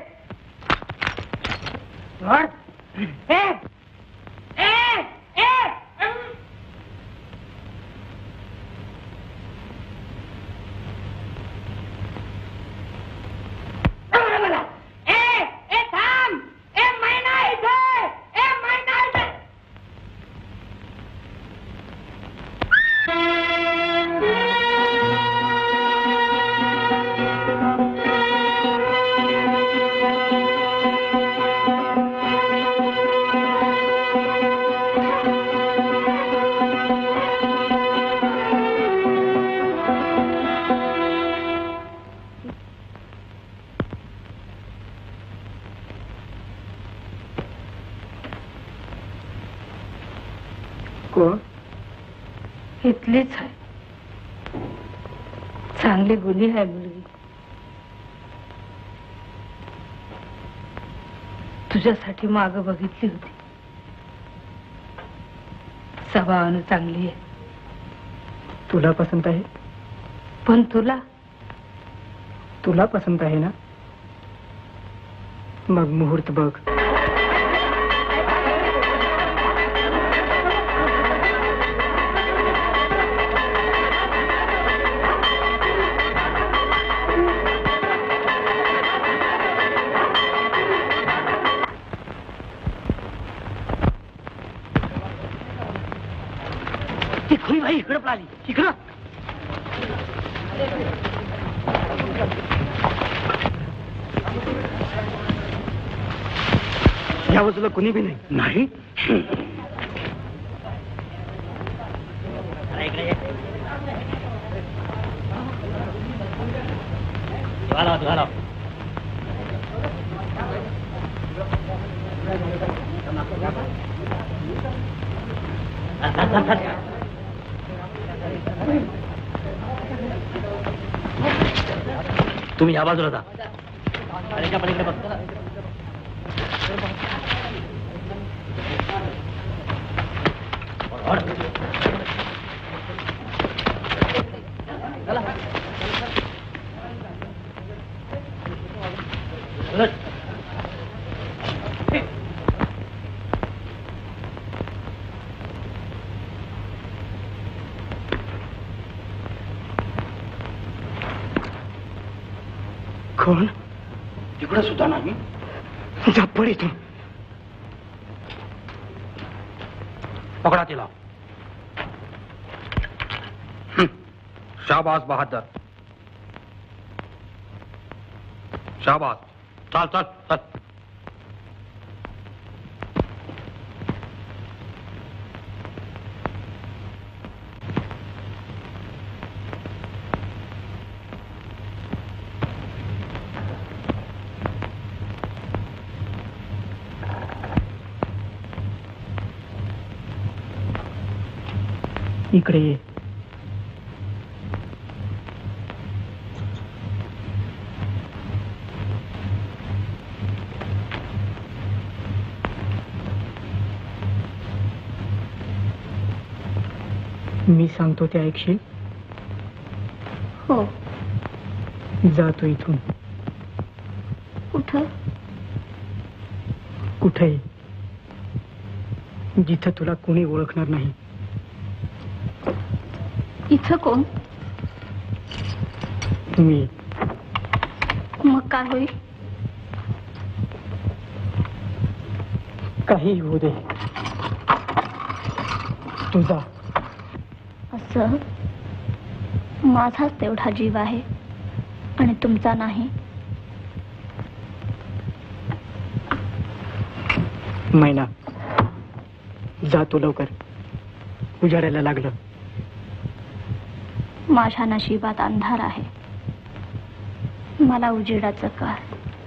Speaker 9: इथलीच आहे, चांगली गुणी आहे मुलगी. तुझ्यासाठी माग बघितली होती. स्वभावानं चांगली आहे.
Speaker 2: तुला पसंत आहे?
Speaker 9: पण तुला
Speaker 2: तुला पसंत आहे ना? मग मुहूर्त बघ. इकडं आली, इकडं. या बाजूला कुणी बी नाही.
Speaker 1: तुम्ही या बाजूला जा. अरेच्या पलीकडे बघ.
Speaker 2: कोण?
Speaker 1: तिकडे सुद्धा नाही.
Speaker 2: झप्पड इथून.
Speaker 1: पकडा तिला.
Speaker 11: शाबाश बहादुर, शाबाश.
Speaker 1: चाल चाल चाल.
Speaker 2: इकडे ये. मी सांगतो ते ऐकशील?
Speaker 3: हो.
Speaker 2: जातो इथून.
Speaker 3: कुठं?
Speaker 2: कुठे? जिथं तुला कोणी ओळखणार नाही.
Speaker 3: इथं कोण?
Speaker 2: मी.
Speaker 3: मग काय होईल?
Speaker 2: काही होऊ दे. तुझा.
Speaker 3: असं माझाच तेवढा जीव आहे आणि तुमचा नाही.
Speaker 2: मैना, जातो लवकर. उजाडायला लागलं.
Speaker 3: माझ्या नशिबात अंधार आहे. मला उजेडाचं काळ.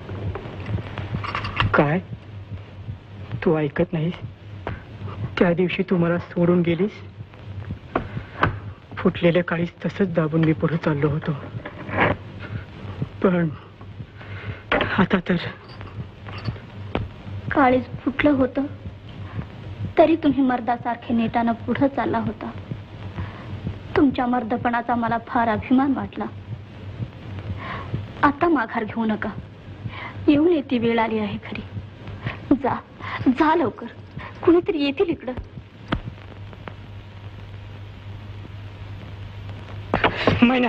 Speaker 2: काय? तू ऐकत नाहीस? त्या दिवशी तू मला सोडून गेलीस. फुटलेल्या काळीच तसंच दाबून मी पुढे चाललो होतो. पण आता तर
Speaker 3: काळीज फुटलं होतं तरी तुम्ही मर्दासारखे नेटानं पुढे चालला होता. तुमच्या मर्दपणाचा मला फार अभिमान वाटला. आता माघार घेऊ नका. येऊन येते वेळ आली आहे खरी. जा जा लवकर. कुणीतरी येतील इकडं.
Speaker 2: मैना,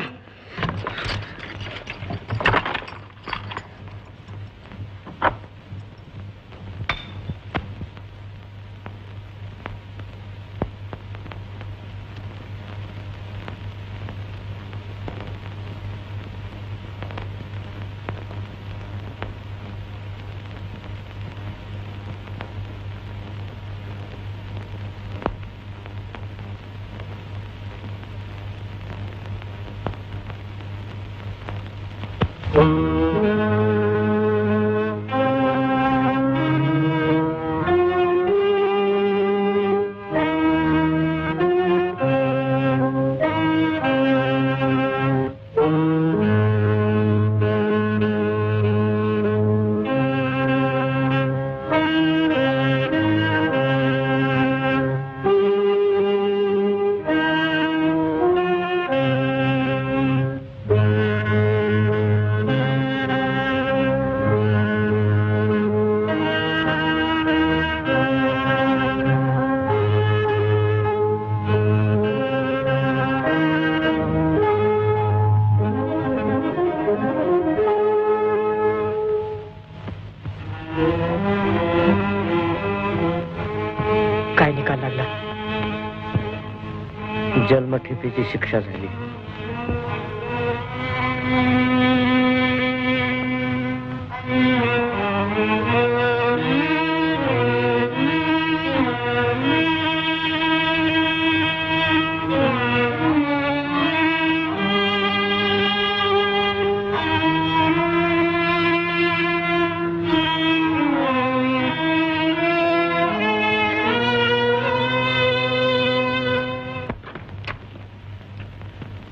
Speaker 2: काय निकाल लागला?
Speaker 1: जन्मठेपेची शिक्षा झाली.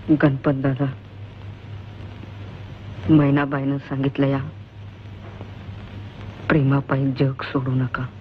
Speaker 7: गणपत दादा, मैनाबाईनं सांगितलं या प्रेमापायी जग सोडू नका.